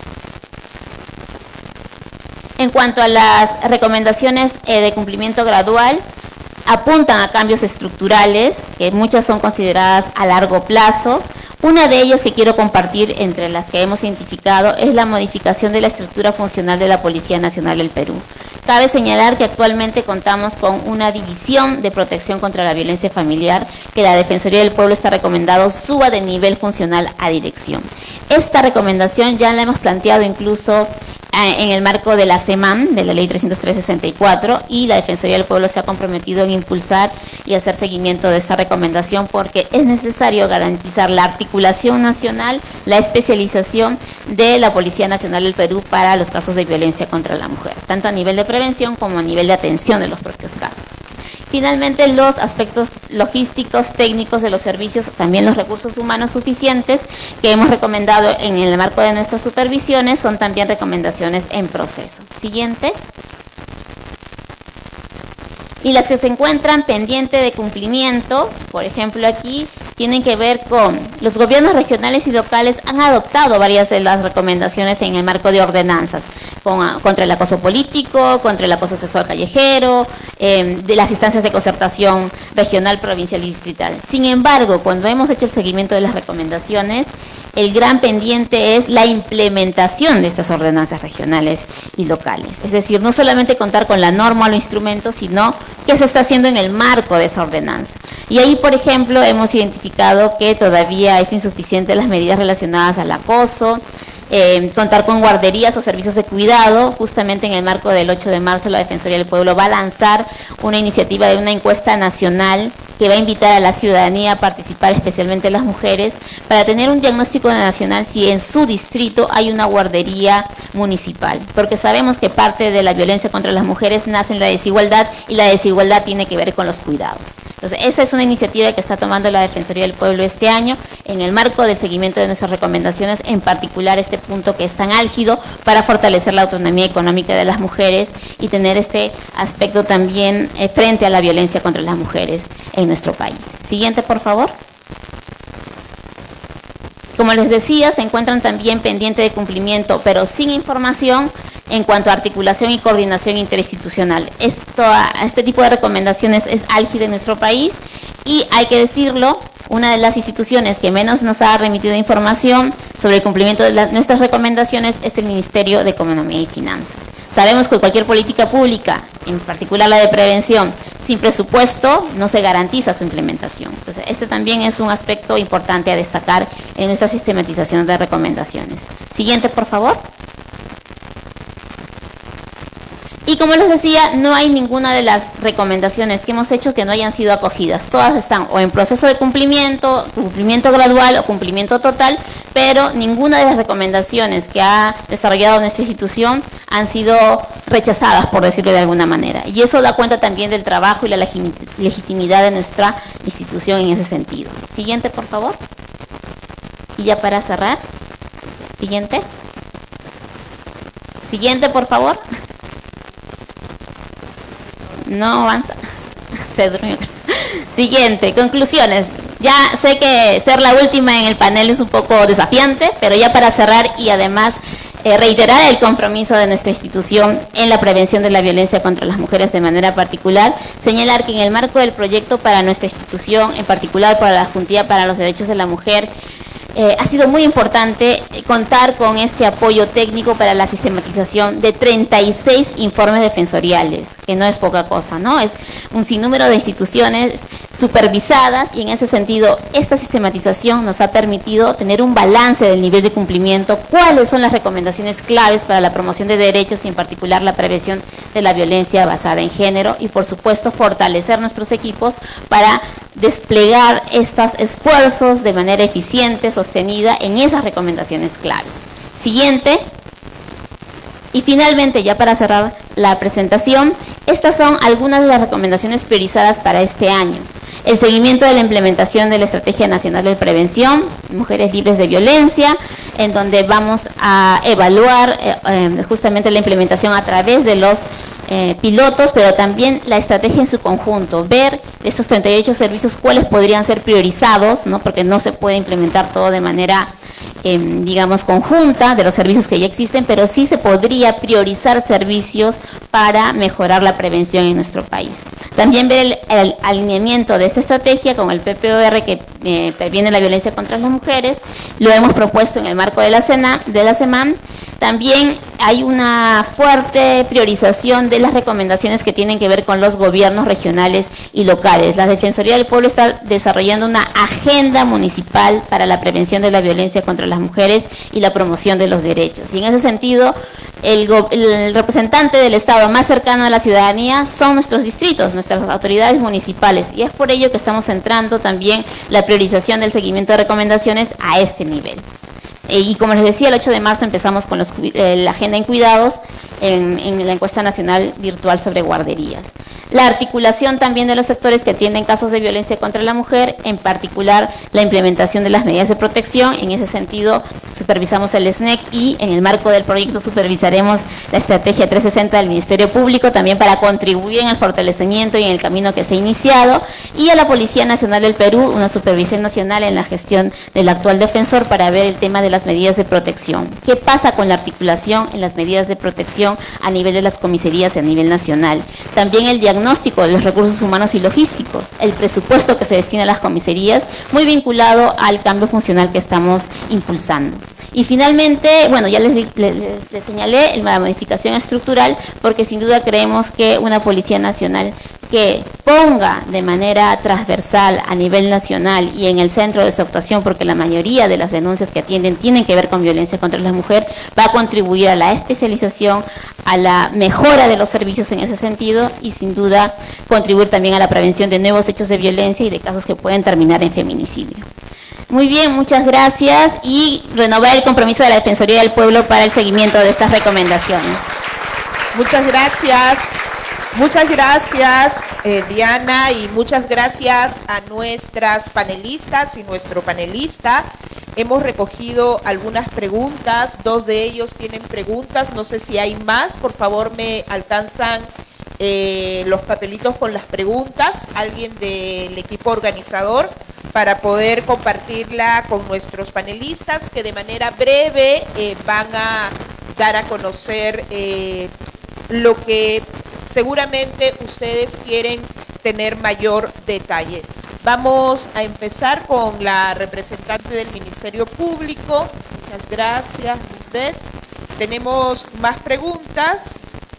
En cuanto a las recomendaciones eh, de cumplimiento gradual, apuntan a cambios estructurales, que muchas son consideradas a largo plazo. Una de ellas que quiero compartir entre las que hemos identificado es la modificación de la estructura funcional de la Policía Nacional del Perú. Cabe señalar que actualmente contamos con una división de protección contra la violencia familiar que la Defensoría del Pueblo está recomendado suba de nivel funcional a dirección. Esta recomendación ya la hemos planteado incluso en el marco de la CEMAM, de la Ley trescientos sesenta y cuatro, y la Defensoría del Pueblo se ha comprometido en impulsar y hacer seguimiento de esa recomendación porque es necesario garantizar la articulación nacional, la especialización de la Policía Nacional del Perú para los casos de violencia contra la mujer, tanto a nivel de prevención como a nivel de atención de los propios casos. Finalmente, los aspectos logísticos, técnicos de los servicios, también los recursos humanos suficientes que hemos recomendado en el marco de nuestras supervisiones, son también recomendaciones en proceso. Siguiente. Y las que se encuentran pendientes de cumplimiento, por ejemplo aquí, tienen que ver con los gobiernos regionales y locales han adoptado varias de las recomendaciones en el marco de ordenanzas, con, contra el acoso político, contra el acoso sexual callejero, eh, de las instancias de concertación regional, provincial y distrital. Sin embargo, cuando hemos hecho el seguimiento de las recomendaciones, el gran pendiente es la implementación de estas ordenanzas regionales y locales. Es decir, no solamente contar con la norma o los instrumentos, sino qué se está haciendo en el marco de esa ordenanza. Y ahí, por ejemplo, hemos identificado que todavía es insuficiente las medidas relacionadas al acoso, eh, contar con guarderías o servicios de cuidado. Justamente en el marco del ocho de marzo la Defensoría del Pueblo va a lanzar una iniciativa de una encuesta nacional que que va a invitar a la ciudadanía a participar, especialmente las mujeres, para tener un diagnóstico nacional si en su distrito hay una guardería municipal, porque sabemos que parte de la violencia contra las mujeres nace en la desigualdad y la desigualdad tiene que ver con los cuidados. Entonces, esa es una iniciativa que está tomando la Defensoría del Pueblo este año en el marco del seguimiento de nuestras recomendaciones, en particular este punto que es tan álgido para fortalecer la autonomía económica de las mujeres y tener este aspecto también eh, frente a la violencia contra las mujeres en nuestro país. Siguiente, por favor. Como les decía, se encuentran también pendientes de cumplimiento, pero sin información en cuanto a articulación y coordinación interinstitucional. Esto, este tipo de recomendaciones es álgido en nuestro país y hay que decirlo, una de las instituciones que menos nos ha remitido información sobre el cumplimiento de las, nuestras recomendaciones es el Ministerio de Economía y Finanzas. Sabemos que cualquier política pública, en particular la de prevención, sin presupuesto no se garantiza su implementación. Entonces, este también es un aspecto importante a destacar en nuestra sistematización de recomendaciones. Siguiente, por favor. Y como les decía, no hay ninguna de las recomendaciones que hemos hecho que no hayan sido acogidas. Todas están o en proceso de cumplimiento, cumplimiento gradual o cumplimiento total, pero ninguna de las recomendaciones que ha desarrollado nuestra institución han sido rechazadas, por decirlo de alguna manera. Y eso da cuenta también del trabajo y la legitimidad de nuestra institución en ese sentido. Siguiente, por favor. Y ya para cerrar. Siguiente. Siguiente, por favor. No avanza. Se durmió. Siguiente, conclusiones. Ya sé que ser la última en el panel es un poco desafiante, pero ya para cerrar y además eh, reiterar el compromiso de nuestra institución en la prevención de la violencia contra las mujeres de manera particular, señalar que en el marco del proyecto para nuestra institución, en particular para la Juntilla para los Derechos de la Mujer, Eh, ha sido muy importante contar con este apoyo técnico para la sistematización de treinta y seis informes defensoriales, que no es poca cosa, ¿no? Es un sinnúmero de instituciones supervisadas y en ese sentido esta sistematización nos ha permitido tener un balance del nivel de cumplimiento, cuáles son las recomendaciones claves para la promoción de derechos y en particular la prevención de la violencia basada en género y por supuesto fortalecer nuestros equipos para desplegar estos esfuerzos de manera eficiente, sostenida en esas recomendaciones claves. Siguiente. Y finalmente, ya para cerrar la presentación, estas son algunas de las recomendaciones priorizadas para este año. El seguimiento de la implementación de la Estrategia Nacional de Prevención, Mujeres Libres de Violencia, en donde vamos a evaluar eh, eh, justamente la implementación a través de los Eh, pilotos, pero también la estrategia en su conjunto, ver estos treinta y ocho servicios cuáles podrían ser priorizados, ¿no? Porque no se puede implementar todo de manera, eh, digamos, conjunta de los servicios que ya existen, pero sí se podría priorizar servicios para mejorar la prevención en nuestro país. También ver el, el alineamiento de esta estrategia con el P P O R que eh, previene la violencia contra las mujeres, lo hemos propuesto en el marco de la, Sena, de la SEMAN. También hay una fuerte priorización de las recomendaciones que tienen que ver con los gobiernos regionales y locales. La Defensoría del Pueblo está desarrollando una agenda municipal para la prevención de la violencia contra las mujeres y la promoción de los derechos. Y en ese sentido, el, el representante del Estado más cercano a la ciudadanía son nuestros distritos, nuestras autoridades municipales. Y es por ello que estamos centrando también la priorización del seguimiento de recomendaciones a este nivel. Y como les decía, el ocho de marzo empezamos con los, eh, la agenda en cuidados en, en la encuesta nacional virtual sobre guarderías. La articulación también de los sectores que atienden casos de violencia contra la mujer, en particular la implementación de las medidas de protección. En ese sentido, supervisamos el S N E C y en el marco del proyecto supervisaremos la estrategia trescientos sesenta del Ministerio Público, también para contribuir en el fortalecimiento y en el camino que se ha iniciado. Y a la Policía Nacional del Perú, una supervisión nacional en la gestión del actual defensor para ver el tema de las medidas de protección. ¿Qué pasa con la articulación en las medidas de protección a nivel de las comisarías y a nivel nacional? También el diagnóstico de los recursos humanos y logísticos, el presupuesto que se destina a las comisarías, muy vinculado al cambio funcional que estamos impulsando. Y finalmente, bueno, ya les, les, les señalé la modificación estructural, porque sin duda creemos que una Policía Nacional que ponga de manera transversal a nivel nacional y en el centro de su actuación, porque la mayoría de las denuncias que atienden tienen que ver con violencia contra la mujer, va a contribuir a la especialización, a la mejora de los servicios en ese sentido y sin duda contribuir también a la prevención de nuevos hechos de violencia y de casos que pueden terminar en feminicidio. Muy bien, muchas gracias y renovar el compromiso de la Defensoría del Pueblo para el seguimiento de estas recomendaciones. Muchas gracias. Muchas gracias, eh, Diana, y muchas gracias a nuestras panelistas y nuestro panelista. Hemos recogido algunas preguntas, dos de ellos tienen preguntas, no sé si hay más, por favor me alcanzan eh, los papelitos con las preguntas, alguien del equipo organizador, para poder compartirla con nuestros panelistas, que de manera breve eh, van a dar a conocer eh, lo que seguramente ustedes quieren tener mayor detalle. Vamos a empezar con la representante del Ministerio Público. Muchas gracias, Lisbeth. Tenemos más preguntas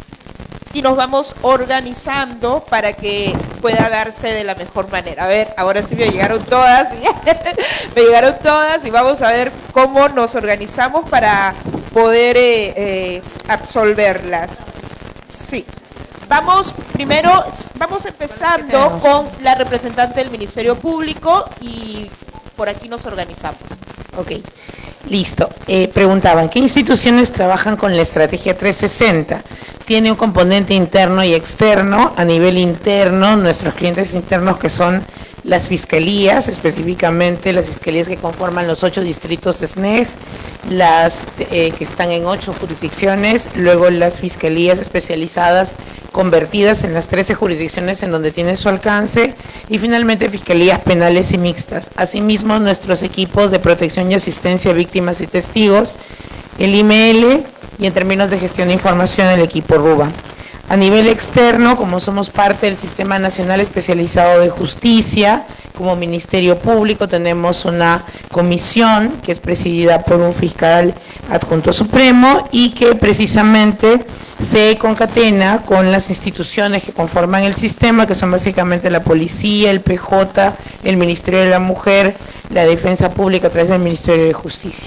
y nos vamos organizando para que pueda darse de la mejor manera. A ver, ahora sí me llegaron todas, me llegaron todas y vamos a ver cómo nos organizamos para poder eh, eh, absolverlas. Sí. Vamos primero, vamos empezando con la representante del Ministerio Público y por aquí nos organizamos. Ok, listo. Eh, preguntaban, ¿qué instituciones trabajan con la estrategia trescientos sesenta? Tiene un componente interno y externo. A nivel interno, nuestros clientes internos que son las fiscalías, específicamente las fiscalías que conforman los ocho distritos S N E G, las eh, que están en ocho jurisdicciones, luego las fiscalías especializadas convertidas en las trece jurisdicciones en donde tiene su alcance y finalmente fiscalías penales y mixtas. Asimismo, nuestros equipos de protección y asistencia a víctimas y testigos, el I M L y en términos de gestión de información el equipo RUBA. A nivel externo, como somos parte del Sistema Nacional Especializado de Justicia, como Ministerio Público tenemos una comisión que es presidida por un fiscal adjunto supremo y que precisamente se concatena con las instituciones que conforman el sistema, que son básicamente la Policía, el P J, el Ministerio de la Mujer, la Defensa Pública a través del Ministerio de Justicia.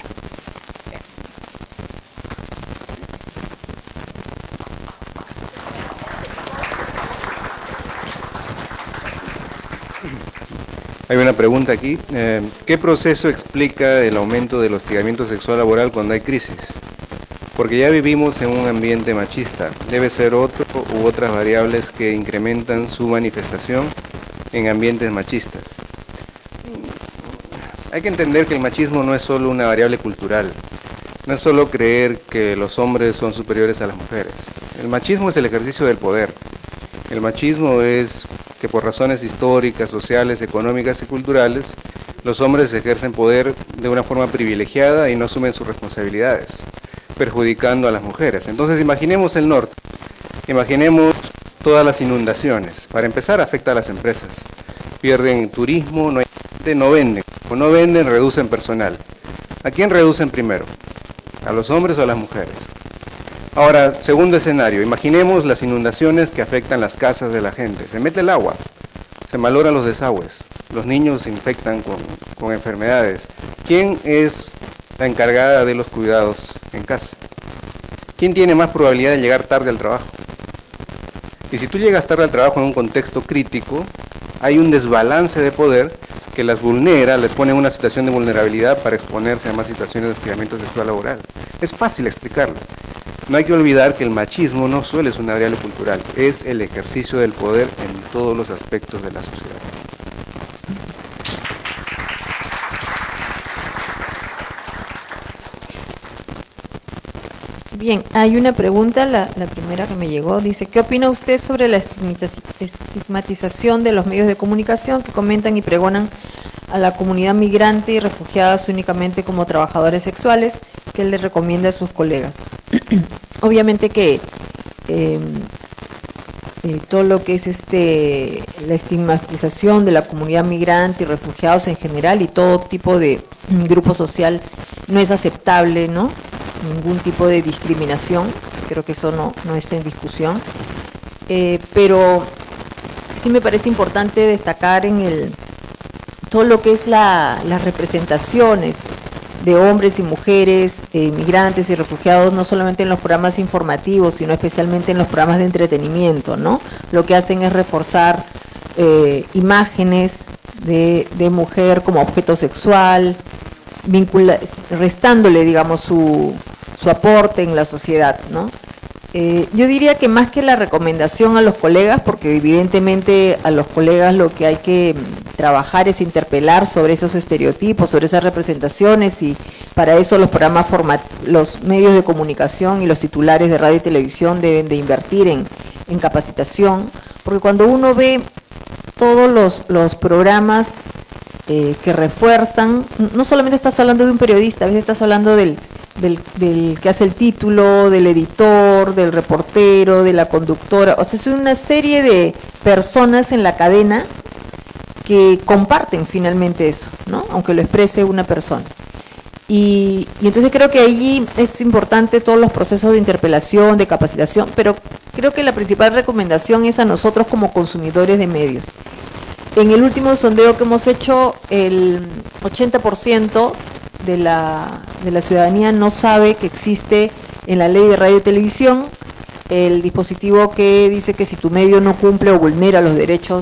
Hay una pregunta aquí. Eh, ¿Qué proceso explica el aumento del hostigamiento sexual laboral cuando hay crisis? Porque ya vivimos en un ambiente machista. Debe ser otro u otras variables que incrementan su manifestación en ambientes machistas. Hay que entender que el machismo no es solo una variable cultural. No es solo creer que los hombres son superiores a las mujeres. El machismo es el ejercicio del poder. El machismo es que por razones históricas, sociales, económicas y culturales, los hombres ejercen poder de una forma privilegiada y no asumen sus responsabilidades, perjudicando a las mujeres. Entonces imaginemos el norte, imaginemos todas las inundaciones. Para empezar, afecta a las empresas. Pierden turismo, no hay gente, no venden. O no venden, reducen personal. ¿A quién reducen primero? ¿A los hombres o a las mujeres? Ahora, segundo escenario, imaginemos las inundaciones que afectan las casas de la gente. Se mete el agua, se maloran los desagües, los niños se infectan con, con enfermedades. ¿Quién es la encargada de los cuidados en casa? ¿Quién tiene más probabilidad de llegar tarde al trabajo? Y si tú llegas tarde al trabajo en un contexto crítico, hay un desbalance de poder que las vulnera, les pone en una situación de vulnerabilidad para exponerse a más situaciones de hostigamiento sexual laboral. Es fácil explicarlo. No hay que olvidar que el machismo no solo es una variable cultural, es el ejercicio del poder en todos los aspectos de la sociedad. Bien, hay una pregunta, la, la primera que me llegó, dice, ¿qué opina usted sobre la estigmatización de los medios de comunicación que comentan y pregonan a la comunidad migrante y refugiadas únicamente como trabajadores sexuales? ¿Qué le recomienda a sus colegas? Obviamente que eh, eh, todo lo que es este la estigmatización de la comunidad migrante y refugiados en general y todo tipo de grupo social no es aceptable, ¿no? Ningún tipo de discriminación, creo que eso no, no está en discusión, eh, pero sí me parece importante destacar en el todo lo que es la, las representaciones de hombres y mujeres, eh, migrantes y refugiados, no solamente en los programas informativos, sino especialmente en los programas de entretenimiento, ¿no? Lo que hacen es reforzar eh, imágenes de, de mujer como objeto sexual, vincula, restándole, digamos, su, su aporte en la sociedad, ¿no? Eh, yo diría que más que la recomendación a los colegas, porque evidentemente a los colegas lo que hay que trabajar es interpelar sobre esos estereotipos, sobre esas representaciones, y para eso los programas format los medios de comunicación y los titulares de radio y televisión deben de invertir en, en capacitación, porque cuando uno ve todos los, los programas eh, que refuerzan, no solamente estás hablando de un periodista, a veces estás hablando del Del, del que hace el título, del editor, del reportero, de la conductora, o sea, es una serie de personas en la cadena que comparten finalmente eso, ¿no? Aunque lo exprese una persona. Y, y entonces creo que allí es importante todos los procesos de interpelación, de capacitación, pero creo que la principal recomendación es a nosotros como consumidores de medios. En el último sondeo que hemos hecho, el ochenta por ciento de la, de la ciudadanía no sabe que existe en la ley de radio y televisión el dispositivo que dice que si tu medio no cumple o vulnera los derechos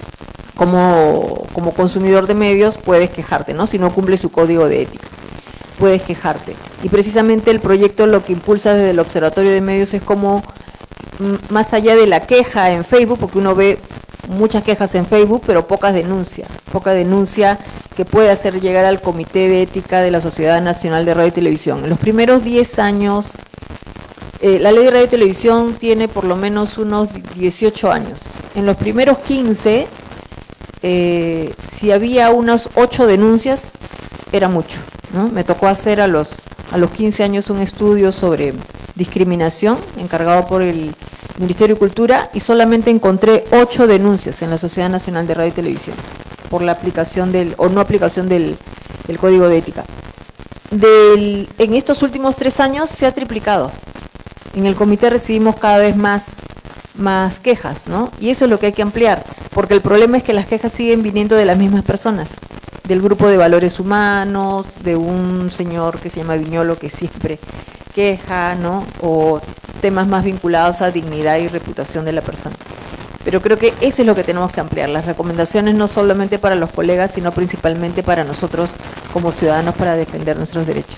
como, como consumidor de medios, puedes quejarte, ¿no? Si no cumple su código de ética, puedes quejarte. Y precisamente el proyecto lo que impulsa desde el Observatorio de Medios es como, más allá de la queja en Facebook, porque uno ve muchas quejas en Facebook, pero pocas denuncias, poca denuncia que puede hacer llegar al Comité de Ética de la Sociedad Nacional de Radio y Televisión. En los primeros diez años, eh, la ley de radio y televisión tiene por lo menos unos dieciocho años. En los primeros quince, eh, si había unas ocho denuncias, era mucho, ¿no? Me tocó hacer a los, a los quince años un estudio sobre discriminación, encargado por el Ministerio de Cultura, y solamente encontré ocho denuncias en la Sociedad Nacional de Radio y Televisión por la aplicación del, o no aplicación del, del Código de Ética. Del, en estos últimos tres años se ha triplicado. En el comité recibimos cada vez más, más quejas, ¿no? Y eso es lo que hay que ampliar, porque el problema es que las quejas siguen viniendo de las mismas personas, del grupo de valores humanos, de un señor que se llama Viñolo que siempre queja, ¿no? O temas más vinculados a dignidad y reputación de la persona. Pero creo que eso es lo que tenemos que ampliar, las recomendaciones no solamente para los colegas, sino principalmente para nosotros como ciudadanos para defender nuestros derechos.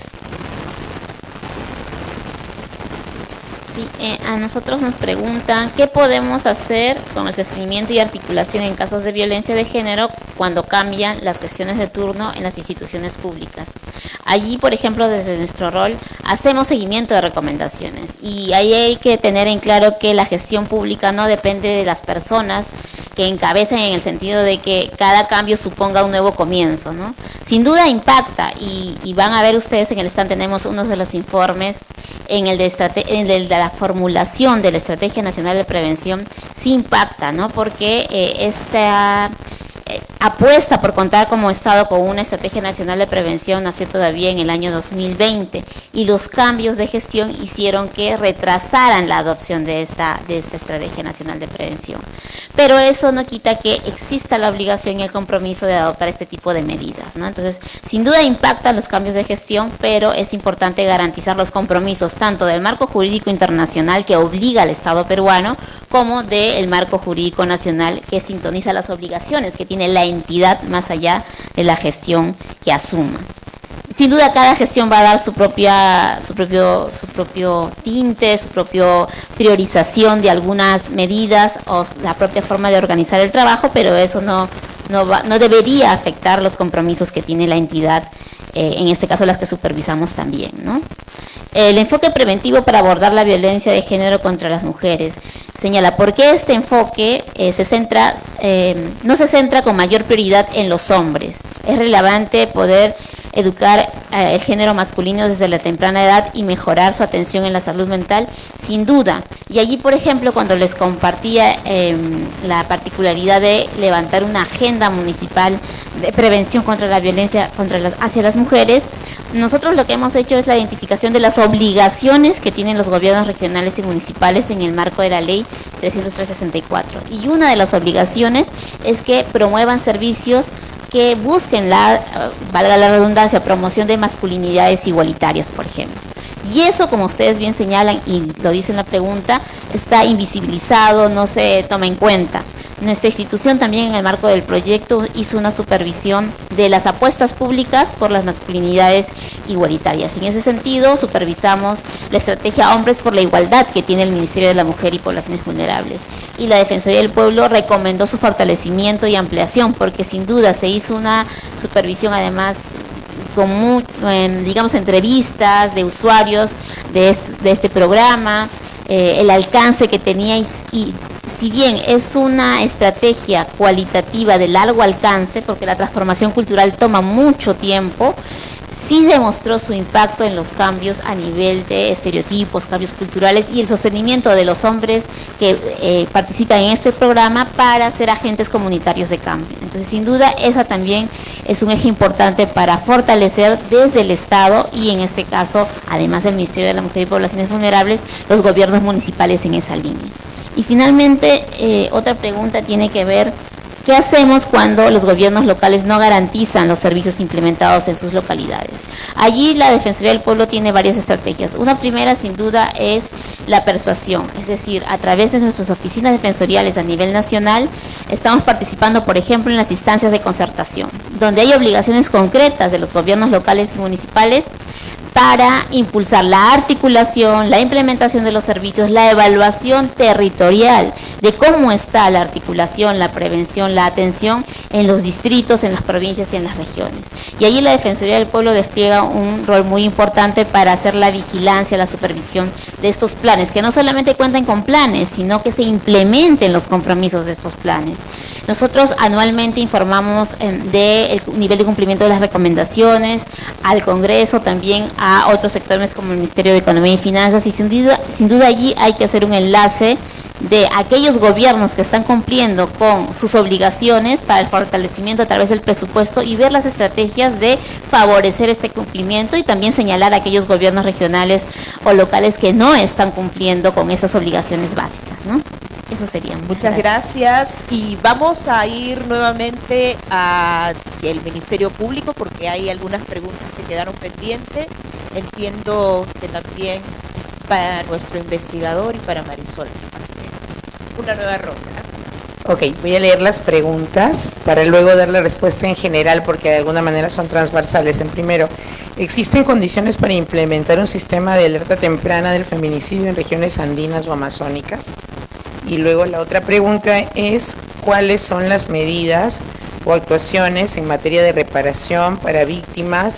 Sí, eh, a nosotros nos preguntan qué podemos hacer con el sostenimiento y articulación en casos de violencia de género cuando cambian las gestiones de turno en las instituciones públicas. Allí, por ejemplo, desde nuestro rol, hacemos seguimiento de recomendaciones y ahí hay que tener en claro que la gestión pública no depende de las personas que encabecen, en el sentido de que cada cambio suponga un nuevo comienzo, ¿no? Sin duda impacta y, y van a ver ustedes en el stand, tenemos uno de los informes, en el de, estrate en el de la formulación de la Estrategia Nacional de Prevención, sí impacta, ¿no? Porque eh, esta eh, apuesta por contar como Estado con una Estrategia Nacional de Prevención nació todavía en el año dos mil veinte y los cambios de gestión hicieron que retrasaran la adopción de esta, de esta Estrategia Nacional de Prevención. Pero eso no quita que exista la obligación y el compromiso de adoptar este tipo de medidas, ¿no? Entonces, sin duda impactan los cambios de gestión, pero es importante garantizar los compromisos tanto del marco jurídico internacional que obliga al Estado peruano, como del marco jurídico nacional que sintoniza las obligaciones que tiene la entidad más allá de la gestión que asuma. Sin duda cada gestión va a dar su propia, su propio, su propio tinte, su propia priorización de algunas medidas o la propia forma de organizar el trabajo, pero eso no, no, va, no debería afectar los compromisos que tiene la entidad, eh, en este caso las que supervisamos también, ¿no? El enfoque preventivo para abordar la violencia de género contra las mujeres señala por qué este enfoque eh, se centra, eh, no se centra con mayor prioridad en los hombres. Es relevante poder educar eh, el género masculino desde la temprana edad y mejorar su atención en la salud mental, sin duda. Y allí, por ejemplo, cuando les compartía eh, la particularidad de levantar una agenda municipal de prevención contra la violencia contra las, hacia las mujeres, nosotros lo que hemos hecho es la identificación de las obligaciones que tienen los gobiernos regionales y municipales en el marco de la ley trescientos tres sesenta y cuatro. Y una de las obligaciones es que promuevan servicios que busquen la, valga la redundancia, promoción de masculinidades igualitarias, por ejemplo. Y eso, como ustedes bien señalan y lo dicen en la pregunta, está invisibilizado, no se toma en cuenta. Nuestra institución también en el marco del proyecto hizo una supervisión de las apuestas públicas por las masculinidades igualitarias. En ese sentido, supervisamos la estrategia Hombres por la Igualdad que tiene el Ministerio de la Mujer y Poblaciones Vulnerables. Y la Defensoría del Pueblo recomendó su fortalecimiento y ampliación, porque sin duda se hizo una supervisión además con, muy, digamos, entrevistas de usuarios de este, de este programa, eh, el alcance que tenía y, y si bien es una estrategia cualitativa de largo alcance, porque la transformación cultural toma mucho tiempo, sí demostró su impacto en los cambios a nivel de estereotipos, cambios culturales y el sostenimiento de los hombres que eh, participan en este programa para ser agentes comunitarios de cambio. Entonces, sin duda, esa también es un eje importante para fortalecer desde el Estado y, en este caso, además del Ministerio de la Mujer y Poblaciones Vulnerables, los gobiernos municipales en esa línea. Y finalmente, eh, otra pregunta tiene que ver, ¿qué hacemos cuando los gobiernos locales no garantizan los servicios implementados en sus localidades? Allí la Defensoría del Pueblo tiene varias estrategias. Una primera, sin duda, es la persuasión, es decir, a través de nuestras oficinas defensoriales a nivel nacional, estamos participando, por ejemplo, en las instancias de concertación, donde hay obligaciones concretas de los gobiernos locales y municipales para impulsar la articulación, la implementación de los servicios, la evaluación territorial de cómo está la articulación, la prevención, la atención en los distritos, en las provincias y en las regiones. Y allí la Defensoría del Pueblo despliega un rol muy importante para hacer la vigilancia, la supervisión de estos planes, que no solamente cuenten con planes, sino que se implementen los compromisos de estos planes. Nosotros anualmente informamos eh, del nivel de cumplimiento de las recomendaciones al Congreso, también a otros sectores como el Ministerio de Economía y Finanzas, y sin duda, sin duda allí hay que hacer un enlace de aquellos gobiernos que están cumpliendo con sus obligaciones para el fortalecimiento a través del presupuesto y ver las estrategias de favorecer este cumplimiento y también señalar a aquellos gobiernos regionales o locales que no están cumpliendo con esas obligaciones básicas, ¿no? Eso sería. Muchas gracias. Y vamos a ir nuevamente a si el Ministerio Público, porque hay algunas preguntas que quedaron pendientes. Entiendo que también para nuestro investigador y para Marisol. Así que una nueva ronda. Ok, voy a leer las preguntas para luego dar la respuesta en general, porque de alguna manera son transversales. En primero, ¿existen condiciones para implementar un sistema de alerta temprana del feminicidio en regiones andinas o amazónicas? Y luego la otra pregunta es, ¿cuáles son las medidas o actuaciones en materia de reparación para víctimas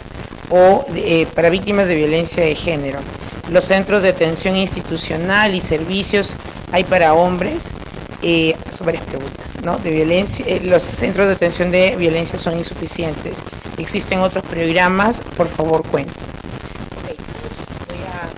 o eh, para víctimas de violencia de género? ¿Los centros de atención institucional y servicios hay para hombres? Eh, son varias preguntas, ¿no? De violencia, eh, los centros de atención de violencia son insuficientes. ¿Existen otros programas? Por favor, cuenten. Okay, voy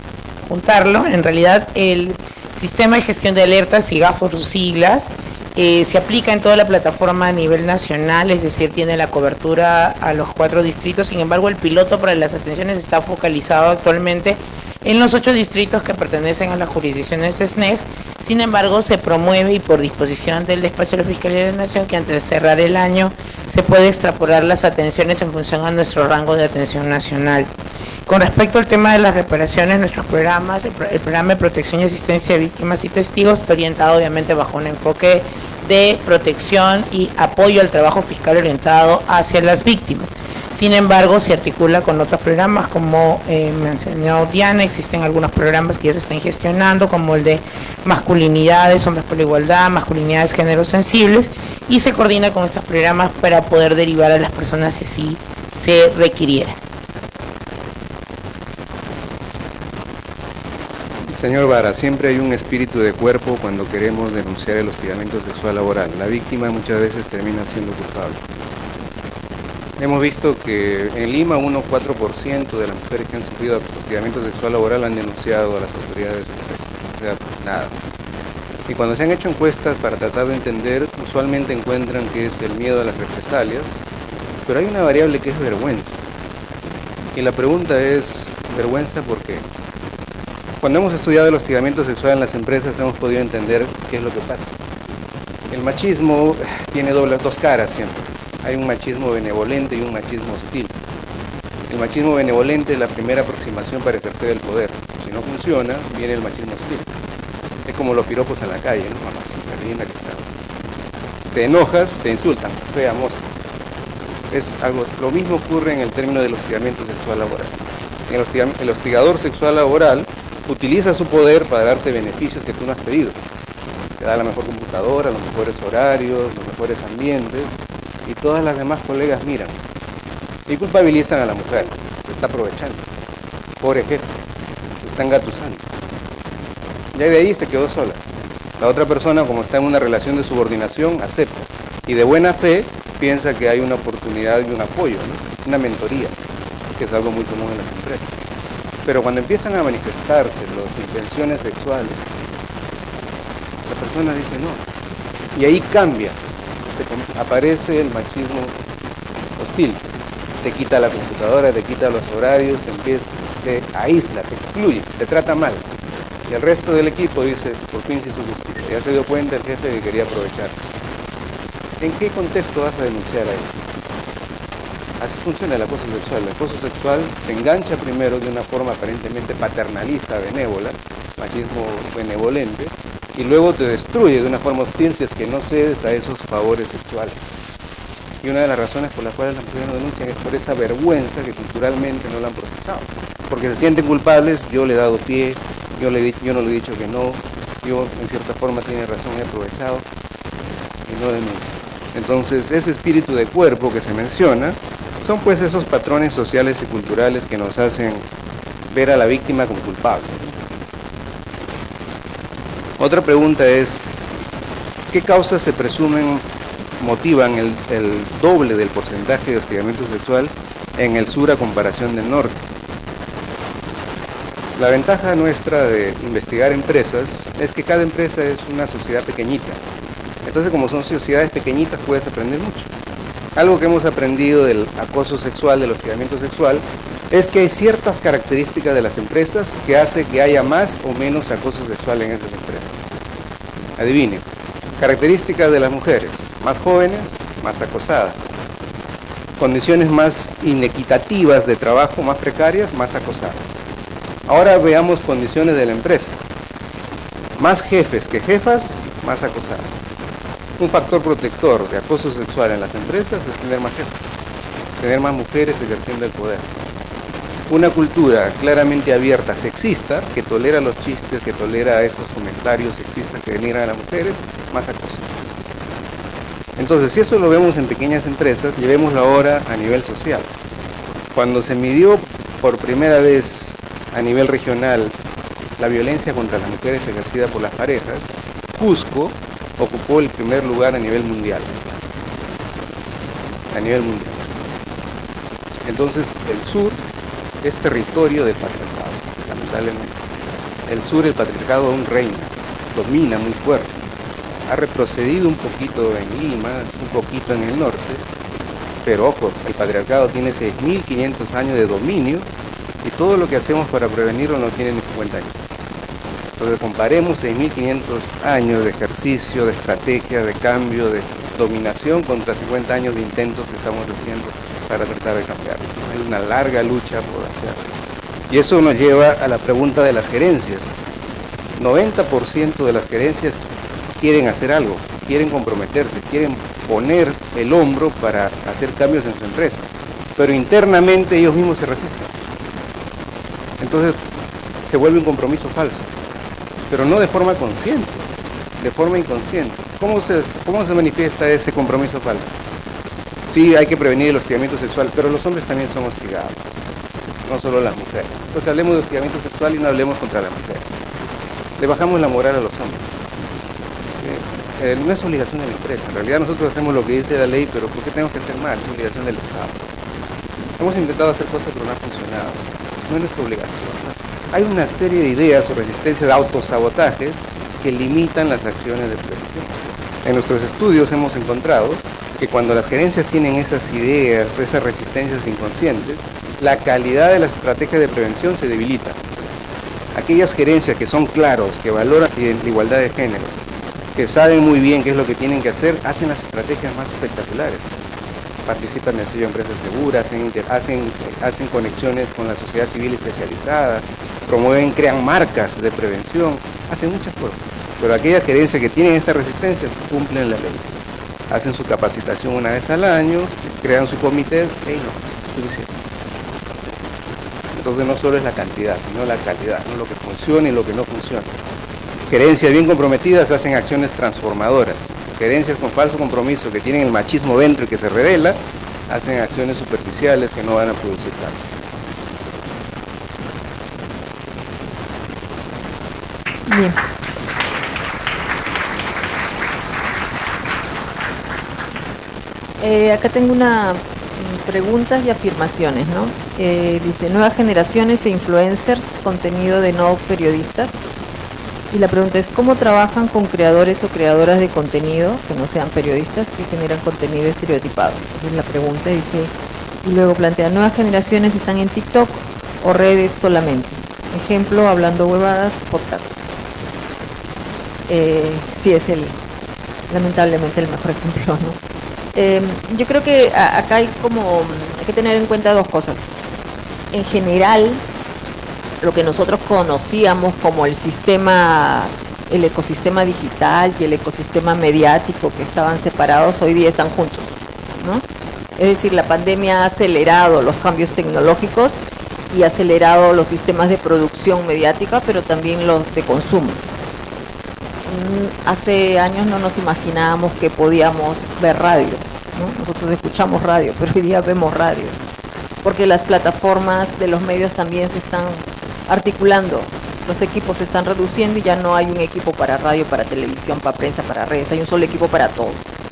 a juntarlo. En realidad, el Sistema de Gestión de Alertas, SIGAF por sus siglas, eh, se aplica en toda la plataforma a nivel nacional, es decir, tiene la cobertura a los cuatro distritos. Sin embargo, el piloto para las atenciones está focalizado actualmente en los ocho distritos que pertenecen a las jurisdicciones de S N E F. Sin embargo, se promueve y por disposición del Despacho de la Fiscalía de la Nación que antes de cerrar el año se puede extrapolar las atenciones en función a nuestro rango de atención nacional. Con respecto al tema de las reparaciones, nuestros programas, el, pro, el programa de protección y asistencia de víctimas y testigos está orientado obviamente bajo un enfoque de protección y apoyo al trabajo fiscal orientado hacia las víctimas. Sin embargo, se articula con otros programas, como eh, me enseñó Diana, existen algunos programas que ya se están gestionando, como el de masculinidades, hombres por la igualdad, masculinidades géneros sensibles, y se coordina con estos programas para poder derivar a las personas si así se requiriera. Señor Vara, siempre hay un espíritu de cuerpo cuando queremos denunciar el hostigamiento sexual laboral. La víctima muchas veces termina siendo culpable. Hemos visto que en Lima uno coma cuatro por ciento de las mujeres que han sufrido hostigamiento sexual laboral han denunciado a las autoridades, o sea, nada. Y cuando se han hecho encuestas para tratar de entender, usualmente encuentran que es el miedo a las represalias, pero hay una variable que es vergüenza. Y la pregunta es, ¿vergüenza por qué? Cuando hemos estudiado el hostigamiento sexual en las empresas hemos podido entender qué es lo que pasa. El machismo tiene doble, dos caras siempre. Hay un machismo benevolente y un machismo hostil. El machismo benevolente es la primera aproximación para ejercer el poder. Si no funciona, viene el machismo hostil. Es como los piropos en la calle, ¿no? Mamacita linda que está. Te enojas, te insultan, fea mosca. Es algo, lo mismo ocurre en el término del hostigamiento sexual laboral. El, hostiga, el hostigador sexual laboral utiliza su poder para darte beneficios que tú no has pedido. Te da la mejor computadora, los mejores horarios, los mejores ambientes, y todas las demás colegas miran y culpabilizan a la mujer. Se está aprovechando. Pobre jefe, se está engatusando. Ya de ahí se quedó sola. La otra persona, como está en una relación de subordinación, acepta. Y de buena fe piensa que hay una oportunidad y un apoyo, ¿no? Una mentoría, que es algo muy común en las empresas. Pero cuando empiezan a manifestarse las intenciones sexuales, la persona dice no. Y ahí cambia. Aparece el machismo hostil. Te quita la computadora, te quita los horarios, te empieza, te aísla, te excluye, te trata mal. Y el resto del equipo dice, por fin se hizo justicia. Ya se dio cuenta el jefe que quería aprovecharse. ¿En qué contexto vas a denunciar ahí? Así funciona el acoso sexual. El acoso sexual te engancha primero de una forma aparentemente paternalista, benévola, machismo benevolente, y luego te destruye de una forma hostil si es que no cedes a esos favores sexuales. Y una de las razones por las cuales las mujeres no denuncian es por esa vergüenza que culturalmente no la han procesado. Porque se sienten culpables, yo le he dado pie, yo, le, yo no le he dicho que no, yo en cierta forma tiene razón, he aprovechado, y no denuncio. Entonces ese espíritu de cuerpo que se menciona son pues esos patrones sociales y culturales que nos hacen ver a la víctima como culpable. Otra pregunta es, ¿qué causas se presumen motivan el, el doble del porcentaje de hostigamiento sexual en el sur a comparación del norte? La ventaja nuestra de investigar empresas es que cada empresa es una sociedad pequeñita. Entonces, como son sociedades pequeñitas, puedes aprender mucho. Algo que hemos aprendido del acoso sexual, del hostigamiento sexual, es que hay ciertas características de las empresas que hace que haya más o menos acoso sexual en esas empresas. Adivinen, características de las mujeres, más jóvenes, más acosadas. Condiciones más inequitativas de trabajo, más precarias, más acosadas. Ahora veamos condiciones de la empresa. Más jefes que jefas, más acosadas. Un factor protector de acoso sexual en las empresas es tener más jefes, tener más mujeres ejerciendo el poder. Una cultura claramente abierta, sexista, que tolera los chistes, que tolera esos comentarios sexistas que denigran a las mujeres, más acoso. Entonces, si eso lo vemos en pequeñas empresas, llevémoslo ahora a nivel social. Cuando se midió por primera vez a nivel regional la violencia contra las mujeres ejercida por las parejas, Cusco ocupó el primer lugar a nivel mundial. A nivel mundial. Entonces, el sur es territorio del patriarcado, lamentablemente. El sur, el patriarcado aún reina, domina muy fuerte. Ha retrocedido un poquito en Lima, un poquito en el norte, pero ojo, el patriarcado tiene seis mil quinientos años de dominio y todo lo que hacemos para prevenirlo no tiene ni cincuenta años. Entonces comparemos seis mil quinientos años de ejercicio, de estrategia, de cambio, de dominación contra cincuenta años de intentos que estamos haciendo para tratar de cambiarlo. Hay una larga lucha por hacerlo. Y eso nos lleva a la pregunta de las gerencias. noventa por ciento de las gerencias quieren hacer algo, quieren comprometerse, quieren poner el hombro para hacer cambios en su empresa, pero internamente ellos mismos se resisten. Entonces se vuelve un compromiso falso, pero no de forma consciente, de forma inconsciente. ¿Cómo se, cómo se manifiesta ese compromiso falso? Sí, hay que prevenir el hostigamiento sexual, pero los hombres también son hostigados, no solo las mujeres. Entonces hablemos de hostigamiento sexual y no hablemos contra las mujeres. Le bajamos la moral a los hombres. Eh, no es obligación de la empresa, en realidad nosotros hacemos lo que dice la ley, pero ¿por qué tenemos que hacer mal? Es obligación del Estado. Hemos intentado hacer cosas pero no ha funcionado, no es nuestra obligación. Hay una serie de ideas o resistencias de autosabotajes que limitan las acciones de prevención. En nuestros estudios hemos encontrado que cuando las gerencias tienen esas ideas, esas resistencias inconscientes, la calidad de las estrategias de prevención se debilita. Aquellas gerencias que son claros, que valoran la igualdad de género, que saben muy bien qué es lo que tienen que hacer, hacen las estrategias más espectaculares. Participan en el sello de Empresas Seguras, hacen, hacen, hacen conexiones con la sociedad civil especializada, promueven, crean marcas de prevención, hacen muchas cosas. Pero aquellas gerencias que tienen estas resistencias cumplen la ley. Hacen su capacitación una vez al año, crean su comité, y no, suficiente. Entonces no solo es la cantidad, sino la calidad, no lo que funciona y lo que no funciona. Gerencias bien comprometidas hacen acciones transformadoras. Gerencias con falso compromiso, que tienen el machismo dentro y que se revela, hacen acciones superficiales que no van a producir cambio. Bien. Eh, acá tengo una preguntas y afirmaciones, ¿no? Eh, dice, nuevas generaciones e influencers, contenido de no periodistas. Y la pregunta es, ¿cómo trabajan con creadores o creadoras de contenido que no sean periodistas, que generan contenido estereotipado? Esa es la pregunta, dice. Y luego plantea, nuevas generaciones están en TikTok o redes solamente. Ejemplo, hablando huevadas, podcast. Eh, sí, es el, lamentablemente, el mejor ejemplo, ¿no? Eh, yo creo que a, acá hay como, hay que tener en cuenta dos cosas. En general, lo que nosotros conocíamos como el sistema, el ecosistema digital y el ecosistema mediático que estaban separados, hoy día están juntos, ¿no? Es decir, la pandemia ha acelerado los cambios tecnológicos y ha acelerado los sistemas de producción mediática, pero también los de consumo. Hace años no nos imaginábamos que podíamos ver radio, ¿no? Nosotros escuchamos radio, pero hoy día vemos radio, porque las plataformas de los medios también se están articulando, los equipos se están reduciendo y ya no hay un equipo para radio, para televisión, para prensa, para redes, hay un solo equipo para todo.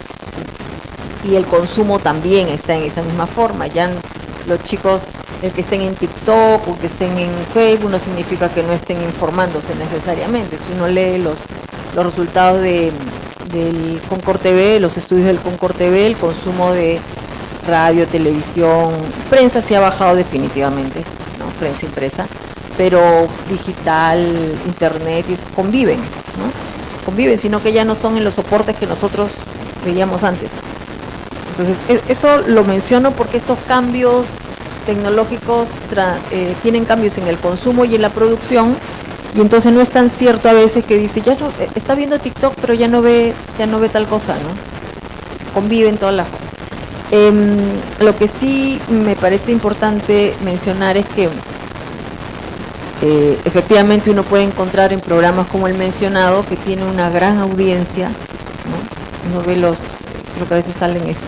¿Sí? Y el consumo también está en esa misma forma, ya los chicos, el que estén en TikTok o que estén en Facebook no significa que no estén informándose necesariamente. Si uno lee los, los resultados de, del Concord T V, los estudios del Concord T V, el consumo de radio, televisión, prensa se ha bajado definitivamente, ¿no? Prensa impresa, pero digital, internet, y conviven, ¿no? Conviven, sino que ya no son en los soportes que nosotros veíamos antes. Entonces, eso lo menciono porque estos cambios tecnológicos tra eh, tienen cambios en el consumo y en la producción, y entonces no es tan cierto a veces que dice, ya no, eh, está viendo TikTok, pero ya no ve, ya no ve tal cosa, ¿no? Conviven todas las cosas. Eh, lo que sí me parece importante mencionar es que eh, efectivamente uno puede encontrar en programas como el mencionado, que tiene una gran audiencia, ¿no? Uno ve los, creo que a veces salen este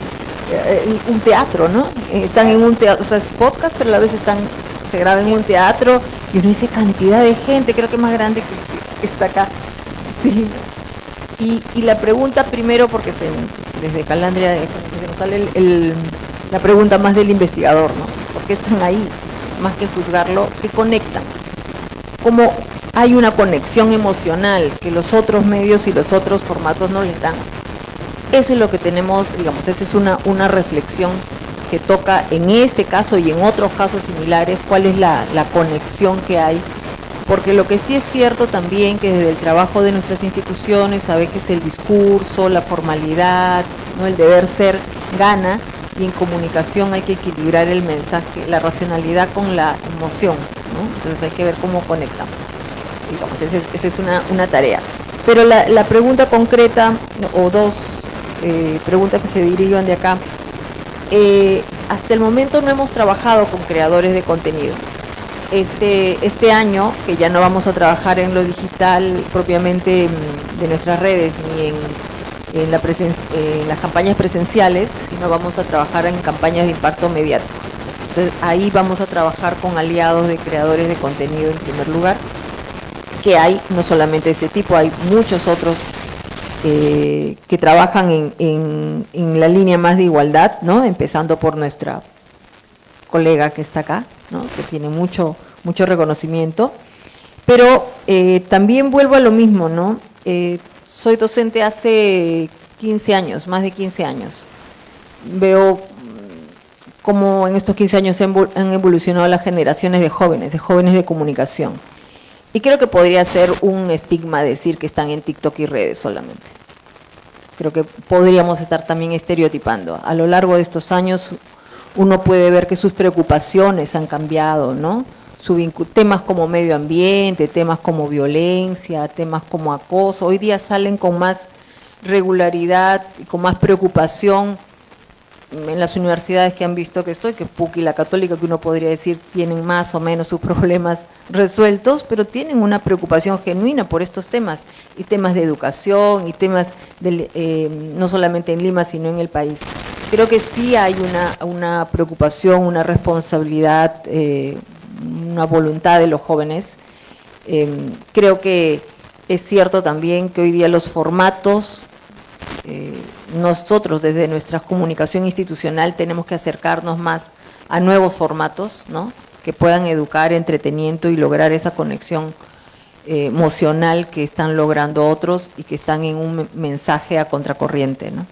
un teatro, ¿no? Están en un teatro, o sea, es podcast, pero a la vez están, se graba en un teatro, y uno dice cantidad de gente, creo que es más grande que, que está acá. Sí. Y, y la pregunta primero, porque se, desde Calandria nos sale el, el, la pregunta más del investigador, ¿no? ¿Por qué están ahí? Más que juzgarlo, ¿qué conectan? ¿Cómo hay una conexión emocional que los otros medios y los otros formatos no les dan? Eso es lo que tenemos, digamos, esa es una, una reflexión que toca en este caso y en otros casos similares, cuál es la, la conexión que hay, porque lo que sí es cierto también que desde el trabajo de nuestras instituciones, a veces el discurso, la formalidad, ¿no? El deber ser gana, y en comunicación hay que equilibrar el mensaje, la racionalidad con la emoción, ¿no? Entonces hay que ver cómo conectamos, digamos, esa es, esa es una, una tarea. Pero la, la pregunta concreta, o dos Eh, preguntas que se derivan de acá. Eh, hasta el momento no hemos trabajado con creadores de contenido. Este, este año, que ya no vamos a trabajar en lo digital propiamente de nuestras redes, ni en, en, la presen en las campañas presenciales, sino vamos a trabajar en campañas de impacto mediático. Entonces ahí vamos a trabajar con aliados de creadores de contenido en primer lugar, que hay no solamente de ese tipo, hay muchos otros Eh, que trabajan en, en, en la línea más de igualdad, ¿no? Empezando por nuestra colega que está acá, ¿no? Que tiene mucho, mucho reconocimiento. Pero eh, también vuelvo a lo mismo, ¿no? Eh, soy docente hace quince años, más de quince años. Veo cómo en estos quince años han evolucionado las generaciones de jóvenes, de jóvenes de comunicación. Y creo que podría ser un estigma decir que están en TikTok y redes solamente. Creo que podríamos estar también estereotipando. A lo largo de estos años uno puede ver que sus preocupaciones han cambiado, ¿no? Su temas como medio ambiente, temas como violencia, temas como acoso, hoy día salen con más regularidad y con más preocupación en las universidades que han visto que estoy, que P U C y la Católica, que uno podría decir tienen más o menos sus problemas resueltos, pero tienen una preocupación genuina por estos temas, y temas de educación, y temas de, eh, no solamente en Lima, sino en el país. Creo que sí hay una, una preocupación, una responsabilidad, eh, una voluntad de los jóvenes. Eh, creo que es cierto también que hoy día los formatos, eh, nosotros desde nuestra comunicación institucional tenemos que acercarnos más a nuevos formatos, ¿no?, que puedan educar, entretenimiento y lograr esa conexión eh, emocional que están logrando otros y que están en un mensaje a contracorriente, ¿no?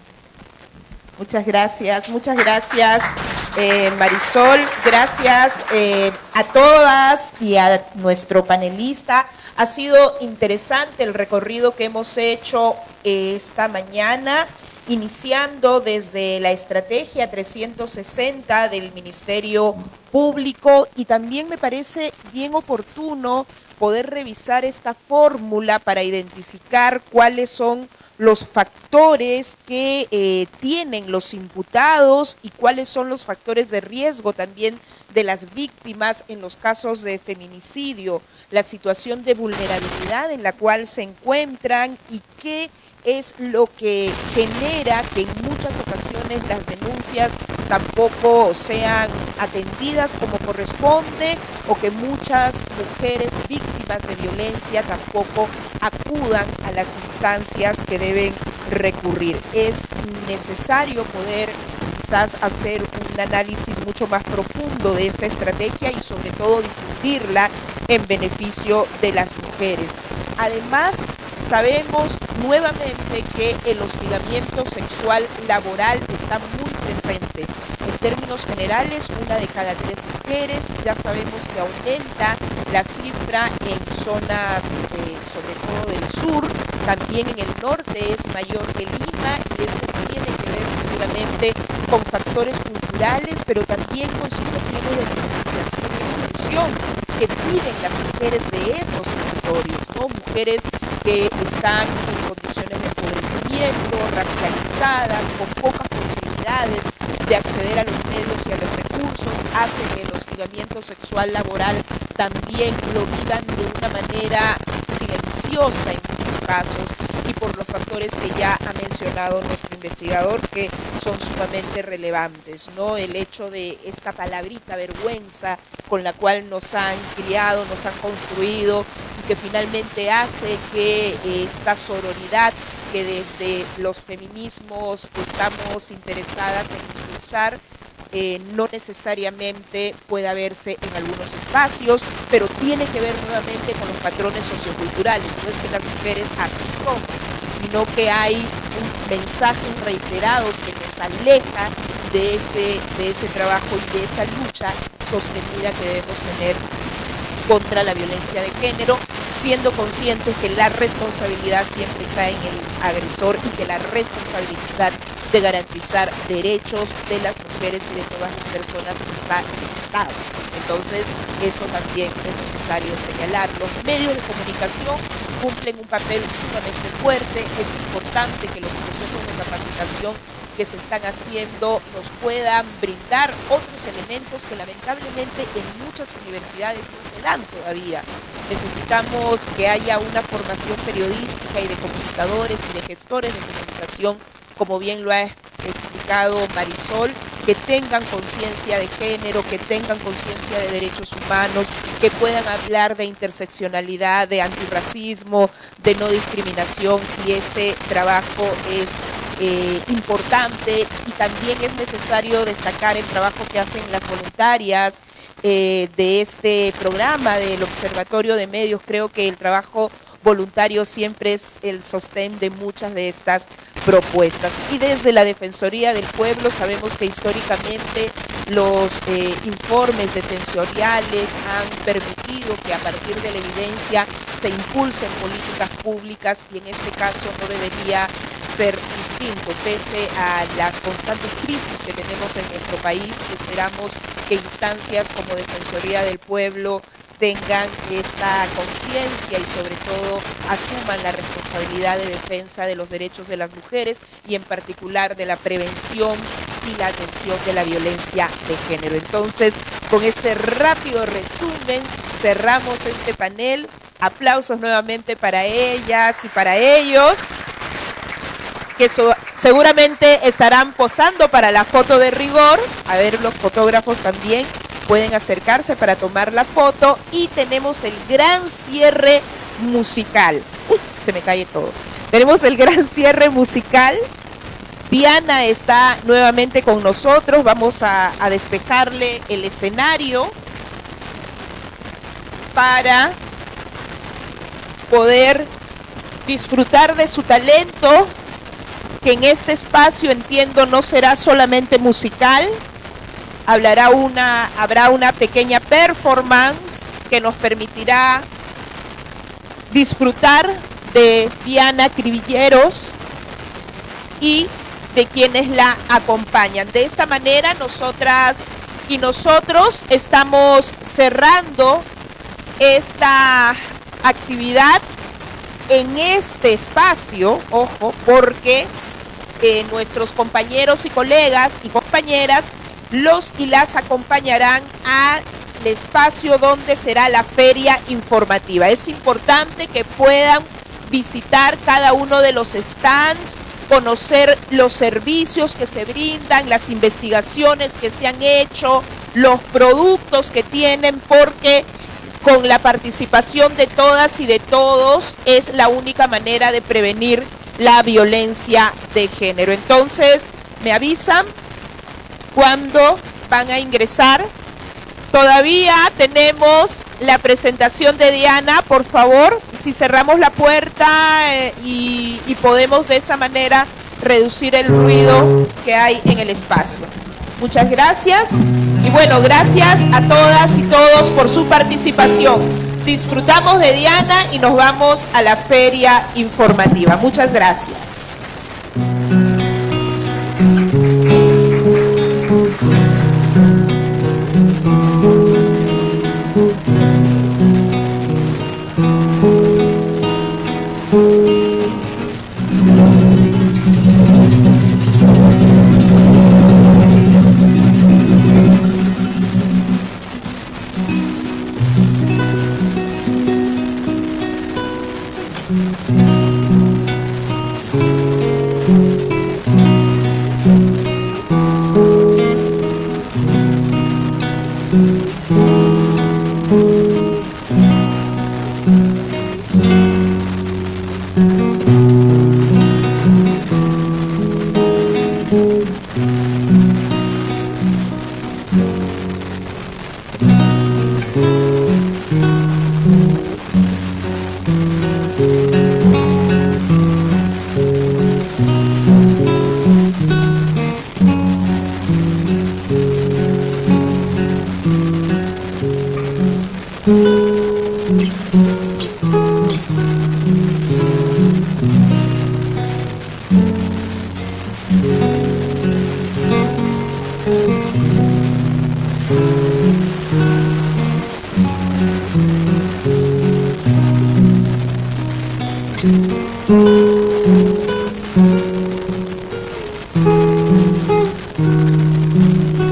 Muchas gracias, muchas gracias eh, Marisol, gracias eh, a todas y a nuestro panelista. Ha sido interesante el recorrido que hemos hecho eh, esta mañana, iniciando desde la estrategia trescientos sesenta del Ministerio Público, y también me parece bien oportuno poder revisar esta fórmula para identificar cuáles son los factores que eh, tienen los imputados y cuáles son los factores de riesgo también de las víctimas en los casos de feminicidio, la situación de vulnerabilidad en la cual se encuentran y qué es lo que genera que en muchas ocasiones las denuncias tampoco sean atendidas como corresponde, o que muchas mujeres víctimas de violencia tampoco acudan a las instancias que deben recurrir. Es necesario poder quizás hacer un análisis mucho más profundo de esta estrategia y sobre todo difundirla en beneficio de las mujeres. Además, sabemos nuevamente que el hostigamiento sexual laboral está muy presente. En términos generales, una de cada tres mujeres, ya sabemos que aumenta la cifra en zonas, eh, sobre todo del sur, también en el norte es mayor que Lima, y esto tiene que ver seguramente con factores culturales, pero también con situaciones de discriminación y exclusión que viven las mujeres de esos territorios, ¿no? Mujeres que están en condiciones de empobrecimiento, racializadas, con pocas posibilidades de acceder a los medios y a los recursos, hace que el hostigamiento sexual laboral también lo vivan de una manera silenciosa en muchos casos, y por los factores que ya ha mencionado nuestro investigador, que son sumamente relevantes, ¿no? El hecho de esta palabrita vergüenza con la cual nos han criado, nos han construido, y que finalmente hace que eh, esta sororidad que desde los feminismos estamos interesadas en impulsar, Eh, no necesariamente pueda verse en algunos espacios, pero tiene que ver nuevamente con los patrones socioculturales. No es que las mujeres así somos, sino que hay un mensaje reiterado que nos aleja de ese, de ese trabajo y de esa lucha sostenida que debemos tener contra la violencia de género, siendo conscientes que la responsabilidad siempre está en el agresor y que la responsabilidad de garantizar derechos de las mujeres y de todas las personas está en el Estado. Entonces, eso también es necesario señalar. Los medios de comunicación cumplen un papel sumamente fuerte. Es importante que los procesos de capacitación que se están haciendo nos puedan brindar otros elementos que lamentablemente en muchas universidades no se dan todavía. Necesitamos que haya una formación periodística y de comunicadores y de gestores de comunicación, como bien lo ha explicado Marisol, que tengan conciencia de género, que tengan conciencia de derechos humanos, que puedan hablar de interseccionalidad, de antirracismo, de no discriminación, y ese trabajo es eh, importante. Y también es necesario destacar el trabajo que hacen las voluntarias eh, de este programa del Observatorio de Medios. Creo que el trabajo voluntario siempre es el sostén de muchas de estas propuestas. Y desde la Defensoría del Pueblo sabemos que históricamente los eh, informes detencionales han permitido que a partir de la evidencia se impulsen políticas públicas y en este caso no debería ser distinto. Pese a las constantes crisis que tenemos en nuestro país, esperamos que instancias como Defensoría del Pueblo tengan esta conciencia y sobre todo asuman la responsabilidad de defensa de los derechos de las mujeres y en particular de la prevención y la atención de la violencia de género. Entonces, con este rápido resumen, cerramos este panel. Aplausos nuevamente para ellas y para ellos, que so seguramente estarán posando para la foto de rigor. A ver, los fotógrafos también pueden acercarse para tomar la foto y tenemos el gran cierre musical. Uy, se me cae todo. Tenemos el gran cierre musical. Diana está nuevamente con nosotros. Vamos a, a despejarle el escenario para poder disfrutar de su talento, que en este espacio, entiendo, no será solamente musical. Hablará una, habrá una pequeña performance que nos permitirá disfrutar de Diana Cribilleros y de quienes la acompañan. De esta manera, nosotras y nosotros estamos cerrando esta actividad en este espacio, ojo, porque eh, nuestros compañeros y colegas y compañeras los y las acompañarán al espacio donde será la feria informativa. Es importante que puedan visitar cada uno de los stands, conocer los servicios que se brindan, las investigaciones que se han hecho, los productos que tienen, porque con la participación de todas y de todos es la única manera de prevenir la violencia de género. Entonces, me avisan cuando van a ingresar. Todavía tenemos la presentación de Diana, por favor, si cerramos la puerta eh, y, y podemos de esa manera reducir el ruido que hay en el espacio. Muchas gracias. Y bueno, gracias a todas y todos por su participación. Disfrutamos de Diana y nos vamos a la feria informativa. Muchas gracias.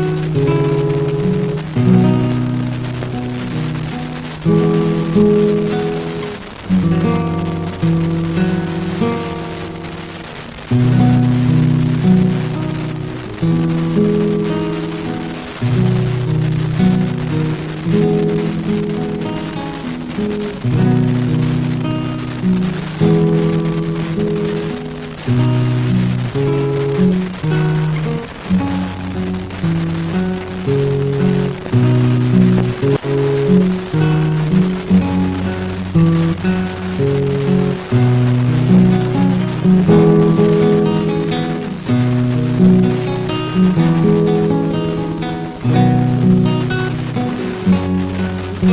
Thank you.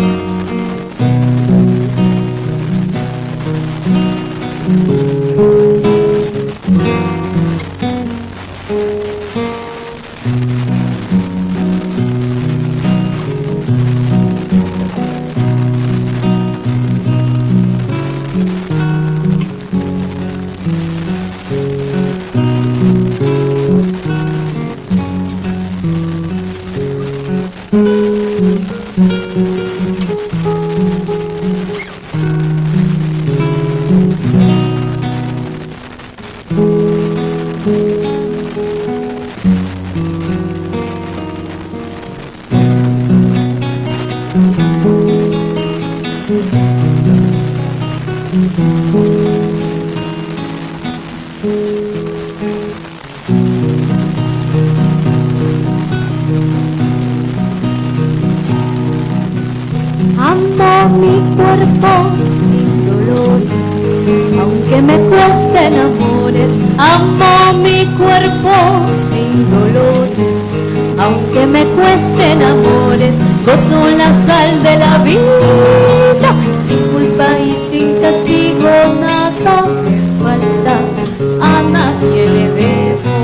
Amo mi cuerpo sin dolores, aunque me cuesten amores. Amo mi cuerpo sin dolores, aunque me cuesten amores. Gozo la sal de la vida, sin culpa y sin castigo. Nada me falta, a nadie le debo.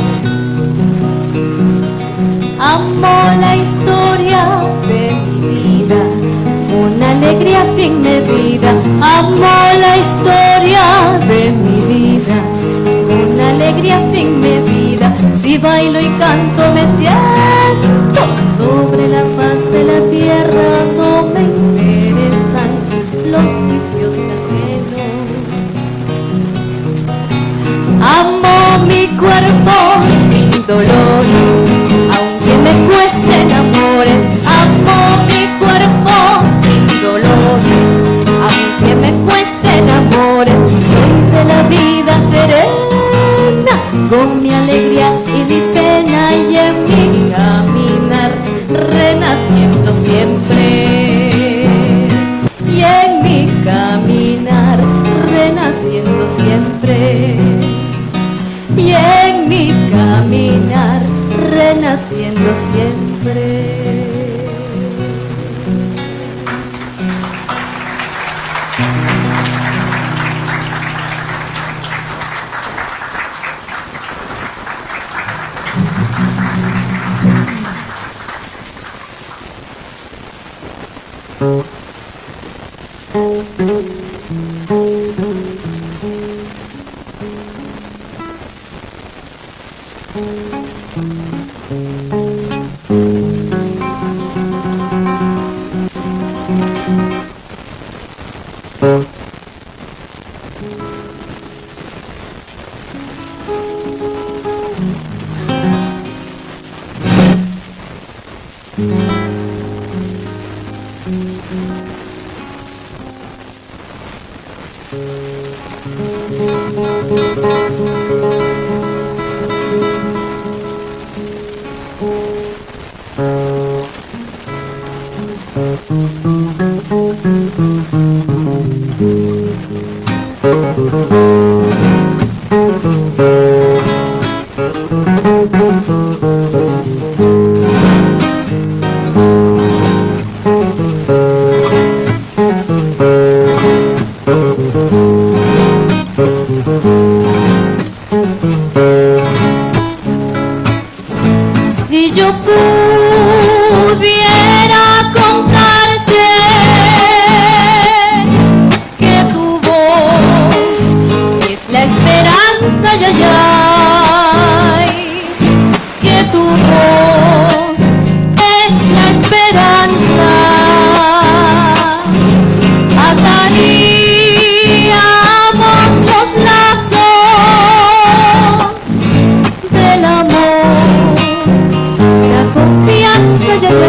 Amo la historia de mi vida, una alegría sin medida. Amo la historia de mi vida, una alegría sin medida. Si bailo y canto me siento sobre la faz de la tierra. No me interesan los juicios ajenos. Amo mi cuerpo sin dolores, aunque me cuesten amores. Amo mi cuerpo sin dolores, aunque me cuesten amores. Soy de la vida serena, con mi alegría y mi pena, y en mi caminar renaciendo siempre. Y en mi caminar renaciendo siempre. Y en mi caminar renaciendo siempre. Si yo pudiera contarte que tu voz es la esperanza, ya, ya, que tu voz es la esperanza, ataríamos los lazos del amor, la confianza, ya, ya.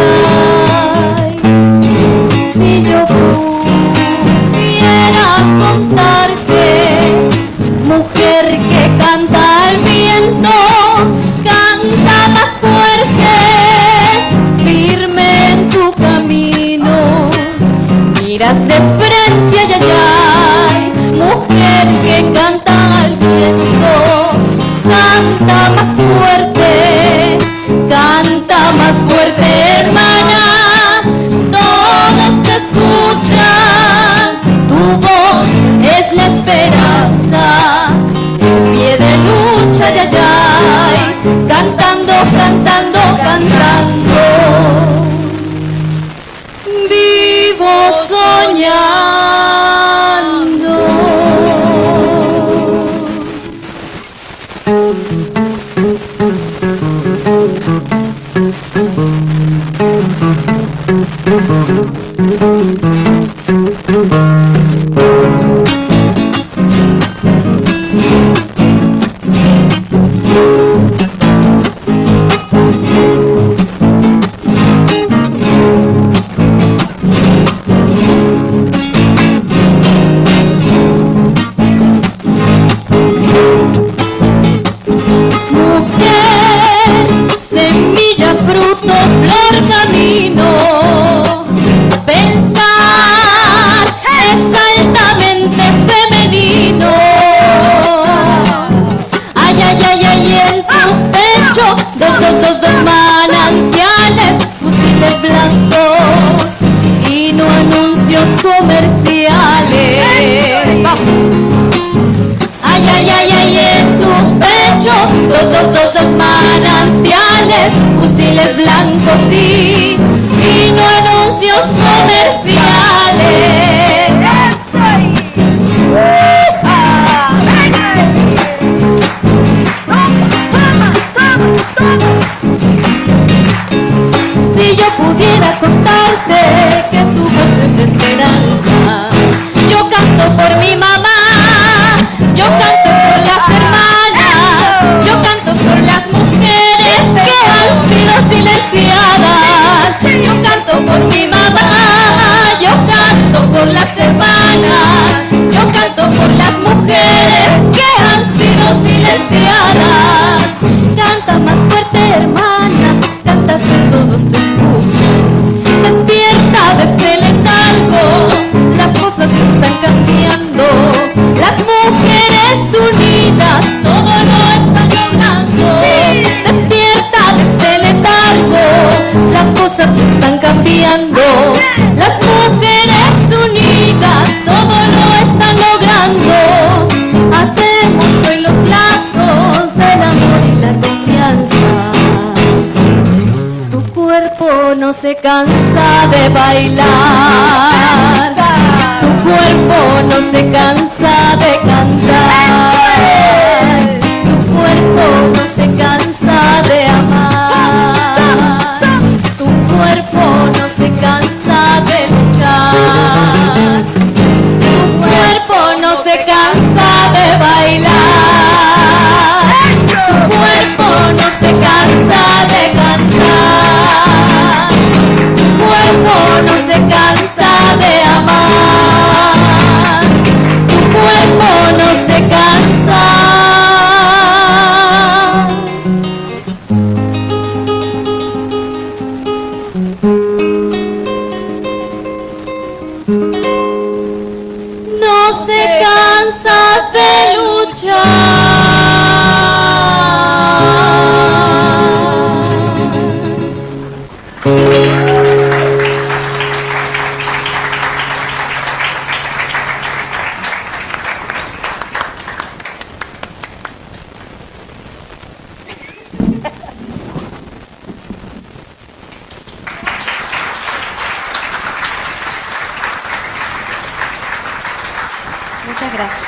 Si yo pudiera contarte, mujer que canta al viento, canta más fuerte, firme en tu camino, miras de frente, ay, ay, ay. Mujer que canta al viento, canta más fuerte, canta más fuerte, hermana. Todos te soñando. No se cansa de bailar, tu cuerpo no se cansa de cantar, tu cuerpo no se cansa de amar, tu cuerpo no se cansa de luchar, tu cuerpo no se cansa de bailar, tu cuerpo no se cansa de cantar, tu cuerpo no se cansa de amar, tu cuerpo no se cansa. No se cansa de luchar. Muchas gracias.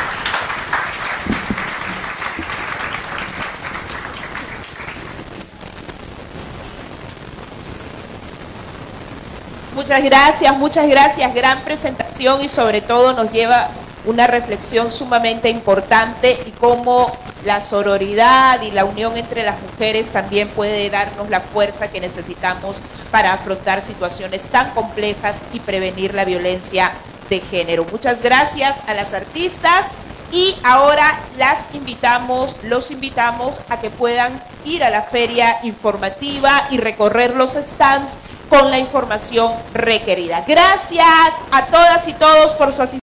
Muchas gracias, muchas gracias. Gran presentación y sobre todo nos lleva una reflexión sumamente importante y cómo la sororidad y la unión entre las mujeres también puede darnos la fuerza que necesitamos para afrontar situaciones tan complejas y prevenir la violencia de género. Muchas gracias a las artistas y ahora las invitamos, los invitamos a que puedan ir a la feria informativa y recorrer los stands con la información requerida. Gracias a todas y todos por su asistencia.